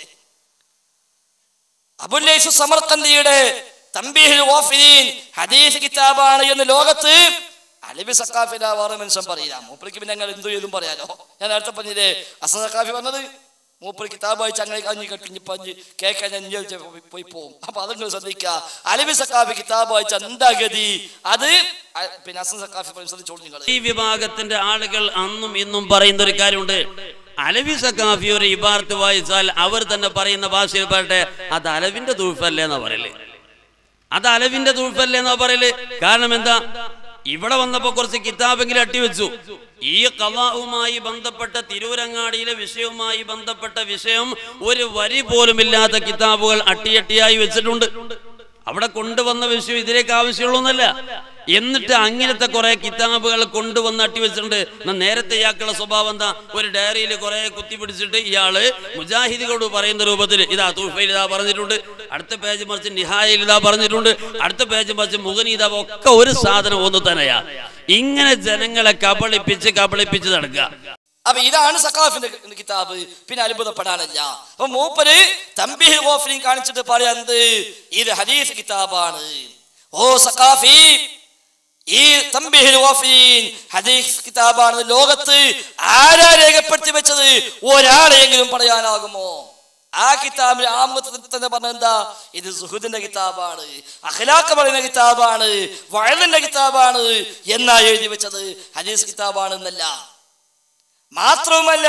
അബുൽ ലൈസ് സമർഖന്ദിയുടെ തംബീഹുൽ ഗാഫിലീൻ ഹദീസ് കിതാബാണ് എന്ന് ലോകത്ത് അലവി സഖാഫില വേറെ മനുഷ്യൻ പറയില്ല. മൂപ്പർക്ക് പിന്നെ ഞങ്ങൾ എന്തു ചെയ്തും പറയാലോ. ഞാൻ നേരത്തെ പറഞ്ഞില്ലേ, അസൻ സഖാഫി പറഞ്ഞത് മൂപ്പര് കിതാബ് വായിച്ച് അങ്ങനെ കഞ്ഞി കട്ടിഞ്ഞ് പഞ്ഞ് കേൾക്കാൻ പോയി പോകും. അപ്പൊ അതങ്ങൾ ശ്രദ്ധിക്കുക. അലവി സഖാഫി കിതാബ് വായിച്ച എന്താ ഗതി? അത് പിന്നെ ഹസൻ സഖാഫി ശ്രദ്ധിച്ചോളൂ നിങ്ങൾ. ഈ വിഭാഗത്തിന്റെ ആളുകൾ അന്നും ഇന്നും പറയുന്ന ഒരു കാര്യമുണ്ട്, അലവി സഖാഫി ഒരു ഇബാർത്ത് വായിച്ചാൽ അവർ തന്നെ പറയുന്ന ഭാഷയിൽ പറയട്ടെ, അത് അലവിന്റെ തൂഫല്ലേ എന്നാ പറയല്, അത് അലവിന്റെ തൂഫല്ലേ എന്നാ പറയല്. കാരണം എന്താ? ഇവിടെ വന്നപ്പോ കുറച്ച് കിതാബെങ്കിലും അട്ടിവെച്ചു. ഈ ഖളാഉമായി ബന്ധപ്പെട്ട തിരൂരങ്ങാടിയിലെ വിഷയവുമായി ബന്ധപ്പെട്ട വിഷയം ഒരു വരി പോലും ഇല്ലാത്ത കിതാബുകൾ അട്ടിയട്ടിയായി വെച്ചിട്ടുണ്ട്. അവിടെ കൊണ്ടുവന്ന വിഷയം ഇതിലേക്ക് ആവശ്യമുള്ളൊന്നല്ല. എന്നിട്ട് അങ്ങനത്തെ കുറെ കിതാബുകൾ കൊണ്ടുവന്ന് അട്ടിവെച്ചിട്ടുണ്ട്. നേരത്തെ ഇയാൾക്കുള്ള സ്വഭാവം എന്താ? ഒരു ഡയറിയിൽ കുറെ കുത്തിപ്പിടിച്ചിട്ട് ഇയാള് മുജാഹിദികളോട് പറയുന്ന രൂപത്തിൽ ഇതാ തൂഫയിൽ ഇതാ പറഞ്ഞിട്ടുണ്ട്, അടുത്ത പേജ് മറിച്ച് നിഹായിൽ ഇതാ പറഞ്ഞിട്ടുണ്ട്, അടുത്ത പേജ് മറിച്ച് മുഗനീത, ഒക്കെ ഒരു സാധനം ഒന്ന് തന്നെയാ. ഇങ്ങനെ ജനങ്ങളെ കബളിപ്പിച്ച് നടക്കുക. അപ്പൊ ഇതാണ് സഖാഫിന്റെ കിതാബ്. പിന്നെ അത്ഭുതപ്പെടാനല്ല. അപ്പൊ മൂപ്പര് തംബീഹ് ഗോഫിലിൻ കാണിച്ചിട്ട് പറയാന്ത് ഇത് ഹദീസ് കിതാബാണ്. ഓ സഖാഫി, ഈ തംബീഹ് ഗോഫിലിൻ ഹദീസ് കിതാബാണ്. ലോകത്ത് ആരാ രേഖപ്പെടുത്തി വെച്ചത്? ഒരാളെങ്കിലും പറയാനാകുമോ? ആ കിതാബിൽ ആമുഖത്തിൽ തന്നെ പറഞ്ഞ എന്താ? ഇത് സുഹുദിന്റെ കിതാബാണ്, അഖ്ലാഖ് പറയുന്ന കിതാബാണ്, വഅലിന്റെ കിതാബാണ് എന്നാ എഴുതി വെച്ചത്. ഹദീസ് കിതാബാണ് എന്നല്ല. മാത്രവുമല്ല,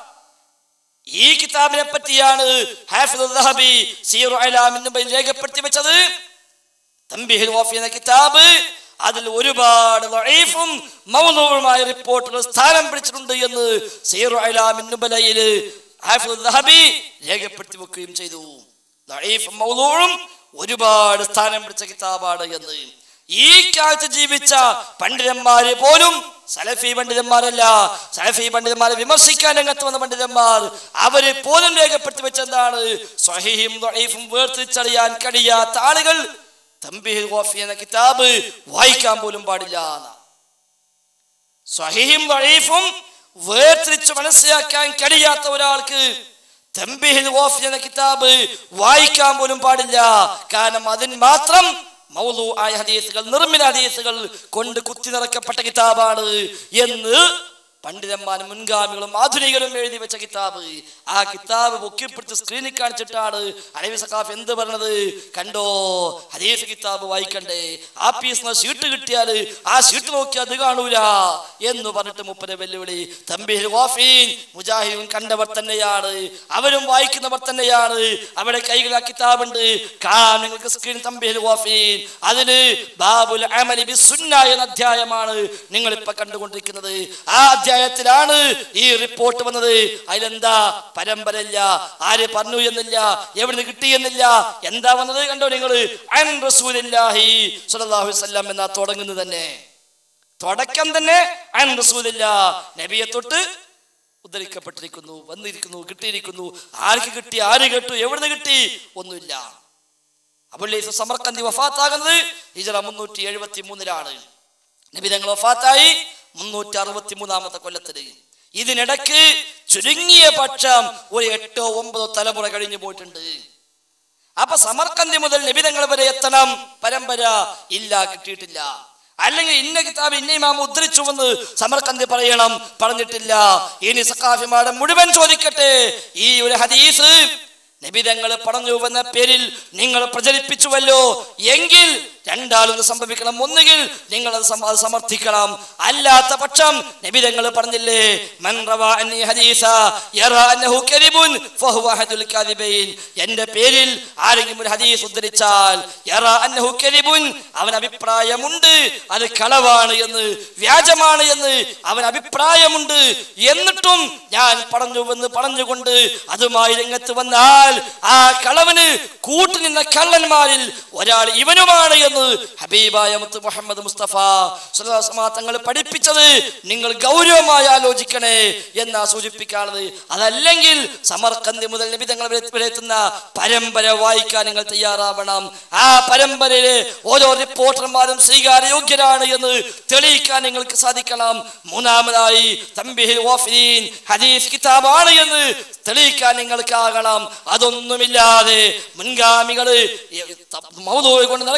ഈ കിതാബിനെ പറ്റിയാണ് ഹാഫിദുൽ ദഹബി സീറു അലാമിൻ നുബൈൽ രേഖപ്പെടുത്തി വെച്ചത്. തംബീഹുൽ ഗാഫി എന്ന കിതാബ് അതിൽ ഒരുപാട് ദഈഫും മൗദൂഉമായ റിപ്പോർട്ടുകൾ സ്ഥാനം പിടിച്ചിട്ടുണ്ട് എന്ന് സീറു അലാമിൻ നുബലയിൽ ഹാഫിദുൽ ദഹബി രേഖപ്പെടുത്തി വെക്കുകയും ചെയ്തു. ദഈഫും മൗദൂഉം ഒരുപാട് സ്ഥാനം പിടിച്ച കിതാബാണ് എന്ന്. ഈ കാലത്ത് ജീവിച്ച പണ്ഡിതന്മാര് പോലും, സലഫി പണ്ഡിതന്മാരല്ല, സലഫി പണ്ഡിതന്മാരെ വിമർശിക്കാൻ രംഗത്ത് വന്ന പണ്ഡിതന്മാർ, അവര് പോലും രേഖപ്പെടുത്തി വെച്ചെന്താണ്? സ്വഹീഹും ദഈഫും വേർതിരിച്ചറിയാൻ കഴിയാത്ത ആളുകൾ തംബീഹുൽ ഗാഫി എന്ന കിതാബ് വായിക്കാൻ പോലും പാടില്ല. സ്വഹീഹും ദഈഫും വേർതിരിച്ച് മനസ്സിലാക്കാൻ കഴിയാത്ത ഒരാൾക്ക് തംബീഹുൽ ഗാഫി എന്ന കിതാബ് വായിക്കാൻ പോലും പാടില്ല. കാരണം അതിന് മാത്രം മൗദൂആയ ഹദീസുകൾ, നിർമ്മിത ഹദീസുകൾ കൊണ്ട് കുത്തി നിറക്കപ്പെട്ട കിതാബാണ് എന്ന് പണ്ഡിതന്മാരും മുൻഗാമികളും ആധുനികരും എഴുതി വെച്ച കിതാബ്. ആ കിതാബ് പൊക്കിപ്പിടിച്ച് സ്ക്രീനിൽ കാണിച്ചിട്ടാണ് അലവി സഖാഫ് എന്ത് പറഞ്ഞത്? കണ്ടോ, ഹദീസ് കിതാബ് വായിക്കണ്ടേ, ആ പീസ് ഷീട്ട് കിട്ടിയാൽ ആ ഷീട്ട് നോക്കി അത് കാണൂല എന്ന് പറഞ്ഞിട്ട് മുപ്പരെ വെല്ലുവിളി. തംബീഹുൽ ഗാഫിൻ മുജാഹിദും കണ്ടവർ തന്നെയാണ്, അവരും വായിക്കുന്നവർ തന്നെയാണ്. അവിടെ കൈകളിൽ ആ കിതാബുണ്ട്, കാണാൻ നിങ്ങൾക്ക് സ്ക്രീൻ. തംബീഹുൽ ഗാഫിൻ അതിന് ബാബുൽ അമലി ബിസ്സുന്ന എന്ന അധ്യായമാണ് നിങ്ങൾ ഇപ്പൊ കണ്ടുകൊണ്ടിരിക്കുന്നത്. ആ ാണ് ഈ റിപ്പോർട്ട് വന്നത്. അതിലെന്താ? പരമ്പരയില്ല, ആര് പറഞ്ഞു എന്നില്ല, എവിടുന്ന് കിട്ടി എന്നില്ല. എന്താ വന്നത്? കണ്ടോ നിങ്ങൾ, അൻ റസൂലുള്ളാഹി സ്വല്ലല്ലാഹു അലൈഹി വസല്ലം എന്നാ തുടങ്ങുന്നത് തന്നെ. തുടക്കം തന്നെ അൻ റസൂലുള്ളാഹ്, നബിയെ തൊട്ട് ഉദ്ധരിക്കപ്പെട്ടിരിക്കുന്നു, വന്നിരിക്കുന്നു, കിട്ടിയിരിക്കുന്നു. ആർക്ക് കിട്ടി, ആര് കേട്ടു, എവിടുന്ന് കിട്ടി? ഒന്നുമില്ല. അബുൽ ലൈസ് സമർഖന്ദി വഫാത്താകുന്നത് ഹിജ്റ 373-ലാണ്. നബി തങ്ങൾ വഫാത്തായി 363-ാമത്തെ കൊല്ലത്തിൽ. ഇതിനിടയ്ക്ക് ചുരുങ്ങിയ പക്ഷം ഒരു 8-9 തലമുറ കഴിഞ്ഞു പോയിട്ടുണ്ട്. അപ്പൊ സമർഖന്ദി മുതൽ നബി തങ്ങൾ വരെ എത്തണം, പരമ്പര ഇല്ല, കിട്ടിയിട്ടില്ല. അല്ലെങ്കിൽ ഇന്ന കിതാബ് ഇന്ന ഇമാം ഉദ്ധരിച്ചുവെന്ന് സമർഖന്ദി പറയണം, പറഞ്ഞിട്ടില്ല. ഇനി സഖാഫിമാരുടെ മുഴുവൻ ചോദിക്കട്ടെ, ഈ ഒരു ഹദീസ് നബി തങ്ങൾ പറഞ്ഞുവെന്ന പേരിൽ നിങ്ങൾ പ്രചരിപ്പിച്ചുവല്ലോ എങ്കിൽ രണ്ടാളൊന്ന് സംഭവിക്കണം. ഒന്നുകിൽ നിങ്ങൾ അത് സമർത്ഥിക്കണം, അല്ലാത്ത പക്ഷം നബി തങ്ങൾ പറഞ്ഞില്ലേ, മൻ റവാ അന്നി ഹദീസ യറാ അന്നഹു കദിബുൻ ഫഹുവ അഹദുൽ കാദിബൈൻ. എന്റെ പേരിൽ ആരെങ്കിലും ഒരു ഹദീസ് ഉദ്ധരിച്ചാൽ യറാ അന്നഹു കദിബുൻ, അവൻ അഭിപ്രായമുണ്ട് അത് കളവാണ് എന്ന്, വ്യാജമാണ് എന്ന് അവൻ അഭിപ്രായമുണ്ട്, എന്നിട്ടും ഞാൻ പറഞ്ഞുവെന്ന് പറഞ്ഞുകൊണ്ട് അതുമായി രംഗത്ത് വന്നാൽ ആ കളവന് കൂട്ടുനിന്ന കള്ളന്മാരിൽ ഒരാൾ ഇവനുമാണ് എന്ന് ഹബീബായ മുത്ത് മുഹമ്മദ് മുസ്തഫ സ്വല്ലല്ലാഹു അലൈഹി വസല്ലം തങ്ങൾ പഠിപ്പിച്ചത് നിങ്ങൾ ഗൗരവമായി ആലോചിക്കണേ എന്നാ സൂചിപ്പിക്കാനുള്ളത്. അതല്ലെങ്കിൽ സമർഖന്ദി മുതൽ നബി തങ്ങൾ വരെ എത്തുന്ന പരമ്പര വായിക്കാൻ നിങ്ങൾ തയ്യാറാവണം. ആ പരമ്പരയിലെ ഓരോ റിപ്പോർട്ടർമാരും സ്വീകാര്യോഗ്യരാണ് എന്ന് തെളിയിക്കാൻ നിങ്ങൾക്ക് സാധിക്കണം. മൂന്നാമതായി തംബീഹുൽ ഗാഫിലീൻ ഹദീസ് കിതാബാണ് എന്ന് തെളിയിക്കാൻ നിങ്ങൾക്കാകണം. അതൊന്നുമില്ലാതെ മുൻഗാമികള് മൗദൂഅ് കൊണ്ട് നിറയ്ക്കപ്പെട്ട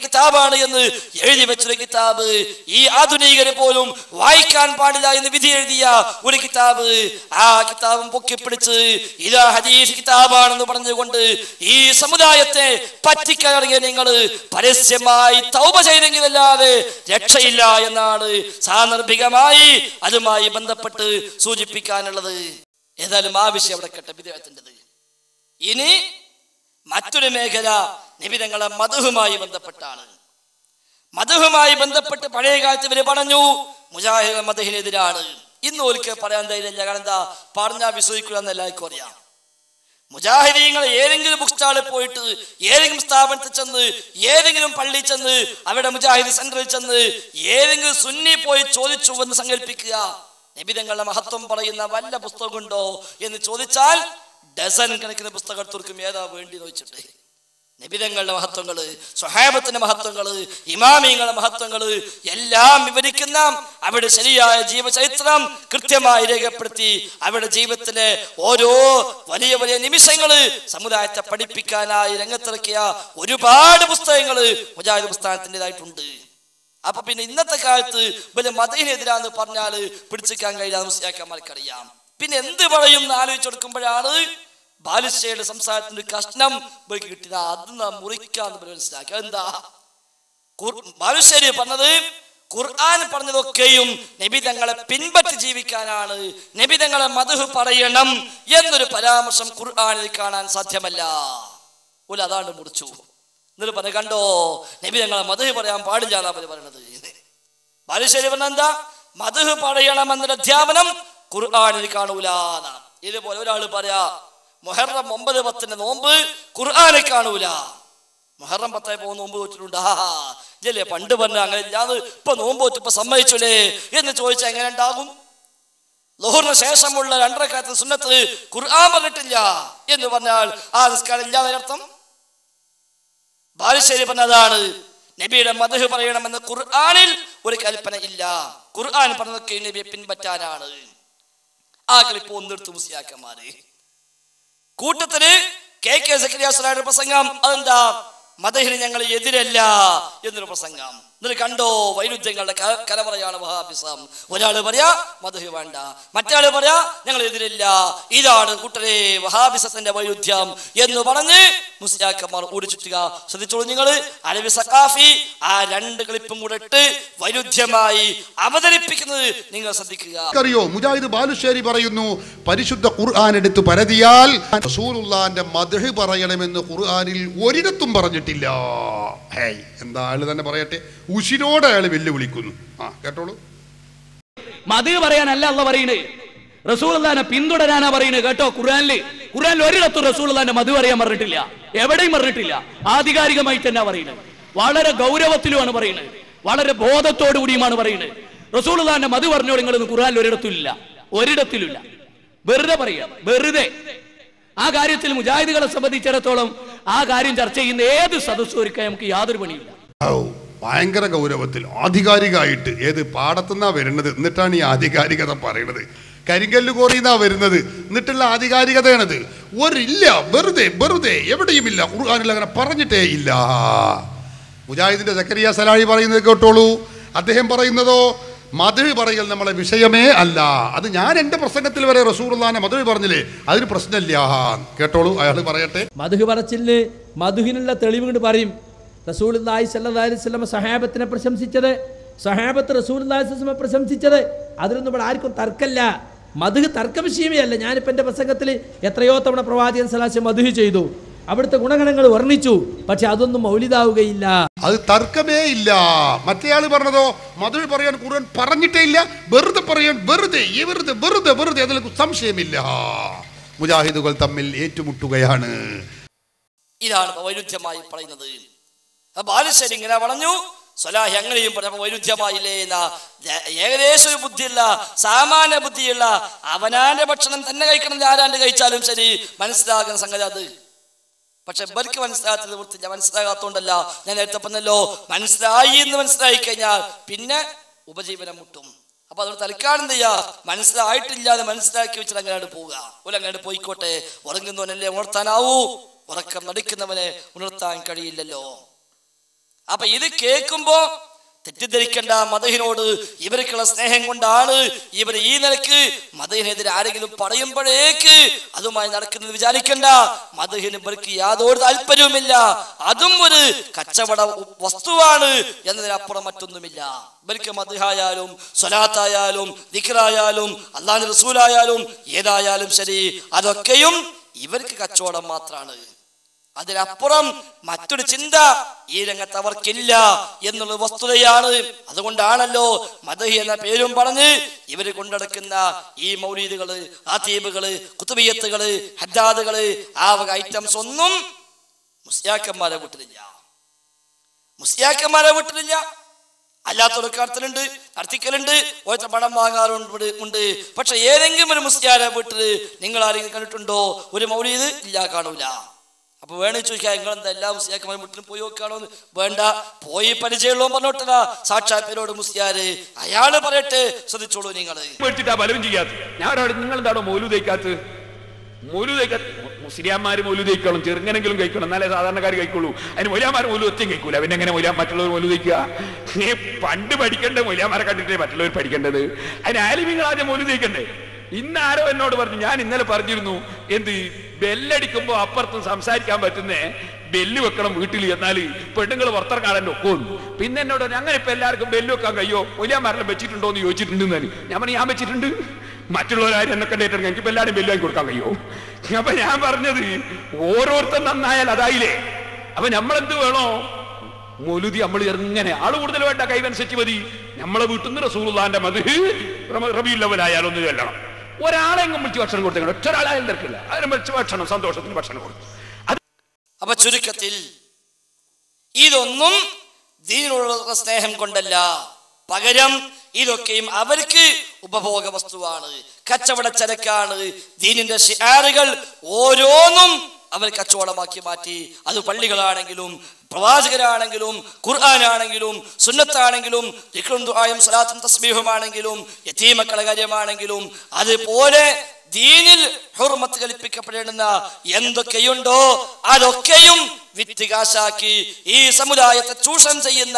കിതാബാണ് എന്ന് എഴുതി വെച്ചൊരു കിതാബ്, ഈ ആധുനികരെ പോലും വായിക്കാൻ പാടില്ല എന്ന് വിധി എഴുതിയ ഒരു കിതാബ്, ആ കിതാബും പൊക്കിപ്പിടിച്ച് ഇതാ ഹദീസ് കിതാബാണെന്ന് പറഞ്ഞുകൊണ്ട് ഈ സമുദായത്തെ പറ്റിക്കാൻ ഇറങ്ങിയ നിങ്ങൾ പരസ്യമായി തൗബ ചെയ്തെങ്കിലല്ലാതെ രക്ഷയില്ല എന്നാണ് സാന്ദർഭികമായി അതുമായി ബന്ധപ്പെട്ട് സൂചിപ്പിക്കാനുള്ളത്. ഏതായാലും ആ വിഷയം അവിടെ കേട്ട ബിദ്അത്തിൻ്റെത്. ഇനി മറ്റൊരു മേഖല നബി തങ്ങളെ മദ്ഹുമായി ബന്ധപ്പെട്ടാണ്. മദ്ഹുമായി ബന്ധപ്പെട്ട് പഴയ കാലത്ത് ഇവര് പറഞ്ഞു മുജാഹിദ് മദ്ഹിനെതിരാണ്. ഇന്ന് ഒരിക്കൽ പറയാൻ ധൈര്യമില്ല. കാരണം എന്താ, പറഞ്ഞാൽ വിശ്വസിക്കുക എന്ന് എല്ലാവർക്കും അറിയാം. മുജാഹിദീങ്ങൾ ഏതെങ്കിലും ബുക്ക് സ്റ്റാളിൽ പോയിട്ട് ഏതെങ്കിലും സ്ഥാപനത്തിൽ ചെന്ന് ഏതെങ്കിലും പള്ളിയിൽ ചെന്ന് അവരുടെ മുജാഹിദ് സെന്ററിൽ ചെന്ന് ഏതെങ്കിലും സുന്നി പോയി ചോദിച്ചു എന്ന് സങ്കല്പിക്കുക, നബിതങ്ങളുടെ മഹത്വം പറയുന്ന വല്ല പുസ്തകമുണ്ടോ എന്ന് ചോദിച്ചാൽ ഡസൻ കണക്കിന് പുസ്തകം എടുത്തുർക്കും. ഏതാ വേണ്ടി ചോദിച്ചിട്ട് നബിതങ്ങളുടെ മഹത്വങ്ങള്, സ്വഹാബത്തിന്റെ മഹത്വങ്ങള്, ഇമാമിങ്ങളുടെ മഹത്വങ്ങള് എല്ലാം വിവരിക്കുന്ന അവരുടെ ശരിയായ ജീവചരിത്രം കൃത്യമായി രേഖപ്പെടുത്തി അവരുടെ ജീവിതത്തിലെ ഓരോ വലിയ വലിയ നിമിഷങ്ങള് സമുദായത്തെ പഠിപ്പിക്കാനായി രംഗത്തിറക്കിയ ഒരുപാട് പുസ്തകങ്ങള് മുജാഹിദ് പ്രസ്ഥാനത്തിൻ്റെതായിട്ടുണ്ട്. അപ്പൊ പിന്നെ ഇന്നത്തെ കാലത്ത് വലിയ മതത്തിനെതിരാന്ന് പറഞ്ഞാല് പിടിച്ചിക്കാൻ കഴിയാതെ മുസ്ലിയാക്കന്മാർക്കറിയാം. പിന്നെ എന്ത് പറയും എന്ന് ആലോചിച്ചെടുക്കുമ്പോഴാണ് ബാലുശ്ശേരിയുടെ സംസാരത്തിന്റെ കഷ്ണം കിട്ടിയത്. അത് നാം മുറിക്കാന്ന് മനസ്സിലാക്കുക. എന്താ ബാലുശ്ശേരി പറഞ്ഞത്? ഖുർആൻ പറഞ്ഞതൊക്കെയും നബി തങ്ങളെ പിൻപറ്റി ജീവിക്കാനാണ്, നബി തങ്ങളെ മദ്ഹ് പറയണം എന്നൊരു പരാമർശം ഖുർആനിൽ കാണാൻ സാധ്യമല്ല. ഓല് അതാണ്ട് മുറിച്ചു. എന്നിട്ട് പറഞ്ഞ കണ്ടോ, നബി തങ്ങളെ മദ്ഹ് പറയാൻ പാടില്ല എന്നാ പറയണത്. ബാലുശ്ശേരി പറഞ്ഞ എന്താ, മദ്ഹ് പറയണമെന്നൊരു അധ്യാപനം ഖുർആനിൽ കാണൂലാന്നാ. ഇതുപോലെ ഒരാൾ പറയാ മുഹറം 9-10 നോമ്പ് ഖുർആനിൽ കാണൂല. മുഹറം 10 നോമ്പ് വെച്ചിട്ടുണ്ട്. ഇല്ലേ പണ്ട് പറഞ്ഞ അങ്ങനെ ഇല്ലാന്ന് ഇപ്പൊ നോമ്പ് വെച്ചപ്പോ സമ്മതിച്ചല്ലേ എന്ന് ചോദിച്ചാൽ എങ്ങനെ ഉണ്ടാകും? ളുഹറിന് ശേഷമുള്ള 2 റക്അത്ത് സുന്നത്ത് ഖുർആൻ പറഞ്ഞിട്ടില്ല എന്ന് പറഞ്ഞാൽ ആ നിസ്കാരം ഇല്ലാതെ അർത്ഥം. ബാലുശ്ശേരി പറഞ്ഞതാണ് നബിയുടെ മദ്ഹ് പറയണമെന്ന് ഖുർആനിൽ ഒരു കൽപ്പന ഇല്ല, ഖുർആൻ പറഞ്ഞതൊക്കെ നബിയെ പിൻപറ്റാനാണ്. ആ കളിപ്പ് ഒന്നെടുത്ത് മുസ്ലിയാക്കന്മാര് കൂട്ടത്തിന് കെ സക്കരിയ സ്വലാഹിയുടെ പ്രസംഗം. അതെന്താ, മദ്ഹിന് ഞങ്ങൾ എതിരല്ല എന്നൊരു പ്രസംഗം. എന്നിട്ട് കണ്ടോ വൈരുദ്ധ്യങ്ങളുടെ കലവറയാണ് വഹാബിസം. ഒരാള് പറയാ മദ്ഹ് വേണ്ട, മറ്റാള് പറയാ ഞങ്ങൾ എതിരില്ല. ഇതാണ് കൂട്ടരെ വഹാബിസത്തിന്റെ വൈരുദ്ധ്യം എന്ന് പറഞ്ഞ് മുസ്ലിയാക്കന്മാർ ഓടിച്ചുറ്റുക. ശ്രദ്ധിച്ചോളൂ നിങ്ങൾ, അലവി സഖാഫി ആ 2 ക്ലിപ്പും കൂടെ ഇട്ട് വൈരുദ്ധ്യമായി അവതരിപ്പിക്കുന്നത് നിങ്ങൾ ശ്രദ്ധിക്കുക. അറിയോ, മുജാഹിദ് ബാലുശ്ശേരി പറയുന്നു പരിശുദ്ധ ഖുർആൻ എടുത്ത് പരതിയാൽ റസൂലുള്ളാഹിന്റെ മദ്ഹ് പറയണമെന്ന് ഖുർആനിൽ ഒരിടത്തും പറഞ്ഞിട്ടില്ല. എന്താ ആള് തന്നെ പറയട്ടെ, ഉശിരോടെ അയാൾ വെല്ലുവിളിക്കുന്നു. കേട്ടോളൂ. മദ്ഹ് പറയാനല്ല അല്ലാഹ് പറയുന്നത്, റസൂലുള്ളാഹിനെ പിന്തുടരാനാ പറയുന്നത്. കേട്ടോ, ഖുർആനിൽ ഒരിടത്തും റസൂലുള്ളാഹിന്റെ മദ്ഹ് പറയാൻ പറഞ്ഞിട്ടില്ല, എവിടെയും പറഞ്ഞിട്ടില്ല. ആധികാരികമായി തന്നെ പറയുന്നത്, വളരെ ഗൗരവത്തിലുമാണ് പറയുന്നത്, വളരെ ബോധത്തോടു കൂടിയുമാണ് പറയുന്നത്. റസൂലുള്ളാഹിന്റെ മദ്ഹ് പറഞ്ഞോളൂ നിങ്ങൾ ഖുർആനിൽ ഒരിടത്തിലില്ല. വെറുതെ പറയാ, വെറുതെ. ആ കാര്യത്തിൽ മുജാഹിദുകളെ സംബന്ധിച്ചിടത്തോളം ആ കാര്യം ചർച്ച ചെയ്യുന്ന ഏത് സദസ്സും ഒരുക്കാൻ നമുക്ക് യാതൊരു പണിയില്ല. ഭയങ്കര ഗൗരവത്തിൽ ആധികാരികമായിട്ട് ഏത് പാടത്തുനിന്നാ വരുന്നത്, എന്നിട്ടാണ് ഈ ആധികാരികത പറയുന്നത്. കരിങ്കല്ല് കോറിന്നാ വരുന്നത്, എന്നിട്ടുള്ള ആധികാരികതയാണത്. ഒരില്ല, വെറുതെ എവിടെയുമില്ല, ഖുർആനിൽ അങ്ങനെ പറഞ്ഞിട്ടേ ഇല്ല. മുജാഹിദിന്റെ സക്കരിയ സലാഹി പറയുന്നത് കേട്ടോളൂ. അദ്ദേഹം പറയുന്നതോ മദ്ഹ് പറയൽ നമ്മളെ വിഷയമേ അല്ല. അത് ഞാൻ എന്റെ പ്രസംഗത്തിൽ വരെ റസൂലുള്ളാഹിനെ മദ്ഹ് പറഞ്ഞില്ലേ, അതിന് പ്രശ്നമില്ല. കേട്ടോളൂ, അയാൾ പറയട്ടെ. മദ്ഹ് പറച്ചിലിന് മദ്ഹിനുള്ള തെളിവ് കൊണ്ട് പറയും. റസൂലുള്ളാഹി സ്വല്ലല്ലാഹി അലൈഹി വസല്ലം സഹാബത്തിനെ പ്രശംസിച്ചത്, സഹാബത്ത് റസൂലുള്ളാഹി സ്വല്ലല്ലാഹി അലൈഹി വസല്ലം പ്രശംസിച്ചത്, അതിലൊന്നും ഇവിടെ ആർക്കും തർക്കമില്ല. മദ്ഹ് തർക്ക വിഷയമേ അല്ല. ഞാനിപ്പോൾ എൻ്റെ പ്രസംഗത്തിൽ എത്രയോ തവണ പ്രവാചകൻ സ്വല്ലല്ലാഹി അലൈഹി വസല്ലം മദ്ഹ് ചെയ്തു, അവിടുത്തെ ഗുണഗണങ്ങൾ വർണ്ണിച്ചു. പക്ഷെ അതൊന്നും മൗലിദാവുകയില്ല, അത് തർക്കമേ ഇല്ല. മറ്റേയാൾ പറഞ്ഞതോ മദ്ഹ് പറയാൻ ഖുർആൻ പറഞ്ഞിട്ടേ ഇല്ല, വെറുതെ പറയാൻ വെറുതെ അതിൽ സംശയമില്ല. മുജാഹിദുകൾ തമ്മിൽ ഏറ്റുമുട്ടുകയാണ്. ഇതാണ് വൈരുദ്ധ്യമായി പറയുന്നത്. ബാലുശ്ശേരി ഇങ്ങനെ പറഞ്ഞു, സ്വലാഹി അങ്ങനെയും പറഞ്ഞപ്പോൾ വൈരുദ്ധ്യമായില്ലേ എന്നാ. ഏകദേശം ഒരു ബുദ്ധിയുള്ള, സാമാന്യ ബുദ്ധിയുള്ള, അവനാന്റെ ഭക്ഷണം തന്നെ കഴിക്കണം, ആരാണ്ട് കഴിച്ചാലും ശരി, മനസ്സിലാകുന്ന സംഗതി അത്. പക്ഷെ ഇവർക്ക് മനസ്സിലാകാത്തത് വൃത്തില്ല. മനസ്സിലാകാത്തോണ്ടല്ല, ഞാൻ നേരത്തെ പറഞ്ഞല്ലോ, മനസ്സിലായി എന്ന് മനസ്സിലായി കഴിഞ്ഞാൽ പിന്നെ ഉപജീവനം മുട്ടും. അപ്പൊ അതുകൊണ്ട് തൽക്കാലം എന്ത് ചെയ്യാ, മനസ്സിലായിട്ടില്ലാതെ മനസ്സിലാക്കി വെച്ചിട്ട് അങ്ങനെയാണ് പോവുക. അങ്ങനെയാണ് പോയിക്കോട്ടെ, ഉറങ്ങുന്നവനല്ലേ ഉണർത്താനാവൂ, ഉറക്കം നടിക്കുന്നവനെ ഉണർത്താൻ കഴിയില്ലല്ലോ. അപ്പൊ ഇത് കേൾക്കുമ്പോ തെറ്റിദ്ധരിക്കേണ്ട, മദഹിനോട് ഇവർക്കുള്ള സ്നേഹം കൊണ്ടാണ് ഇവർ ഈ നിലക്ക് മദഹിനെതിരെ ആരെങ്കിലും പറയുമ്പോഴേക്ക് അതുമായി നടക്കുന്നത് വിചാരിക്കണ്ട. മദഹിന് ഇവർക്ക് യാതൊരു താല്പര്യവുമില്ല, അതും ഒരു കച്ചവട വസ്തുവാണ് എന്നതിനപ്പുറം മറ്റൊന്നുമില്ല. ഇവർക്ക് മദ്ഹായാലും സ്വലാത്തായാലും ദിക്റായാലും അല്ലാഹുവിന്റെ റസൂലായാലും ഏതായാലും ശരി, അതൊക്കെയും ഇവർക്ക് കച്ചവടം മാത്രമാണ്. അതിനപ്പുറം മറ്റൊരു ചിന്ത ഈ രംഗത്ത് അവർക്കില്ല എന്നുള്ള വസ്തുതയാണ്. അതുകൊണ്ടാണല്ലോ മദഹി എന്ന പേരും പറഞ്ഞ് ഇവര് കൊണ്ടടക്കുന്ന ഈ മൗലീദുകള്, ആതീബുകള്, കുതുബിയത്തുകള്, ഹദ്ദാദുകള്, ആ വക ഐറ്റംസ് ഒന്നും മുസ്ലിയാക്കന്മാരെ വീട്ടിലില്ല. മുസ്ലിയാക്കന്മാരെ വീട്ടിലില്ല, അല്ലാത്തവർക്ക് നടത്തലുണ്ട്, നടത്തിക്കലുണ്ട്, ഓരോ പണം വാങ്ങാറുണ്ട്. പക്ഷെ ഏതെങ്കിലും ഒരു മുസ്ലിയാരെ വീട്ടിൽ നിങ്ങൾ ആരെങ്കിലും കണ്ടിട്ടുണ്ടോ ഒരു മൗലീദ്? ഇല്ല, കാണൂല. അപ്പൊ വേണമെന്ന് ചോദിക്കാം, നിങ്ങളെന്താ എല്ലാ മുസ്ലിയാക്കന്മാരും വീട്ടിലും പോയി നോക്കുകയാണോന്ന്? വേണ്ട, പോയി പരിചയമുള്ളോ പറഞ്ഞോട്ടാ സാക്ഷാತ್ പേരോട് മുസ്ലിയാര്, അയാള് പറയട്ടെ, ശ്രദ്ധിച്ചോളൂ. നിങ്ങള് പലരും ചെയ്യാത്ത ഞാൻ നിങ്ങൾ എന്താണോ മൗലൂദ് കഴിക്കാത്തത്? മൗലൂദ് കഴിക്കാത്ത മുസ്ലിയാന്മാര് മൗലൂദ് കഴിക്കണം, ചെറുങ്ങനെങ്കിലും കഴിക്കണം, എന്നാലേ സാധാരണക്കാർ കഴിക്കുള്ളൂ. അതിന് മൊയ്ലാമാർ മൗലൂദ് ഒറ്റയും കഴിക്കൂല. പിന്നെ എങ്ങനെ മറ്റുള്ളവർ മൗലൂദ് കഴിക്കുക? പണ്ട് പഠിക്കേണ്ട മൊയ്ലാമാരെ കണ്ടിട്ടേ മറ്റുള്ളവർ പഠിക്കേണ്ടത്. അതിന് ആലിമീങ്ങൾ ആദ്യം മൗലൂദ് കഴിക്കണ്ടേ? ഇന്ന് ആരോ എന്നോട് പറഞ്ഞു, ഞാൻ ഇന്നലെ പറഞ്ഞിരുന്നു, എന്ത് ബെല്ലടിക്കുമ്പോ അപ്പുറത്തും സംസാരിക്കാൻ പറ്റുന്നേ ബെല്ല് വെക്കണം വീട്ടിൽ, എന്നാല് പെണ്ണുങ്ങൾ പുറത്തിറങ്ങാൻ ഒക്കുമെന്ന്. പിന്നെ എന്നോട് അങ്ങനെ ഇപ്പൊ എല്ലാവർക്കും ബെല്ല് വെക്കാൻ കഴിയോ? മൊയ്ലാമാരെല്ലാം വെച്ചിട്ടുണ്ടോ എന്ന് ചോദിച്ചിട്ടുണ്ട്. ഞാൻ പറഞ്ഞു, ഞാൻ വെച്ചിട്ടുണ്ട്, മറ്റുള്ളവരാരും എന്നെ കണ്ടിട്ടുണ്ട്, എനിക്കിപ്പോ എല്ലാവരും ബെല്ല് വാങ്ങി കൊടുക്കാൻ കഴിയോ? അപ്പൊ ഞാൻ പറഞ്ഞത്, ഓരോരുത്തർ നന്നായാൽ അതായില്ലേ. അപ്പൊ നമ്മളെന്ത് വേണോ? മൗലൂദി നമ്മൾ എങ്ങനെ ആള് കൂടുതൽ വേണ്ട, കൈവനുസരിച്ച് മതി. നമ്മളെ വീട്ടിൽ നിന്ന് റസൂലുള്ളാഹിന്റെ മദ്ഹ് റബീഉൽ അവ്വൽ ആയാലൊന്ന് ചൊല്ലണം. ഒരാളെങ്കിലും വിളിച്ച് ഭക്ഷണം കൊടുത്തേക്കണം, ഒറ്റ ഒരാളായാലും തിരക്കില്ല, അതിനെ വിളിച്ച് ഭക്ഷണം, സന്തോഷത്തിന് ഭക്ഷണം കൊടുക്കും. അപ്പൊ ചുരുക്കത്തിൽ ഇതൊന്നും ദീനിനുള്ള സ്നേഹം കൊണ്ടല്ല, പകരം ഇതൊക്കെയും അവർക്ക് ഉപഭോഗ വസ്തുവാണ്, കച്ചവട ചരക്കാണ്. ദീനിന്റെ ശിആറുകൾ ഓരോന്നും അവർ കച്ചവടമാക്കി മാറ്റി. അത് പള്ളികളാണെങ്കിലും പ്രവാചകരാണെങ്കിലും ഖുർആനാണെങ്കിലും സുന്നത്താണെങ്കിലും ദിക്റും ദുആയും സ്വലാത്തും തസ്ബീഹുമാണെങ്കിലും യതീമക്കളുടെ കാര്യമാണെങ്കിലും അതുപോലെ ദീനിൽ ഹുർമത്ത് കൽപ്പിക്കപ്പെടേണ്ടുന്ന എന്തൊക്കെയുണ്ടോ അതൊക്കെയും വിറ്റുകാശാക്കി ഈ സമുദായത്തെ ചൂഷണം ചെയ്യുന്ന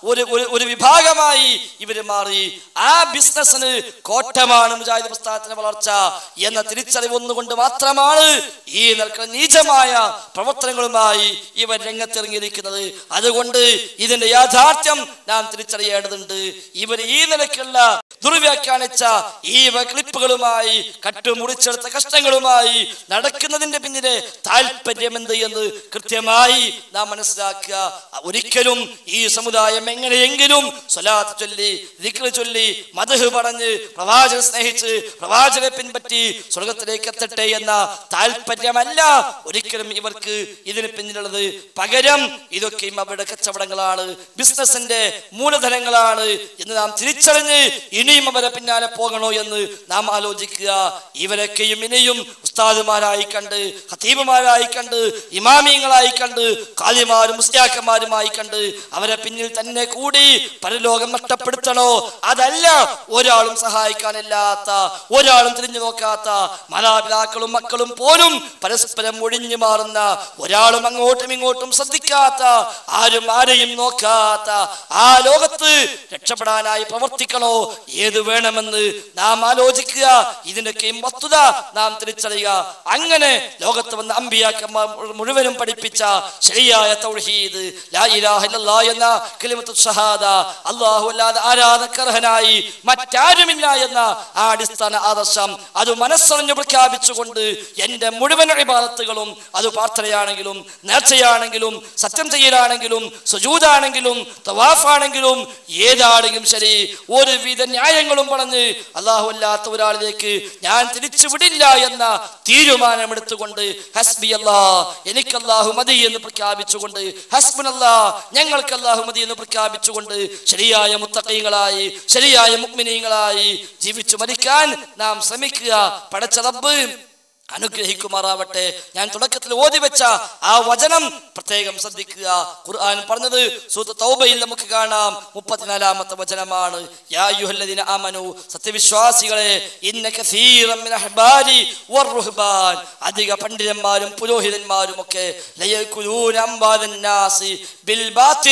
ഒരു വിഭാഗമായി ഇവര് മാറി. ആ ബിസിനസ്സിന് കോട്ടമാണ് മുജാഹിദ് പ്രസ്ഥാനത്തിന്റെ വളർച്ച എന്ന തിരിച്ചറിവ് ഒന്നുകൊണ്ട് മാത്രമാണ് ഈ നീചമായ പ്രവർത്തനങ്ങളുമായി ഇവർ രംഗത്തിറങ്ങിയിരിക്കുന്നത്. അതുകൊണ്ട് ഇതിന്റെ യാഥാർത്ഥ്യം നാം തിരിച്ചറിയേണ്ടതുണ്ട്. ഇവർ ഈ നിലയ്ക്കുള്ള ദുർവ്യാഖ്യാനിച്ച ഈ ക്ലിപ്പുകളുമായി കട്ടുമുറിച്ചെടുത്ത കഷ്ടങ്ങളുമായി നടക്കുന്നതിന്റെ പിന്നിലെ താല്പര്യം എന്ത് എന്ന് കൃത്യമായി നാം മനസ്സിലാക്കുക. ഒരിക്കലും ഈ സമുദായം എങ്ങനെയെങ്കിലും സ്വലാത്ത് ചൊല്ലി ദിക്ർ ചൊല്ലി മദ്ഹ് പറഞ്ഞ് പ്രവാചകനെ സ്നേഹിച്ച് പ്രവാചകനെ പിൻപറ്റി സ്വർഗത്തിലേക്ക് എത്തട്ടെ എന്ന താല്പര്യമല്ല ഒരിക്കലും ഇവർക്ക് ഇതിന് പിന്നിലുള്ളത്. പകരം ഇതൊക്കെയും അവരുടെ കച്ചവടങ്ങളാണ്, ബിസിനസിന്റെ മൂലധനങ്ങളാണ് എന്ന് നാം തിരിച്ചറിഞ്ഞ് ഇനിയും അവരെ പിന്നാലെ പോകണോ എന്ന് നാം ആലോചിക്കുക. ഇവരൊക്കെയും ഇനിയും ഉസ്താദുമാരായി കണ്ട് ഖതീബുമാരായി കണ്ട് ഇമാമിയങ്ങളായി കണ്ട് ഖാദിമാരും മുസ്ലിയാക്കന്മാരുമായി കണ്ട് അവരെ പിന്നിൽ തന്നെ കൂടി പരലോകം നഷ്ടപ്പെടുത്തണോ? അതല്ല, ഒരാളും സഹായിക്കാനില്ലാത്ത, ഒരാളും തിരിഞ്ഞു നോക്കാത്ത, മാതാപിതാക്കളും മക്കളും പോലും പരസ്പരം ഒഴിഞ്ഞു മാറുന്ന, ഒരാളും അങ്ങോട്ടും ഇങ്ങോട്ടും ശ്രദ്ധിക്കാത്ത, ആരും ആരെയും നോക്കാത്ത ആ ലോകത്ത് രക്ഷപ്പെടാനായി പ്രവർത്തിക്കണോ? ഏത് വേണമെന്ന് നാം ആലോചിക്കുക. ഇതിന്റെയൊക്കെയും വസ്തുത നാം തിരിച്ചറിയുക. അങ്ങനെ ലോകത്ത് വന്ന അമ്പിയാക്കന്മാർ മുഴുവനും പഠിപ്പിച്ച ശരിയായ തൗഹീദ് ലാ ഇലാഹ ഇല്ലല്ലാഹ് എന്ന കലിമത്തു ഷഹാദ, അല്ലാഹു അല്ലാതെ ആരാധനക്കർഹനായി മറ്റാരുമില്ല എന്ന ആ അടിസ്ഥാന ആദർശം അത് മനസ്സറിഞ്ഞു പ്രഖ്യാപിച്ചുകൊണ്ട് എന്റെ മുഴുവൻ ഇബാദത്തുകളും, അത് പ്രാർത്ഥനയാണെങ്കിലും നേർച്ചയാണെങ്കിലും സത്യം ചെയ്യലാണെങ്കിലും സുജൂദാണെങ്കിലും തവാഫാണെങ്കിലും ഏതാണെങ്കിലും ശരി, ഒരുവിധ ന്യായങ്ങളും പറഞ്ഞ് അല്ലാഹു അല്ലാത്ത ഒരാളിലേക്ക് ഞാൻ തിരിച്ചു വിടില്ല എന്ന തീരുമാനമെടുത്തുകൊണ്ട് ഹസ്ബി അല്ലാഹ്, എനിക്ക് അല്ലാഹു മതി എന്ന് പ്രഖ്യാപിച്ചുകൊണ്ട്, ഹസ്ബുനല്ലാഹ്, ഞങ്ങൾക്ക് അല്ലാഹു മതി എന്ന് പ്രഖ്യാപിച്ചുകൊണ്ട് ശരിയായ മുത്തഖീങ്ങളായി ശരിയായ മുഅ്മിനീങ്ങളായി ജീവിച്ചു മരിക്കാൻ നാം ശ്രമിക്കുക. പടച്ച റബ്ബ് അനുഗ്രഹിക്കുമാറാവട്ടെ. ഞാൻ തുടക്കത്തിൽ ഓതി വെച്ച ആ വചനം പ്രത്യേകം ശ്രദ്ധിക്കുക. ഖുർആൻ പറഞ്ഞത് സൂറത്ത് തൗബയിൽ നമുക്ക് കാണാം, 34-ാമത്തെ വചനമാണ്. യാ അയ്യുഹല്ലദീന ആമനു, സത്യവിശ്വാസികളെ, ഇന്ന കസീറൻ മിനൽ അഹ്ബാരി വറുഹ്ബാൻ, അധിക പണ്ഡിതന്മാരും പുരോഹിതന്മാരും ഒക്കെ ലയകുലൂന അംവാലൻ നാസി ബിൽ ബാത്തിൽ,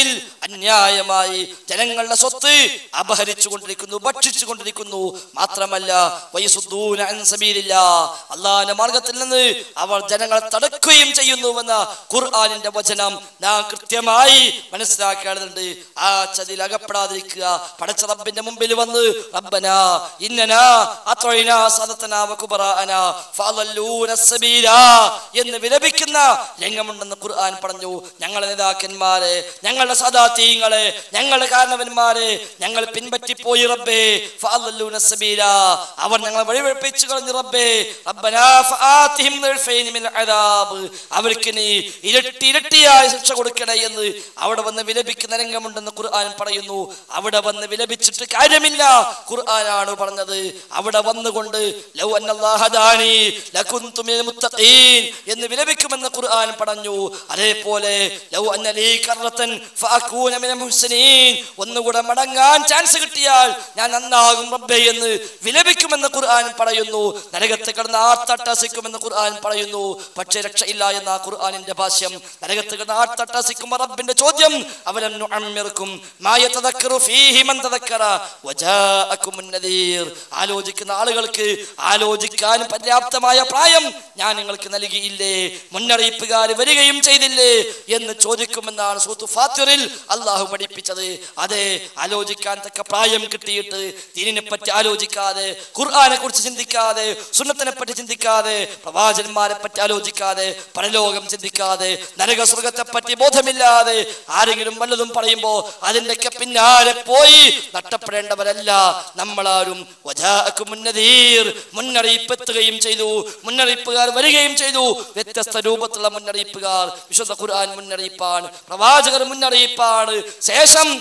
അന്യായമായി ജനങ്ങളുടെ സ്വത്ത് അപഹരിച്ചു കൊണ്ടിരിക്കുന്നു, ഭക്ഷിച്ചു കൊണ്ടിരിക്കുന്നു. മാത്രമല്ല വയസുദ്ദൂന അൻ സബീലില്ലാഹ്, അല്ലാഹുവിന്റെ മാർഗത്തിൽ നിന്ന് അവർ ജനങ്ങളെ തടക്കുകയും ചെയ്യുന്നുവെന്ന ഖുർആനിന്റെ വചനം നാം കൃത്യമായി മനസ്സിലാക്കേണ്ടതുണ്ട്. ആ ചതിയിൽ അകപ്പെടാതിരിക്കുക. പടച്ച റബ്ബിന്റെ മുമ്പിൽ വന്ന് റബ്ബനാ ഇന്നനാ അത്വൈനാ സദതനാ വകുബറാഅനാ ഫഅദല്ലൂന സബീലാ എന്ന് വിലപിക്കുന്ന രംഗമുണ്ടെന്ന് ഖുർആൻ പറഞ്ഞു. ഞങ്ങളുടെ നേതാക്കന്മാരെ, ഞങ്ങളുടെ സദാതീങ്ങളെ, ഞങ്ങളുടെ കാരണവന്മാരെ ഞങ്ങൾ പിൻപറ്റിപ്പോയി റബ്ബേ. ഫഅദല്ലൂന സബീലാ, അവർ ഞങ്ങളെ വഴിവെപ്പിച്ചു കളഞ്ഞു റബ്ബേ. റബ്ബനാ ഫആതിഹിം ദിൽഫൈൻ മിൻ അദാബ്, അവർക്ക് നീ ഇരട്ടിയായ ശിക്ഷ കൊടുക്കണേ എന്ന് അവിടെ വന്ന് വിലപിക്കുന്ന രംഗമുണ്ടെന്ന് ഖുർആൻ പറയുന്നു. അവിടെ വന്ന് വിലപിച്ചിട്ട് കാര്യമില്ല. ഖുർആനാണ് പറഞ്ഞത്. അവിടെ വന്നുകൊണ്ട് ലൗ അന്നല്ലാഹ ഹദാനി ലകുന്തു മിനൽ മുത്തഖീൻ എന്ന് വിലപിക്കുമെന്ന് ഖുർആൻ പറഞ്ഞു. അതേപോലെ ലൗ അന്ന ലീ കറതൻ ഫഅകൂന മിനൽ മുഹ്സിനീൻ, ഒന്നുകൂടെ മടങ്ങാൻ ചാൻസ് കിട്ടിയാൽ ഞാൻ നന്നാകും റബ്ബേ എന്ന് വിലപിക്കുമെന്ന് ഖുർആൻ പറയുന്നു. നരകത്ത് കിടന്ന് ആർത്തട്ടസിക്കുമെന്ന് ഖുർആൻ പറയുന്നു. പക്ഷേ രക്ഷയില്ല എന്ന ഖുർആനിന്റെ ഭാഷ്യം. നരകത്ത് കിടന്ന് ആർത്തട്ടസിക്കുമ്പോൾ റബ്ബിന്റെ ചോദ്യം അവലം നുഅമ്മിർകും മാ യതദക്കറു ഫീഹി മൻ തദക്കറ വജാഅകുമുൻ നദീർ, ആലോചിക്കുന്ന ആളുകൾക്ക് ആലോചിക്കാൻ പര്യാപ്തമായ പ്രായം ഞാൻ നിങ്ങൾക്ക് നൽകിയില്ലേ, മുന്നറിയിപ്പുകാർ വരികയും ചെയ്തില്ലേ എന്ന് ചോദിക്കുമെന്നാണ് സൂറത്ത് ഫാത്തിറിൽ അള്ളാഹു പഠിപ്പിച്ചത്. അതെ, ആലോചിക്കാൻ തക്ക പ്രായം കിട്ടിയിട്ട് ദീനിനെ പറ്റി ആലോചിക്കാതെ, ഖുർആനെ കുറിച്ച് ചിന്തിക്കാതെ, സുന്നത്തിനെ പറ്റി ചിന്തിക്കാതെ, പ്രവാചകന്മാരെ പറ്റി ആലോചിക്കാതെ, പരലോകം ചിന്തിക്കാതെ, നരക സ്വർഗത്തെ പറ്റി ബോധമില്ലാതെ ആരെങ്കിലും വല്ലതും പറയുമ്പോ അതിൻ്റെയൊക്കെ പിന്നാലെ പോയി നഷ്ടപ്പെടേണ്ടവരല്ല നമ്മളാരും. വജാഅകുമുൻ നദീർ, മുന്നറിയിപ്പ് എത്തുകയും ചെയ്തു, മുന്നറിയിപ്പുകാർ വരികയും ചെയ്തു. വ്യത്യസ്ത രൂപത്തിലുള്ള മുന്നറിയിപ്പുകാർ. വിശുദ്ധ ഖുർആൻ മുന്നറിയിപ്പാണ്, പ്രവാചകർ മുന്നറിയിപ്പാണ്. ശേഷം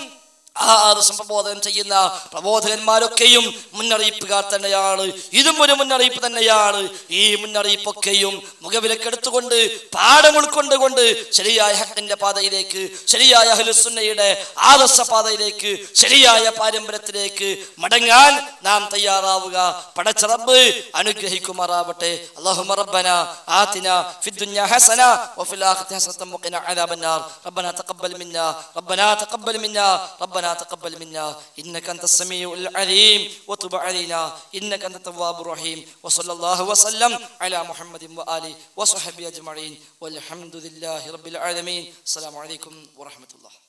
പ്രബോധനം ചെയ്യുന്ന പ്രബോധകന്മാരൊക്കെയും മുന്നറിയിപ്പുകാർ തന്നെയാണ്. ഇതും ഒരു മുന്നറിയിപ്പ് തന്നെയാണ്. ഈ മുന്നറിയിപ്പൊക്കെയും മുഖവിലക്കെടുത്തുകൊണ്ട് പാഠം ഉൾക്കൊണ്ടുകൊണ്ട് ശരിയായ ഹക്കിന്റെ പാതയിലേക്ക്, ശരിയായ അഹ്ലുസുന്നയുടെ ആദർശ പാതയിലേക്ക്, ശരിയായ പാരമ്പര്യത്തിലേക്ക് മടങ്ങാൻ നാം തയ്യാറാവുക. പടച്ച റബ്ബ് അനുഗ്രഹിക്കുമാറാവട്ടെ. അല്ലാഹുമ്മ റബ്ബനാ ആതിനാ ഫിദ്ദുനിയ ഹസന വഫിൽ ആഖിറതി ഹസനതൻ വഖിനാ അദാബന്നാർ. റബ്ബനാ തഖബ്ബൽ മിന്നാ റബ്ബനാ തഖബ്ബൽ മിന്നാ ربنا تقبل منا إنك أنت السميع العليم وتب علينا إنك أنت التواب الرحيم. وصلى الله وسلم على محمد وآله وصحبه أجمعين والحمد لله رب العالمين. السلام عليكم ورحمة الله.